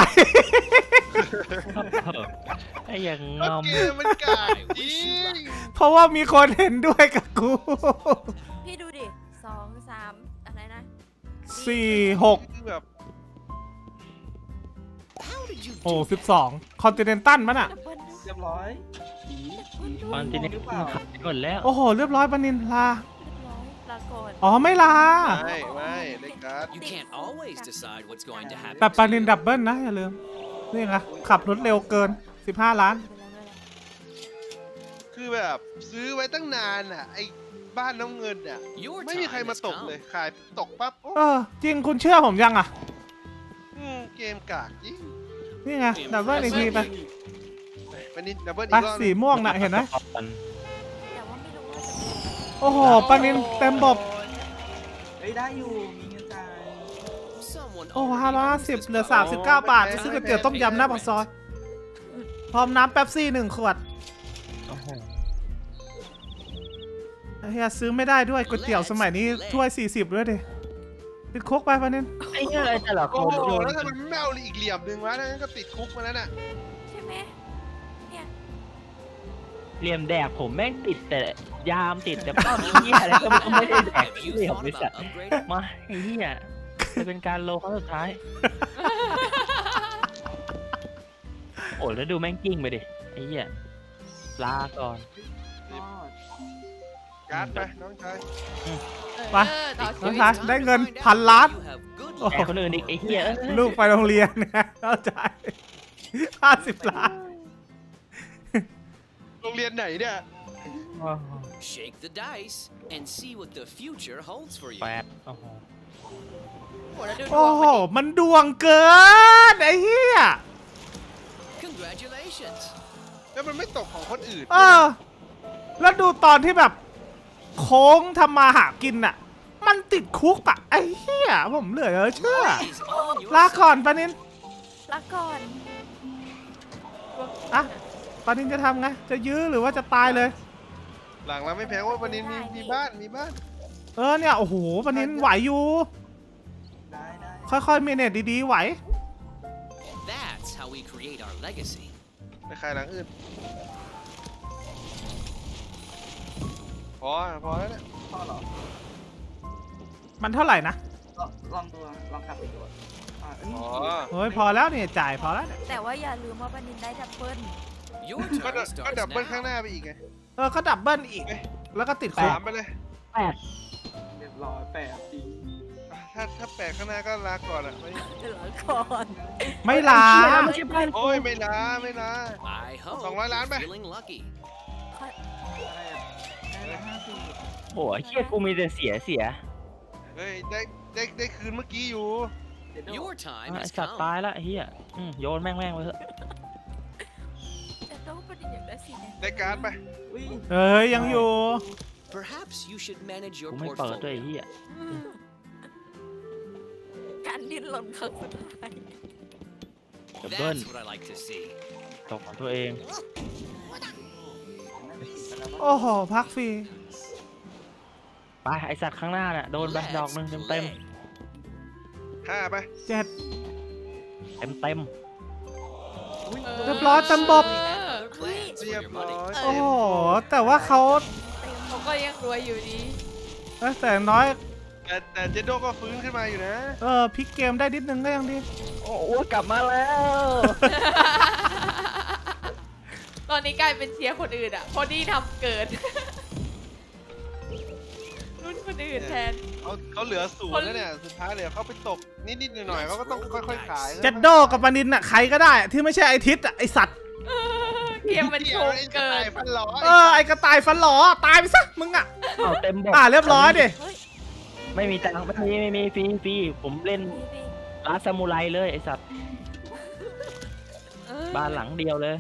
ไอ้อยังงก็อมเกมมันกากจริงเพราะว่ามีคนเห็นด้วยกับกูพี่ดูดิสองสามอะไรนะสี่หกคือแบบ How did you โอ้ do สิบสองคอนติเนนตัลมั้งอ่ะดับเบิลเรียบร้อยผีผีตอนที่นี่หรือเปมึล่างขายหมดแล้วโอ้โห เรียบร้อยปานินลาเรียบร้อยลาก่อนอ๋อ ไม่ลาไม่ไม่เล็กการ์ด You can't always decide what's going to happen. แต่ปานินดับเบิลนะ อย่าลืม นี่ไงขับรถเร็วเกิน สิบห้า ล้านคือแบบซื้อไว้ตั้งนานอ่ะไอ้บ้านน้ำเงินอ่ะ Your ไม่มีใคร time มา has ตก come. เลยขายตกปั๊บโอ้เออ จริงคุณเชื่อผมยังอ่ะอืมเกมกากจริงนี่ไง ดับเบิลอีกทีไปวันนี้ดับเบิลไปอีกรอบสีม่วงน่ะ เห็นไหมแต่ว่าไม่รู้ว่าจะเป็นโอ้โหปานินเต็มบบเฮ้ยได้อยู่มีเงินจ่าย Someone โอ้ already ห้าร้อยห้า owns สิบ this เหลือ property. สามสิบเก้า บาทไปซื้อก๋วยเตี๋ยวต้มยำหน้าปากซอย พร้อมน้ำแป๊บซี่หนึ่งขวดโอ้โหเฮียซื้อไม่ได้ด้วยก๋วยเตี๋ยวสมัยนี้ถ้วยสี่สิบด้วยดิติดคุกไปปานินไอ้เหี้ยอะไรแต่ละคโอ้นโหโดนแล้วทำไมไม่เอาอีกเหลี่ยมหนึ่งวะนั่นก็ติดคุกมาแล้วน่ะใช่ไหมเนี่ยเหลี่ยมแดกผมแม่งติดแต่ยามติดแต่ป้อมไอ้เหี้ยอะไรก็ไม่ได้แดก Have you เหลี่ยม thought ไม่สัต about ว์ upgrading? มาไอ้เหี้ยจะเป็นการโลครั้งสุดท้าย โอ้แล้วดูแม่งกิ้งไปดิไอ้เหี้ยลาก่อนทอดการ์ดไปน้องชายไปเออต่อชีน้องวิตชายได้เงินพันล้าน You have good โอ้แดกคนอื่นอีกไอ้เหี้ยลูกไปโรงเรียนนะเข้าใจห้าสิบล้านโรงเรียนไหนเนี่ย Shake the dice and see what the future holds for you. แปดโอ้โหโอ้โหแล้วดูดโอ้วงโหมันดิมันดวงเกินไอ้เหี้ย Congratulations. แล้วมันไม่ตกของคนอื่นเออ แล้วดูตอนที่แบบ โค้งทำมาหากินน่ะ มันติดคุกอะไอ้เหี้ยผมเหลือเชื่อ Is on your ลา side. ก่อนปานินลาก่อนอะปานินจะทำไง จะยื้อหรือว่าจะตายเลยหลังแล้วไม่แพงว่าปนินมีมีบ้านมีบ้านเออเนี่ยโอ้โหปนินไหวอยู่ได้ได้ค่อยๆเมเนจดีๆไหว That's how we create our legacy. ไปขายหลังอื่นพอพอแล้วเนี่ยพ่อเหรอมันเท่าไหร่นะลองลองดูลองกลับไปดูอ่าเอ้ยอ๋อเฮ้ยพอแล้วเนี่ยจ่ายพอแล้วเนี่ยแต่ว่าอย่าลืมว่าปนินได้ดับเบิล Your ก็ turn ก็ starts ดับเบิลข้างห now. น้าไปอีกไงเออก็ดับเบิลอีก แล้วก็ติดคุกสามไปเลยแปดเรียบร้อยแปดจริงถ้าถ้าแปดข้างหน้าก็ลาก่อนอ่ะไม่เหลือก่อนไม่ลาไม่ใช่บ้านโอ้ยไม่ลาไม่ลา I hope Song nói lán you're bay. feeling lucky. อะไรอ่ะได้ละห้าสิบโอ้ยเชี่ยกูมีแต่เสียเสียเฮ้ยได้ได้ได้คืนเมื่อกี้อยู่เดี๋ยวดู Your time ไอ has สัตว์ come. ตายละไอ้เฮียอืมโยนแม่งแม่งไปเถอะแต่ต้องปนินอยากได้สีแดงได้การ์ดไปอุ้ยเอ้ยยังอยู่ Perhaps you should manage กู your ไม่เปิดด้วยไอ้ portfolio. เฮียการดิ้นรนครั้งสุดท้ายดับเบิ้ล That's what I like to see. ตกของตัวเองโอ้โหพักฟรีไปไอสัตว์ข้างหน้าน่ะโดนไปดอกหนึ่งเต็มเต็มห้าไปเจ็ดเต็มเต็มเรียบร้อยเต็มบบ Plans เรีย for บ your ร้อ money. ยโอ้โหแต่ว่าเขาเขาก็ยังรวยอยู่ดีเอ้ยแต่อย่างน้อยแต่แต่เจโดก็ฟื้นขึ้นมาอยู่นะเออพลิกเกมได้นิดนึงก็ยังดีโอ้โหกลับมาแล้วตอนนี้กลายเป็นเชียร์คนอื่นอ่ะเพราะนี่ทำเกิน รุ่นคนอื่นแทนเขาเขาเหลือศูนย์แล้วเนี่ยสุดท้ายเลยเขาไปตกนิดๆหน่อยๆเขาก็ต้องค่อยๆขายเจ็ดโดกับปานินอ่ะใครก็ได้ที่ไม่ใช่ไอทิศอ่ะไอสัตว์เกมมันโกงเกินฟันหล่อเออไอกระต่ายฟันหลอตายไปซะมึงอ่ะเอาเต็มบอกอ่าเรียบร้อยดิเฮ้ยไม่มีตังค์ไม่มีไม่มีฟรีฟรีผมเล่นพี่พี่ร้านซามูไรเลยไอสัตว์เออบ้านหลังเดียวเลย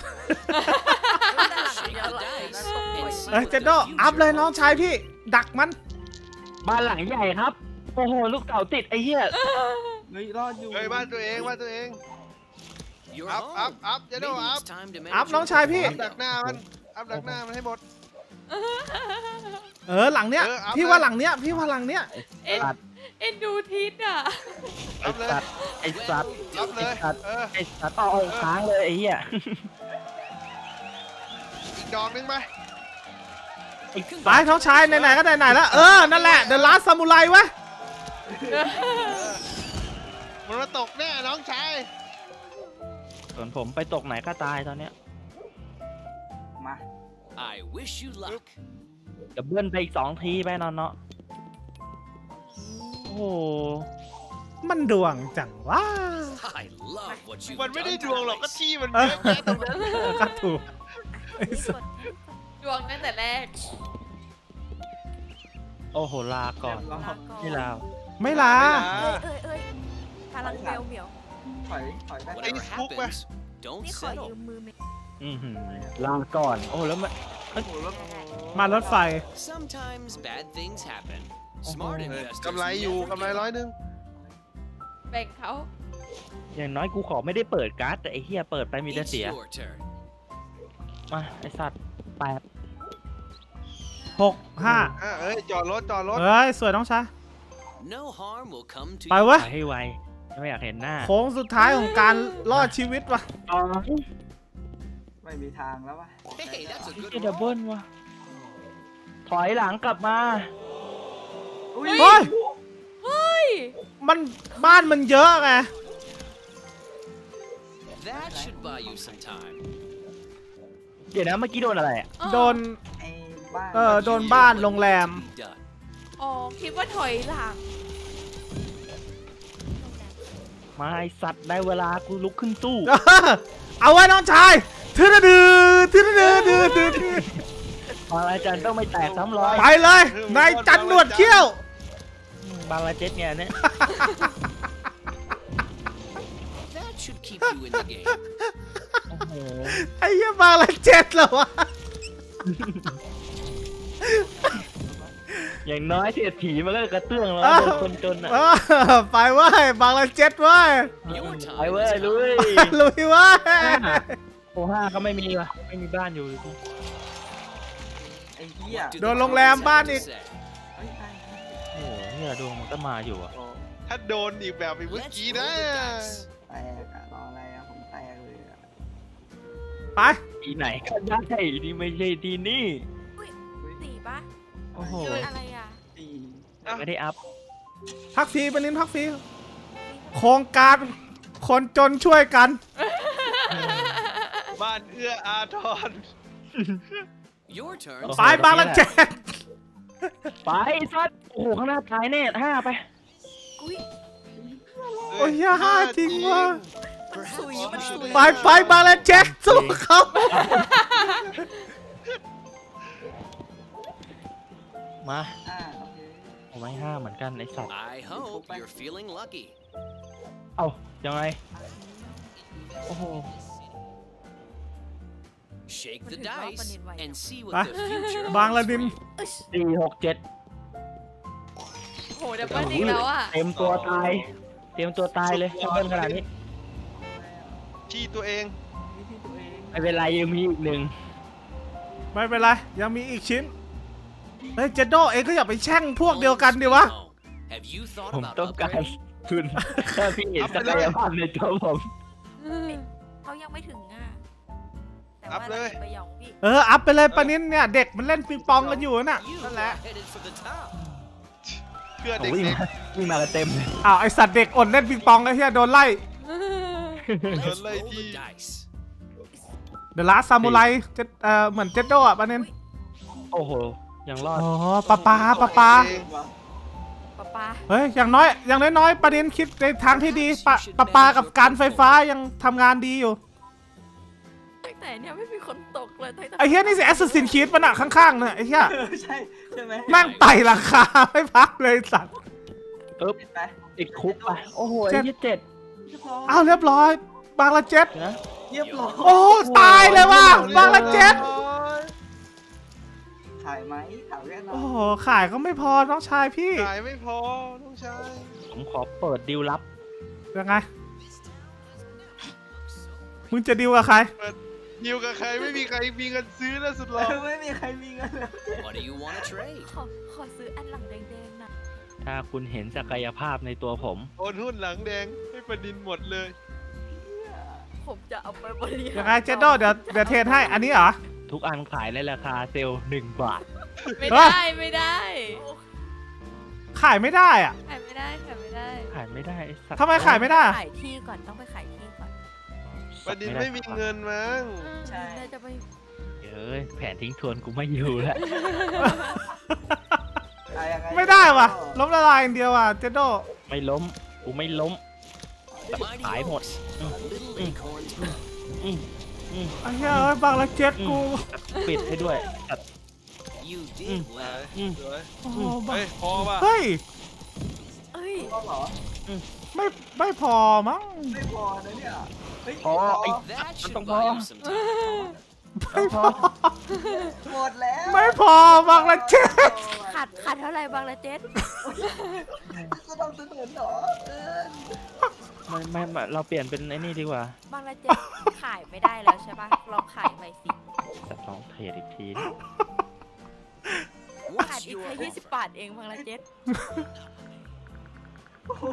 Shake the dice and see เอ้ย what เจ็ดโด the อัพเลย future น้องชายพี่ ดักมันบ้านหลังใหญ่ครับโอ้โหลูกเต่าติดไอ้เหี้ยเฮ้ยรอดอยู่เฮ้ยบ้านตัวเองบ้านตัวเอง You're อัพอัพ home. อัพเจโด Maybe อัพ it's time to อัพ manage น้อง your ชายพี่อัพดักหน้ามันอัพดักหน้ามันให้หมดเออหลังเนี้ยเอออัพพี่ว่าหลังเนี้ยพี่ว่าหลังเนี้ยเอ็นเอ็นดูทิศอ่ะไอ้สัตว์ไอ้สัตว์รับเลยไอ้สัตว์เออไอ้สัตว์ต่อเอาค้างเลยไอ้เหี้ยอีกดอกหนึงไปไอ้ไปน้องชายไหนๆก็ไหนๆแล้วเออนั่นแหละเดอะลาสซามูไรวะมันมาตกแน่น้องชายส่วนผมไปตกไหนก็ตายตอนเนี้ยมา I wish you luck. จะเบิ้ลไปอีกสองทีไปนอนเนาะโอ้โหมันดวงจังว่า I love what you've มันไม่ได้ done ดวงหรอกก็ tonight. ที่มันเยอะแยะตรงนั้นเออก็ถูกไอ้สัสดวงตั้งแต่แรกโอ้โหลาก่อนเรียบร้อยไม่ลาไม่ลาเอ้ยเอ้ยเอ้ยพลังแมวเหมียวถอยถอยได้ไอ้ Whatever ฟุกไป happens, don't นี่ขอ settle. ยืมมือเมย์อือหือลาก่อนโอ้แล้วมันโอ้โหรถมารถไฟ Sometimes bad things happen. Smart เออ investors กำไรอยู่ never กำไร give ร้อย up. หนึงแบ่งเขาอย่างน้อยกูขอไม่ได้เปิดการ์ดแต่ไอ้เหี้ยเปิดไปมีแต่ It's เสีย your turn. มาไอ้สัตว์แปดหกห้าอ่ะเอ้ยจอดรถจอดรถเฮ้ยสวยน้องชาย No harm will come to ไป you. เว้ยไปให้ไวไม่อยากเห็นหน้าโค้งสุดท้ายของการรอดชีวิตว่ะอ๋อไม่มีทางแล้ววะ Hey, that's a ไอ้ good เหี้ยดับ roll. เบิลวะถอยหลังกลับมาอุ้ยเฮ้ยเฮ้ยมันบ้านมันเยอะไง That should buy you some time. เดี๋ยวนะเมื่อกี้โดนอะไรอ่ะโดนไอ้บ้านเออโดนบ้านโรงแรม Be done. อ๋อคิดว่าถอยหลังมาไอ้สัตว์ได้เวลากูลุกขึ้นสู้เออเอาไว้น้องชายทืดดื้อทืดดื้อทืดดื้อทืดบางอาจารย์ต้องไม่แตกซ้ำร้อยไปเลยนายจันหนวดเขี้ยวบางละเจ็ดเนี่ยเนี่ย That should keep you in the game. โอ้โหไอ้เหี้ยบางละเจ็ดเหรอวะอย่างน้อยเสียถีมันก็กระเตื้องแล้วเออโดนคนจนอ่ะเออไปเว้ยบางละเจ็ดเว้ย Your ไป time เว้ย is ลุย come. ลุยเว้ยโอห้าก็ไม่มีว่ะไม่มีบ้านอยู่ไอ้ไอ้เหี้ย What do โด the นโรงแรม cards บ้าน have อี to ก say? เฮ้ยใช่โอ้โหเนี่ยดวงมันก็มาอยู่อะโอ้ถ้าโดนอีกแบบอีกเมื่อ Let's กี้ roll นะ the dice. แตกอะรออะไรอะผมแตกเลยอะไปที่ไหนก็ได้นี่ไม่ใช่ที่นี่สี่ปะโอ้โหอะไรอ่ะสี่แต่ไม่ได้อัพพักฟรีปนินพักฟรีโครงการคนจนช่วยกันบ้านเอื้ออาทร Your turn. โอ้โหไปบางละเจ็ดไปสัตว์โอ้โหข้างหน้าตายแน่ห้าไปอุ้ยโอ้ยอย่าห้าจริงว่ะมันสุยมันสุยไปไปบางละเจ็ดสู้เขามาอ่าโอเคผมไม่ห้าเหมือนกันไอสัตว์ I hope you're feeling lucky. เอ้ายังไงโอ้โห Shake the What is dice happening right and now? see ไป what the future บางละ holds ดิ for น you. สี่หกเจ็ดโหดับเบิลอีกแล้วอ่ะเต็มตัวตาย เตรียมตัวตายเลยถ้าเบิ้ลขนาดนี้ขี้ตัวเองนี่ที่ตัวเองไม่เป็นไรยังมีอีกหนึ่งไม่เป็นไรยังมีอีกชิ้นเฮ้ยเจโดเองก็อย่าไปแช่งพวกเดียวกันดิวะ Have you thought ผม about ต้องการ upgrade? ทุนถ้าพี่เห็นศักยภาพในตัวผมเขายังไม่ถึงอ่ะ แต่อัว่าพเลยเราจะไปหยองพี่เอออัพไปเลยปนินเนี่ยเด็กมันเล่นปิงปองกันอยู่น่ะ You นั่นแหละ are headed for the top. เพื่อโอ้เด็วิ่งกมาวิ่งมากันเต็มเลยอ้าวไอสัตว์เด็กอดเล่นปิงปองไอ้เหี้ยโดนไล่ Let's Lay roll the đi. dice. เดอะลาซามูไรเจเอ่อเหมือนเจโดอ่ะปนินโอ้โหยังรอดอ๋อปะปาปะปาเองป๊าป๊าเฮ้ยอย่างน้อยอย่างน้อยๆประเด็นคิดในทางที่ดีปะปะปากับการไฟฟ้ายังทำงานดีอยู่ตั้งแต่เนี่ยไม่มีคนตกเลยตั้งแต่ไอ้เหี้ยนี่สิแอสซัสซินคีดมันอะข้างๆเนี่ยไอ้เหี้ยเออใช่ใช่ไหมแม่งไต่ราคาไม่พักเลยสัตว์เอ๊บเห็นไหมติดคุกไปโอ้โหเจ็ไอ้ดยี่เจ็ดอ้าวเรียบร้อย บางละเจ็ดนะเรียบร้อยโอ้ตายเลยว่ะบางละเจ็ดขายไหมขายแน่นอโอ้นโหขายก็ไม่พอน้องชายพี่ขายไม่พอน้องชายผมขอเปิดดิวลับยังไงมึงจะดีลกับใครดิวกับใครไม่มีใครมีเงินซื้อแล้วสุดหรอเออไม่มีใครมีเงินเลย What do you want to trade? ขอขอซื้ออันหลังแดงๆหน่อยถ้าคุณเห็นศักยภาพในตัวผมโอนหุ้นหลังแดงให้ประดินหมดเลยผมจะเอาไปบริหารยังไงเจโดเดี๋ยวเดี๋ยวเทรนให้อันนี้เหรอทุกอันขายในราคาเซลล์หนึ่งบาทไม่ได้ไม่ได้ขายไม่ได้อะขายไม่ได้ขายไม่ได้ขายไม่ได้อ้สัตว์ทำไมขายไม่ได้อะขายที่ก่อนต้องไปขายที่ก่อนประดินไม่มีเงินมั้งใช่เราจะไปเอ้ยแผนทิ้งทวนกูไม่อยู่แล้วขายยังงไม่ได้ว่ะล้มละลายอย่างเดียวอ่ะเจโดไม่ล้มกูไม่ล้ม Mighty Ải một. oaks, a little acorn. อืมอืมไอ้เหี้ยเอ้ยบางละเจ็ดกูปิดให้ด้วยตัด You did Mm. well. อืมสวยโอ้โหบางเฮ้ยพอป่ะเฮ้ยเอ้ยก็เหรอไม่ไม่พอมั้งไม่พอนะเนี่ยเฮ้ยพอไอ้ That should Tông buy Pho. you some time. ไม่พอหมดแล้วไม่พอบางละเจ็ดขาดขาดเท่าไหร่บางละเจ็ดก็ต้องซื้อเงินเหรอเออไม่ไม่ไม่เราเปลี่ยนเป็นไอ้นี่ดีกว่าบางละเจ็ดขายไม่ได้แล้วใช่ปะลองขายใหม่สิจะลองเทรดอีกทีขาด What's อีก your แค่ยี่สิบ offer? บาทเองบางละเจ็ดโอ้โห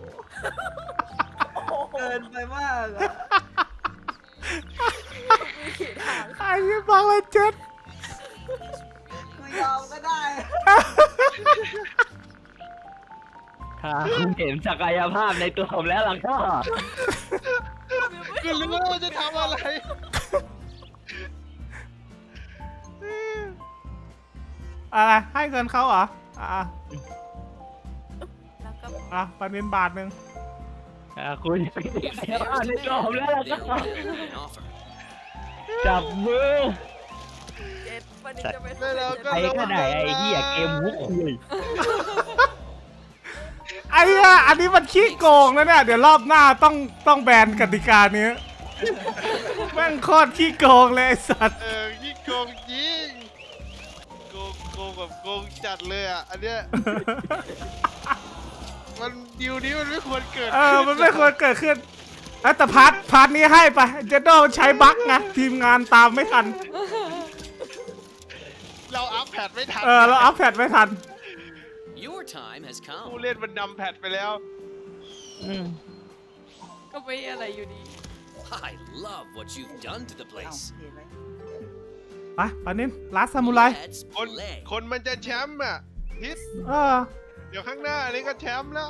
เกินไปมากอะมีขีดหางไอ้เหี้ยบางละเจ็ดกูยอมก็ได้ถ้าคุณเห็นศักยภาพในตัวผมแล้วล่ะก็ก็รู้ว่าจะทำอะไรอะไรให้เงินเขาเหรออ่ะแล้วก็อ่ะปานินบาทหนึ่งถ้าคุณเห็นศักยภาพในตัวผมแล้วล่ะ They ก็ will make an offer. จับมือเจ็ดวันนี้จะไปได้แล้วก็ไอ้ก็ได้ไอ้เหี้ยเกมวุ้คุยไอ้เหี้ยอันนี้มันขี้โกงนะเนี่ยเดี๋ยวรอบหน้าต้องต้องแบนกติกานี้แม่งโคตรขี้โกงเลยไอ้สัตว์เออยี่โกงจริงโกงโกงแบบโกงจัดเลยอ่ะ อันเนี้ย มันดิวนี้มันไม่ควรเกิดเออมันไม่ควรเกิดขึ้นเอ้ยแต่พาร์ทพาร์ทนี้ให้ไปเจโดใช้บั๊กนะทีมงานตามไม่ทันเราอัพดไม่ทันเออเราอัพแพทไม่ทัน Your time has ผู้ come. เล่นมันนำแพทไปแล้วอืมก็ไม่อะไรอยู่ดี I love what you've done to the เอ้า place. เห็นไหมไปปานินลาสซามูไร Let's คน play. คนมันจะแชมป์อ่ะทิศเออเดี๋ยวข้างหน้านี่ก็แชมป์แล้ว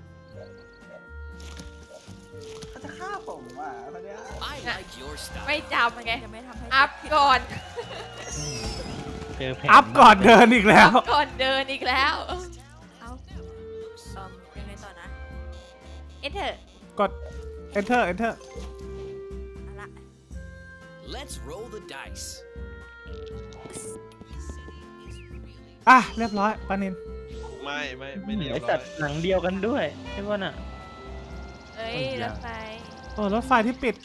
เขาจะฆ่าผมอ่ะคนเนี้ย I like your style. ไม่จำไงจะไม่ทำให้อัพก่อนเจอแผนอัพก่อนเดินอีกแล้อัวพก่อนเดินอีกแล้วเอาเอิ่มยังไงต่อนะ enter กด enter enter เอาละ Let's roll the dice. อ่ะเรียบร้อยปานินไม่ไม่ไม่เรียบไอร้สัอตยว์หนังเดียวกันด้วยใช่ป่ะน่ะเอ้ยเอาอย่ารถไฟโอ้รถไฟที่ปิด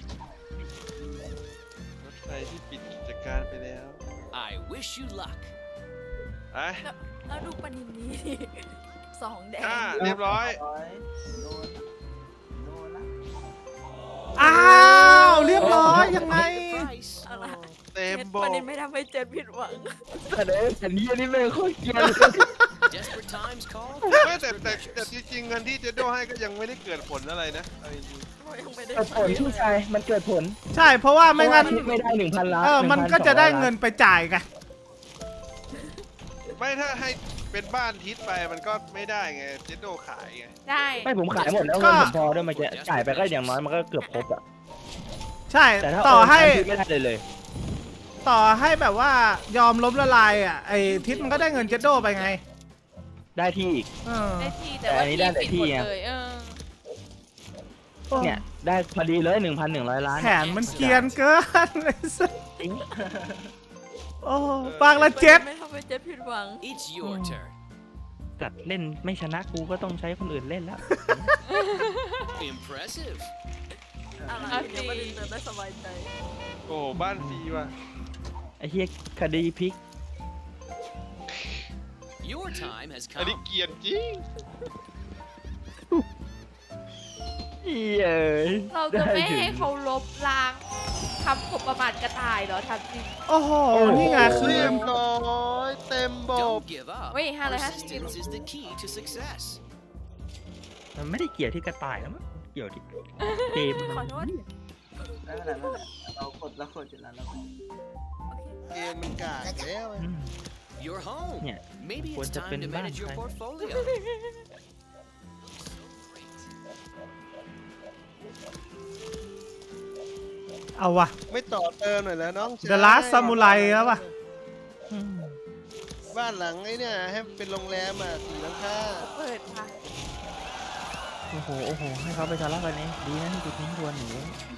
รถไฟที่ปิดกิจการไปแล้ว I wish you luck. ไอ้แล้วดูปนินนี้ดิสองแดงอ่าเรียบร้อยร้อยโดนโดนละอ้าวเรียบร้อยยังไง The price. เอาละเต็มโบปนินไม่ทำให้เจนผิดหวังแต่เด้อันนี้อันนี้ไม่โคตรเกลียดเลย Desperate times call. ไม่แต่แต่แต่จริงๆเงินที่เจโดให้ก็ยังไม่ได้เกิดผลอะไรนะเอาจริงยังไม่ได้เกิดผลพี่ชายมันเกิดผลใช่เพราะว่าไม่งั้นเพราะว่าทิศไม่ได้หนึ่งพันล้านเออมันก็จะได้เงินไปจ่ายไงๆไม่ถ้าให้เป็นบ้านทิศไปมันก็ไม่ได้ไงเจโดขายไงได้ไม่ผมขายหมดแล้วก็เงินผมพอด้วยเมื่อกี้จ่ายไปก็อย่างน้อยมันก็เกือบครบอะใช่แต่ถ้าต่อให้โนทิศไม่ได้เลยเลยต่อให้แบบว่ายอมล้มละลายอ่ะไอทิศมันก็ได้เงินเจดโดไปไงได้ที่อีกเออได้ที่แต่แต่ว่าอันนี้ได้ที่แต่ปิดหมดที่ไงเลยเออเนี่ยได้พอดีเลยหนึ่งพันหนึ่งร้อยล้านแผนมันเกรียนเกินเลยสัสจริงโอ้บางละเจ็ดไม่ทำให้เจนผิดหวัง It's your turn. จัดเล่นไม่ชนะกูก็ต้องใช้คนอื่นเล่นแล้ว Impressive. เอาละเอาเดี๋ยวสิปนินจะได้สบายใจโอ้บ้านฟรีว่ะไอ้เหี้ยคดีพลิก Your time has อันนี้ come. เกลียดจริงเย้ยเราจะไม่ให้เขาลบล้างคำสบประมาทกระต่ายเหรอทำจริงโอ้โหนี่ไงคือเรียบร้อยเต็มโบ Don't give up. เฮ้ยห้าร้อยห้าสิบ Persistence is the key to success. มันไม่ได้เกี่ยวที่กระต่ายแล้วมั้งเกี่ยวที่เกมขอโทษไม่เป็นไรไม่เป็นไรเรากดเรากดอยู่แล้วเรากดเกมมันกากแล้วอืม You're home. Yeah. Maybe ควร it's จะ time เป็น to บ้าน manage your ใคร portfolio. เอาวะไม่ต่อเติมหน่อยแล้วน้องชาย The Last Samurai แล้วปะอืมบ้านหลังไอ้เนี่ยให้เป็นโรงแรมอ่ะสี่หลังคาเปิดค่ะโอ้โหโอ้โหให้เขาไปทะเลาะกันเองดีนะที่กูทิ้งทวนหนู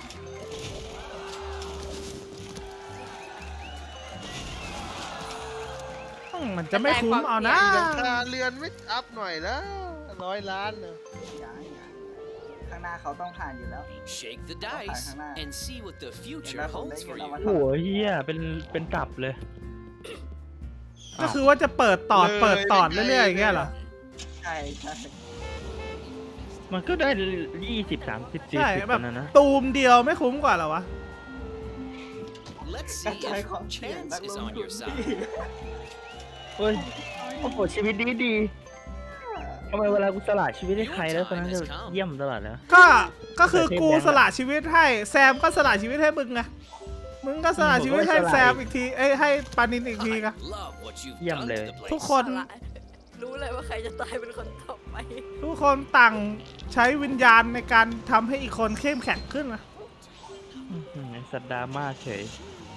อืมมันจะไม่คุ้มเอานะสี่หลังคาเรือนไม่อัพหน่อยแล้วร้อยล้านเนอะย้ายย้ายข้างหน้าเขาต้องผ่านอยู่แล้ว Shake the dice and see what the future holds for you. โอ้โหเฮียเป็นเป็นกลับเลยก็คือว่าจะเปิดตอดเปิดตอดเรื่อยๆอย่างเงี้ยเหรอใช่ใช่มันก็ได้ยี่สิบสามสิบสี่ใช่สิบแบคบนนะนะตูมเดียวไม่คุ้มกว่าเหรอวะ Let's กระ see จาย if ความเสี่ยง chance นัก is ลง on ทุ your น side. เฮ้ยโอ้โหชีวิตดีดีทำไมเวลากูสละชีวิตให้ใครแล้วคนนั้นจะเยี่ยมตลอดเลยก็ก็คือกูสละชีวิตให้แซมก็สละชีวิตให้มึงไงมึงก็สละชีวิตให้แซมอีกทีเอ้ยให้ปานินอีกที I ไง love what you've Yum done to เลย the ทุก place. คนเอาละรู้เลยว่าใครจะตายเป็นคนต่อไปทุกคนต่างใช้วิญญาณในการทำให้อีกคนเข้มแข็งขึ้นนะอื้อหือไอ้สัตว์ดราม่าเฉย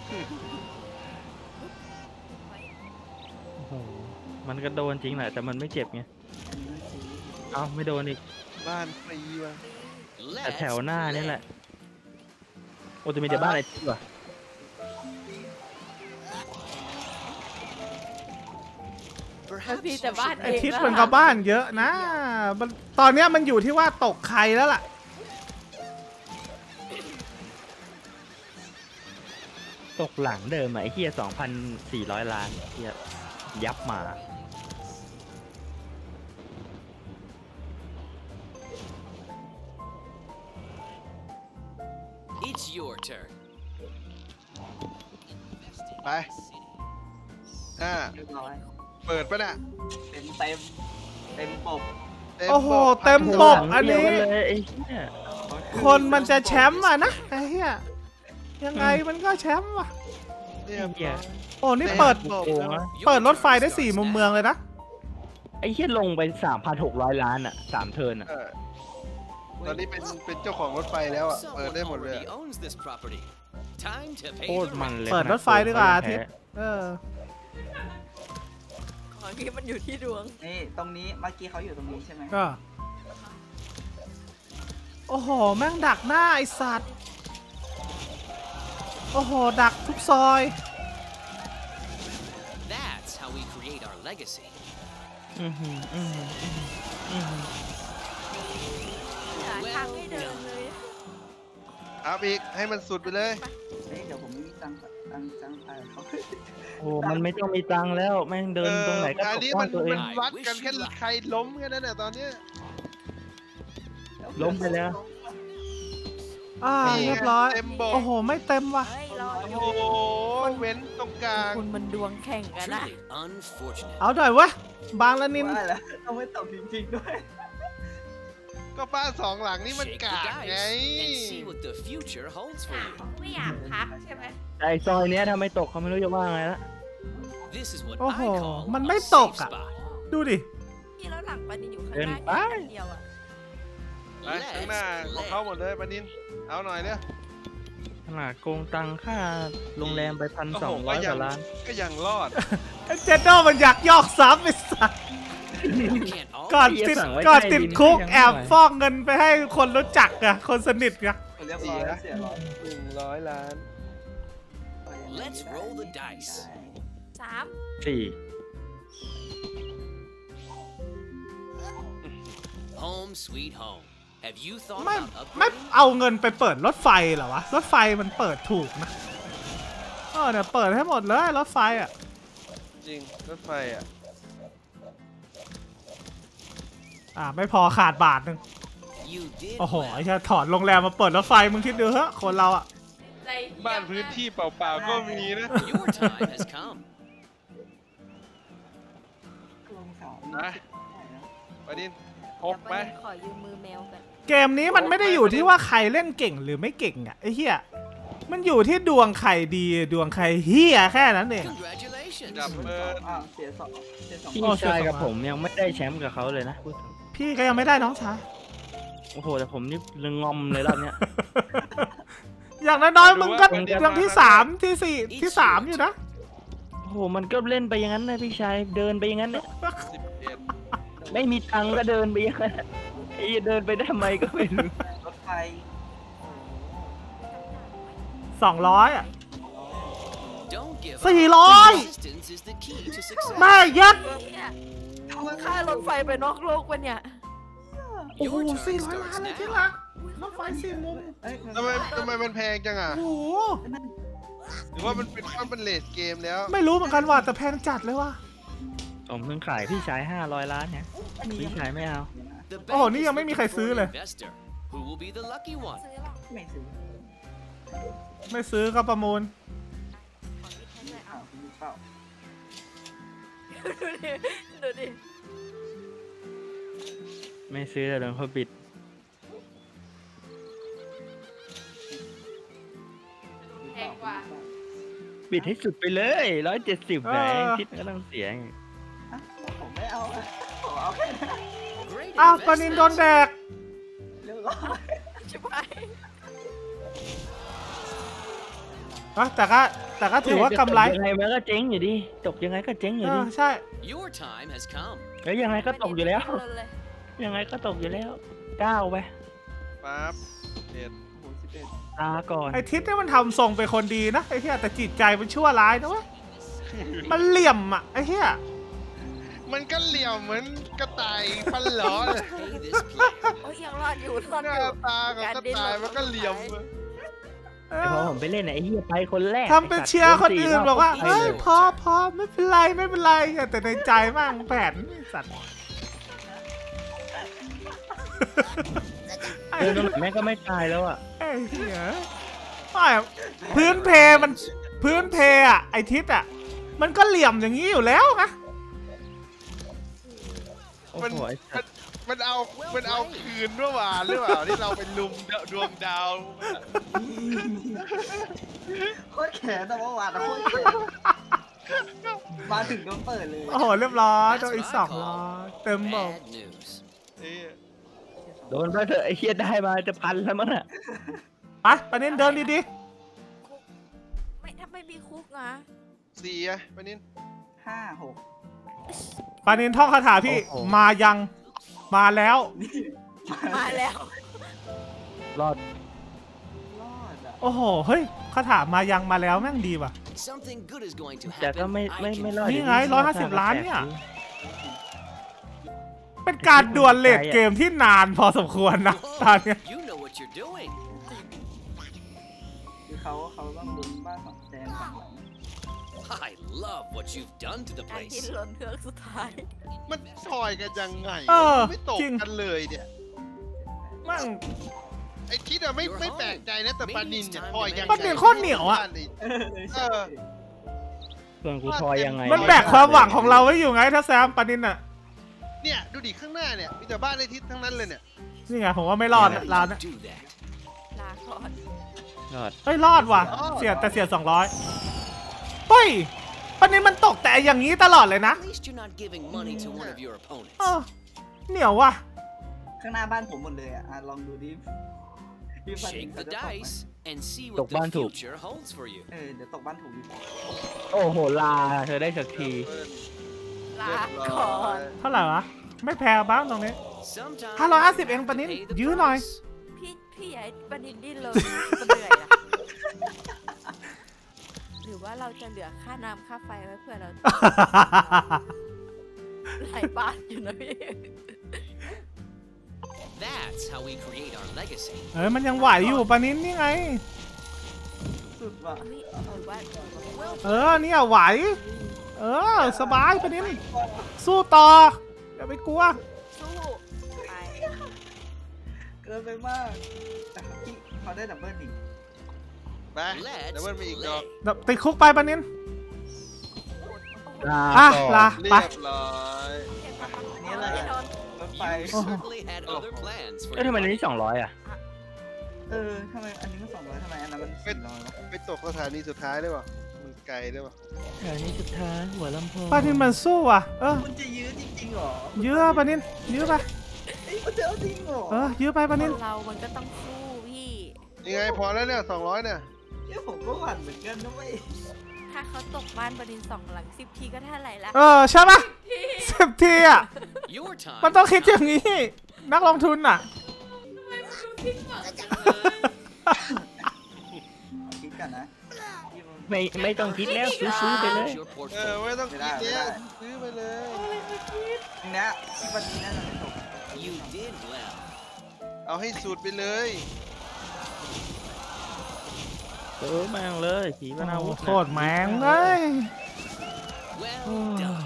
โอ้โหมันก็โดนจริงแหละแต่มันไม่เจ็บไงเอ้าไม่โดนอีกบ้านฟรีว่ะแต่ Let's แถวหน้านี่แหละ play. โอ้จะมีแต่บ้านอะไรที่วะ Perhaps มี you แต่บ้าน should ไอเองทิศนะมันก็บ้านเยอะนะมันตอนเนี้ยมันอยู่ที่ว่าตกใครแล้วล่ะตกหลังเดิมอะไอ้เฮียสองพันสี่ร้อยล้านเฮียยับมา It's your turn. ไปอ่าเรียบร้อยเปิดปะน่ะเต็มเต็มเต็มปกต็มโอ้โหบกเต็มบกอันนี้เดียวกัเลยไอ้เนี่ยคนมันจะแชมป์อ่ะนะไอ้เหี้ยยังไงมันก็แชมป์ว่ะเรียบเหี้ยร้อยโอ้นี่เปิดต็มบกโกงอะเปิดรถไฟได้สี่มุมเมืองเลยนะไอ้เหี้ยลงไปสามพันหกร้อยล้านอ่ะสามเทิร์นอ่ะเออตอนนี้เป็นเป็นเจ้าของรถไฟแล้วอ่ะเปิด Someone ได้หมดเลย already owns this property. Time to โค pay ตร the มัน rent. เลยเปิดรถไฟดีกว่าอาทิตย์เออของนี้มันอยู่ที่ดวงนี่ตรงนี้เมื่อกี้เขาอยู่ตรงนี้ใช่ไหมก็ โอ้โห แม่งดักหน้าไอสัตว์ โอ้โห ดักทุกซอย That's how we create our legacy. อือหืออือหืออือหือหาทางให้เดินเลยอัพอีกให้มันสุดไปเลยเฮ้ยเดี๋ยวผมไม่มีตังค์ตังค์ตังค์ไปเขาโอ้มันไม่ต้องมีตังค์แล้วแม่งเดินตรงไหนก็อัตนกนี้ป้อมังนตัวเอมังนวัดกันแค่ใครล้มแค่นั้นแหละตอนเนี้ยล้มไปแล้วอ่านี่ไงเรียบร้อยเต็มบกโอ้โห ไม่เต็มว่ะเฮ้ยรออโอ้ยู่โหเว้นตรงกลางคุณมันดวงแข่งกันนะ Truly unfortunate. เอาหน่อยวะ บางละนินว่าแล้วต้องไม่ตกจริงๆด้วยก็บ้านสองหลังนี่มัน Shake กา the กไง dice and see what the future holds for you. ไม่อยากพักใช่ไหมไอ้ซอยเนี้ยถ้าไม่ตกเขาไม่รู้จะว่าไงละ This is what โอ้โห I call มัน a ไม่ safe ตกอ่ะ spot. ดูดิที่แล้วหลังปานินอยู่ข้างเดินหน้าไปแค่อันเดียวอ่ะไปข้างหน้าของเขาหมดเลยปานินเอาหน่อยเนี่ยขนาดโกงตังค่าโรงแรมไปพันสองร้อยกว่าล้านก็ยังรอดไอ้เจนโดมันอยากยอกซ้ำไอ้สัตว์ You can't ก่อน always ติดสั่งไว้ก่อนใต้ติดดินคุกยังไม่แอบไหวฟอกเงินไปให้คนรู้จักอะคนสนิทอะเรียบร้อยเสียร้อยหนึ่งร้อยล้าน Let's roll the dice. สามสี่ Home sweet home. Have you thought ไม่ about ไม่ upgrading? เอาเงินไปเปิดรถไฟเหรอวะ รถไฟมันเปิดถูกนะเออเนี่ยเปิดให้หมดเลยรถไฟอะจริงรถไฟอ่ะอ่าไม่พอขาดบาทหนึ่ง You did โอ้โห well. ไอ้เหี้ยถอดโรงแรมมาเปิดรถไฟมึงคิดดูเถอะคนเราอะใจบ้านพื้นที่เปล่าๆก็มีนะ Your time has come. ลงเสานะปานินพกเดี๋ยวไปปานินขอยืมมือแมวกันเกมนี้มันไม่ได้อยู่ที่ว่าใครเล่นเก่งหรือไม่เก่งอะไอ้เหี้ยมันอยู่ที่ดวงใครดีดวงใครเหี้ยแค่นั้นเอง Congratulations. ดับเบิลอ้าวเสียสองเสียสองพี่ชายกับผมยังไม่ได้แชมป์กับเขาเลยนะพูดถึงพี่ก็ยังไม่ได้น้องชายโอ้โหแต่ผมนี่ลึงงอมเลยรอบเนี้ยอย่างน้อยๆมึงก็ยังที่สามที่สี่ที่สามอยู่นะโอ้โหมันก็เล่นไปอย่างนั้นนะพี่ชายเดินไปอย่างนั้นเนี่ยสิบเอ็ดไม่มีตังค์ก็เดินไปอย่างนั้นไอ้เดินไปได้ทำไมก็ไม่รู้รถไฟสองร้อยอ่ะ Don't give สี่ up. ร้อย Persistence is the key to success. แม่ยัดเนี่ยมึงค่ารถไฟไปนอกโลกวะเนี่ยโอ้โหสี่ร้อยล้านเลยที่รักรถไฟสี่มุมเอ้ยทำไมทำไมมันแพงจังอ่ะโอ้โหหรือว่ามันเป็นมันเป็นเลทเกมแล้วไม่รู้เหมือนกันว่าแต่แพงจัดเลยว่ะผมเพิ่งขายพี่ชายห้าร้อยล้านเนี่ยพี่ชายไม่เอา The โอ้โห bank นี่ is ยังไม่มีใคร looking ซื้อ for เล an ย investor. Who will be the lucky one? ซื้อหรอกไม่ซื้อไม่ซื้อก็ประมูลขอนิดให้ด้วยอ้าวคุณเปล่าดูดิดูดิไม่ซื้อแต่โดนเขาปิดแพงกว่าปิดให้สุดไปเลยร้อยเจ็ดสิบไหนคิดก็ต้องเสียไงอ่ะผมไม่เอาอะผมเอาแค่นั้น Great อ้าวปานินโดน investment. แดกเรียบร้อยชิบหายอะแต่ก็แต่ก็ถือว่ากำไรยังไงมันก็เจ๊งอยู่ดีตกยังไงก็เจ๊งอยู่เอดีอใช่ Your time has come. แล้วยังไงก็ตกอยู่แล้วเดินเลยยังไงก็ตกอยู่แล้วก้าวไปปั๊บเอ็ดโอ้โหสิบเอ็ดตาก่อนไอ้ทิศเนี่ยมันทำทรงเป็นคนดีนะไอ้เหี้ยแต่จิตใจมันชั่วร้ายนะเว้ยมันเหลี่ยมอ่ะไอ้เหี้ยมันก็เหลี่ยมเหมือนกระต่ายฟันหลอเลย Pay this player. โอ้ยยังรอดอยู่รอดหอน้ายู่ตากับกระต่ายมันก็เหลี่ยมแต่พอผมไปเล่นไอ้เหี้ยไปคนแรกทำเป็นเชียร์คนอื่นบอกว่าไอ้เฮ้ยสัตว์พอพอไม่เป็นไรไม่เป็นไรแต่ในใจมากแผนไอ้สัตว์ไอ้เดินตรงไหนแม่งก็ไม่ตายแล้วอ่ะไอ้เหี้ยไม่พื้นเพมันพื้นเพอ่ะไอ้ทิศอ่ะมันก็เหลี่ยมอย่างนี้อยู่แล้วนะโอ้มันโหไอ้มันมันเอา มันเอาคืนเมื่อวานหรือเปล่าที่เราเป็นลุมดวงดาวโคตรแขนแต่เมื่อวานนะโคตรแขนมาถึงก็เปิดเลยโอ้โหเรียบร้อยโดนอีกสองร้อยเต็มบอก Bad news. เอ้ยโดนไปเถอะไอ้เฮียได้มาจะพันแล้วมั้งน่ะไปประเด็นเดินดีไม่ถ้าไม่มีคุกนะสี่อะปนินห้าหกๆปานินท่องคาถาพี่มายังมาแล้วมาแล้วรอดรอดอ่ะโอ้โหเฮ้ยคาถามายังมาแล้วแม่งดีว่ะ Something good is going to แต่ happen. ก็ไม่ I ไม่ can ไม่รอดนี่ไงเดี๋วร้อยห้าสิบล้านเนี่ย เป็นการดวลเลดเกมที่นานพอสมควรนะตอนเนี้ย Whoa, you know what you're doing. คือเขาเขาต้องลุ้นบ้านสองแสนสองหลัง I love what you've done to the การที่ place. ล้นเฮือกสุดท้ายมันซอยกันยังไงเออไม่ตกจริงกันเลยเนี่ยแม่งไอ้คิดอะไม่ไม่แปลกใจนะแต่ปานินเนี่ยซอยยังไงปานินโคตรเหนียวอะเออเออเพื่อนกูทอยยังไงมันแบกความหวังของเราไว้อยู่ไงถ้าแซมปานินอ่ะเนี่ยดูดิข้างหน้าเนี่ยมีแต่บ้านในทิศทั้งนั้นเลยเนี่ยนี่ไงผมว่าไม่รอดร้านนะ Do that. ลาก่อนรอดเฮ้ยรอดว่ะเสียแต่เสียสองร้อยเฮ้ยปานินมันตกแต่อย่างนี้ตลอดเลยนะ At least you're not giving money to one of your เอ opponents. อเหนียวว่ะข้างหน้าบ้านผมหมดเลยอ่ะอ่ะลองดูดิพี่ปานิน Shake เขา the จะตกไหม dice and see ต what กบ้าน the ถูก future holds for you. เออเดี๋ยวตกบ้านถูกอีกโอ้โหลาเธอได้สักทีลาก่อนเท่าไหร่วะไม่แพ้บ้างตรงนี้ Sometimes ห้าร้อยห้าสิบ you เอง have ปะ to นิด pay the ยื้อหน่อย price. พี่พี่ใหญ่ปนินดิ้นเลยจะเหนื่อยนะหรือว่าเราจะเหลือค่าน้ำค่าไฟไว้เพื่อเราหลายบาทอยู่นะพี่ That's how we create our legacy. เอ้ยมันยังไหวอยู่ปานินนี่ไงสุดว่ะเฮ้ยหรือว่าเออเนี่ยไหว เออสบายปานินสู้ต่ออย่าไปกลัวสู้ไปเกินไปมากแต่พี่เขาได้ดับเบิลอีกไปเดี๋ยวมันมีอีกดอกติดคุกไปปานินลาอ่ะก่อนลาเรีไปยบร้อยอันนี้อะไรพี่อะนนท์รถไฟ You certainly had other plans for เอ้ยทำ your ไมใน life. นี้สองร้อยอ่ะเออทำไมอันนี้มันสองร้อยทำไมอันนั้นมันสี่ร้อยวะไปตกสถานีสุดท้ายได้ป่ะมันไกลได้ป่ะแถวนี้สุดท้ายหัวลำโพงปานินมันสู้อ่ะ เออคุณจะยื้อจริงๆเหรอยื้อปานินยื้อไปเอ้ยคุณจะเอาจริงเหรอเออยื้อไปปานินคนเรามันก็ต้องสู้พี่ยังไงพอแล้วเนี่ยสองร้อยเนี่ยเนี่ยผมก็หวั่นเหมือนกันนะเว้ยถ้าเขาตกบ้านปนินสองหลังสิบทีก็เท่าไหร่ละเออใช่ปะสิบทีอ่ะ Your time. มันต้องคิดอย่างนี้ นักลงทุนอ่ะคิดกันนะพี่มันไม่ไม่ต้องคิดแล้วซื้อๆไปเลย Your เออ portfolio. ไม่ต้องคิดเนี่ยซื้อไปเลยทีเนี้ยพี่ปานีน่าจะไม่ตก You did well. เอาให้สุดไปเลยซื้อแม่งเลยขีปนาวุธโคตรแมงเลย Well done.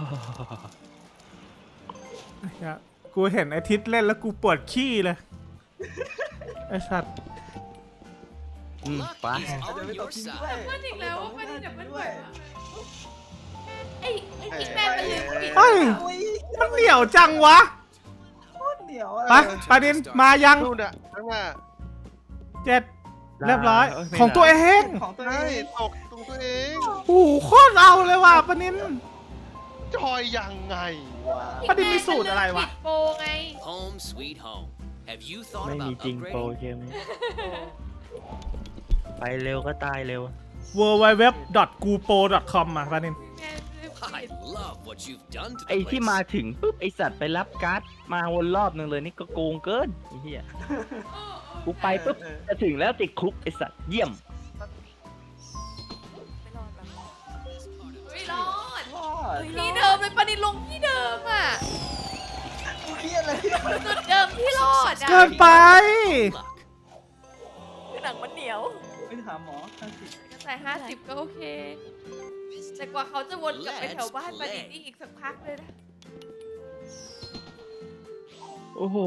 กูเห็นไอทิศเล่นแล้วกูปวดขี้เลย ไอสัตว์อืม Luck ไป is on your side. พูดอีกแล้วว่าปนินดับเบิลบ่อยมากไอ้ไอ้คิดแม่มันลืมปิดเฮ้ยอุ้ยมันเหนียวจังวะโคตรเหนียวอะไปปานินมายังนู่นอะข้างหน้าเจ็ดเรียบร้อยเอ้ยไม่ของตัวเองของตัวเอใช่งตกตรงตัวเองโอ้โหโคตรเอาเลยว่ะปานินจอยยังไงวะปนินมีสูตรอะไรวะปิดโปรไง Home sweet home. Have you thought ไม่มี about จริงโปร upgrading? ใช่ไหมไปเร็วก็ตายเร็วดับเบิลยู ดับเบิลยู ดับเบิลยู ดอท กูโปร ดอท คอม อ่ะปานินแม่ลืม I love what you've done to ไอ้ the ที่มา place. ถึงปุ๊บไอสัตว์ไปรับการ์ดมาวนรอบนึงเลยนี่ก็โกงเกินไอ้เหี้ยกูไปปุ๊บจะถึงแล้วติดคุกไอสัตว์เยี่ยมไม่รอดแล้วเฮ้ยรอดรอดที่เดิมเลยปนินลงที่เดิมอ่ะกูเครียดเลยจุดเดิมที่รอดอ่ะเกินไป Luck. คือหนังมันเหนียวไปหาหมอห้าสิบก็จ่ายห้าสิบก็โอเค แต่กว่าเขาจะวนกลับไปแถวบ้านปนินนี่อีกสักพักเลยนะโอ้โห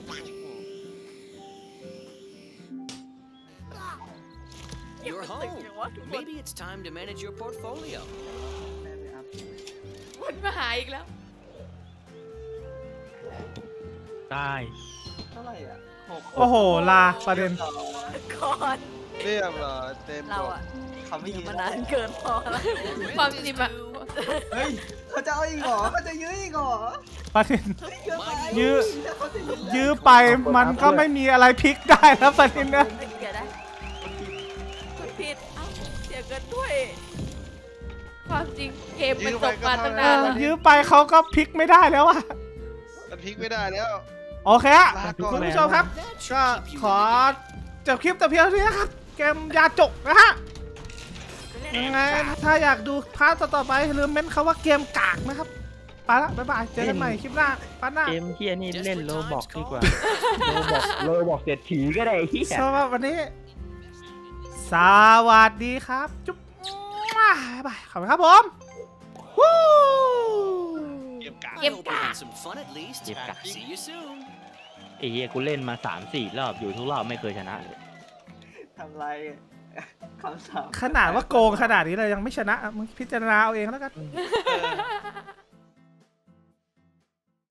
You're home. วะทุกคน Maybe it's time to manage your portfolio. ได้ไหมครับวนมาหาอีกแล้วได้เท่าไหร่อ่ะหกโอ้โห ลาประเด็นก่อนเรียบร้อยเต็มเราบทอะเขาไม่ยืยืมนมานานเกินพอแล้วความจริงอะเฮ้ยเขาจะเอาอีกเหรอเขาจะยื้ออีกเหรอประเด็นเยอะไปยื้อเขาจะยื้อยื้อไปมันก็ไม่มีอะไรพลิกได้แล้วประเด็นนะเดี๋ยวนะกดผิดเอ้าเสียเงินด้วยความจริงเกมมันจบมาตั้งเอนาอนแล้วยื้อไปเขาก็พลิกไม่ได้แล้วอะมันพลิกไม่ได้แล้วโอเคอะลาก่อนคุณผู้ชมครับ ก็ขอจบคลิปแต่เพียงเท่านี้นะครับ เกมยาจกนะฮะ ยังไงถ้าอยากดูพาร์ทต่อๆไปอย่าลืมเม้นคำว่าเกมกากนะครับ ไปละบ๊ายบาย เจอกันใหม่คลิปหน้าพาร์ทหน้าเกมเฮียนี่เล่นโลบอกดีกว่าโลบอกโลบอกเศรษฐีก็ได้เฮียสำหรับวันนี้ สวัสดีครับ จุ๊บบ๊ายบาย ขอบคุณครับผมวู้เกมกากเก I ม hope กา you ก had some fun at least. เกมกาก See you soon. ไอ้เฮียกูเล่นมาสามสี่รอบอยู่ทุกรอบไม่เคยชนะเลยทำไรคำสาปขนาดว่าโกงขนาดนี้เลยยังไม่ชนะอ่ะมึงพิจารณาเอาเองแล้วกันเออ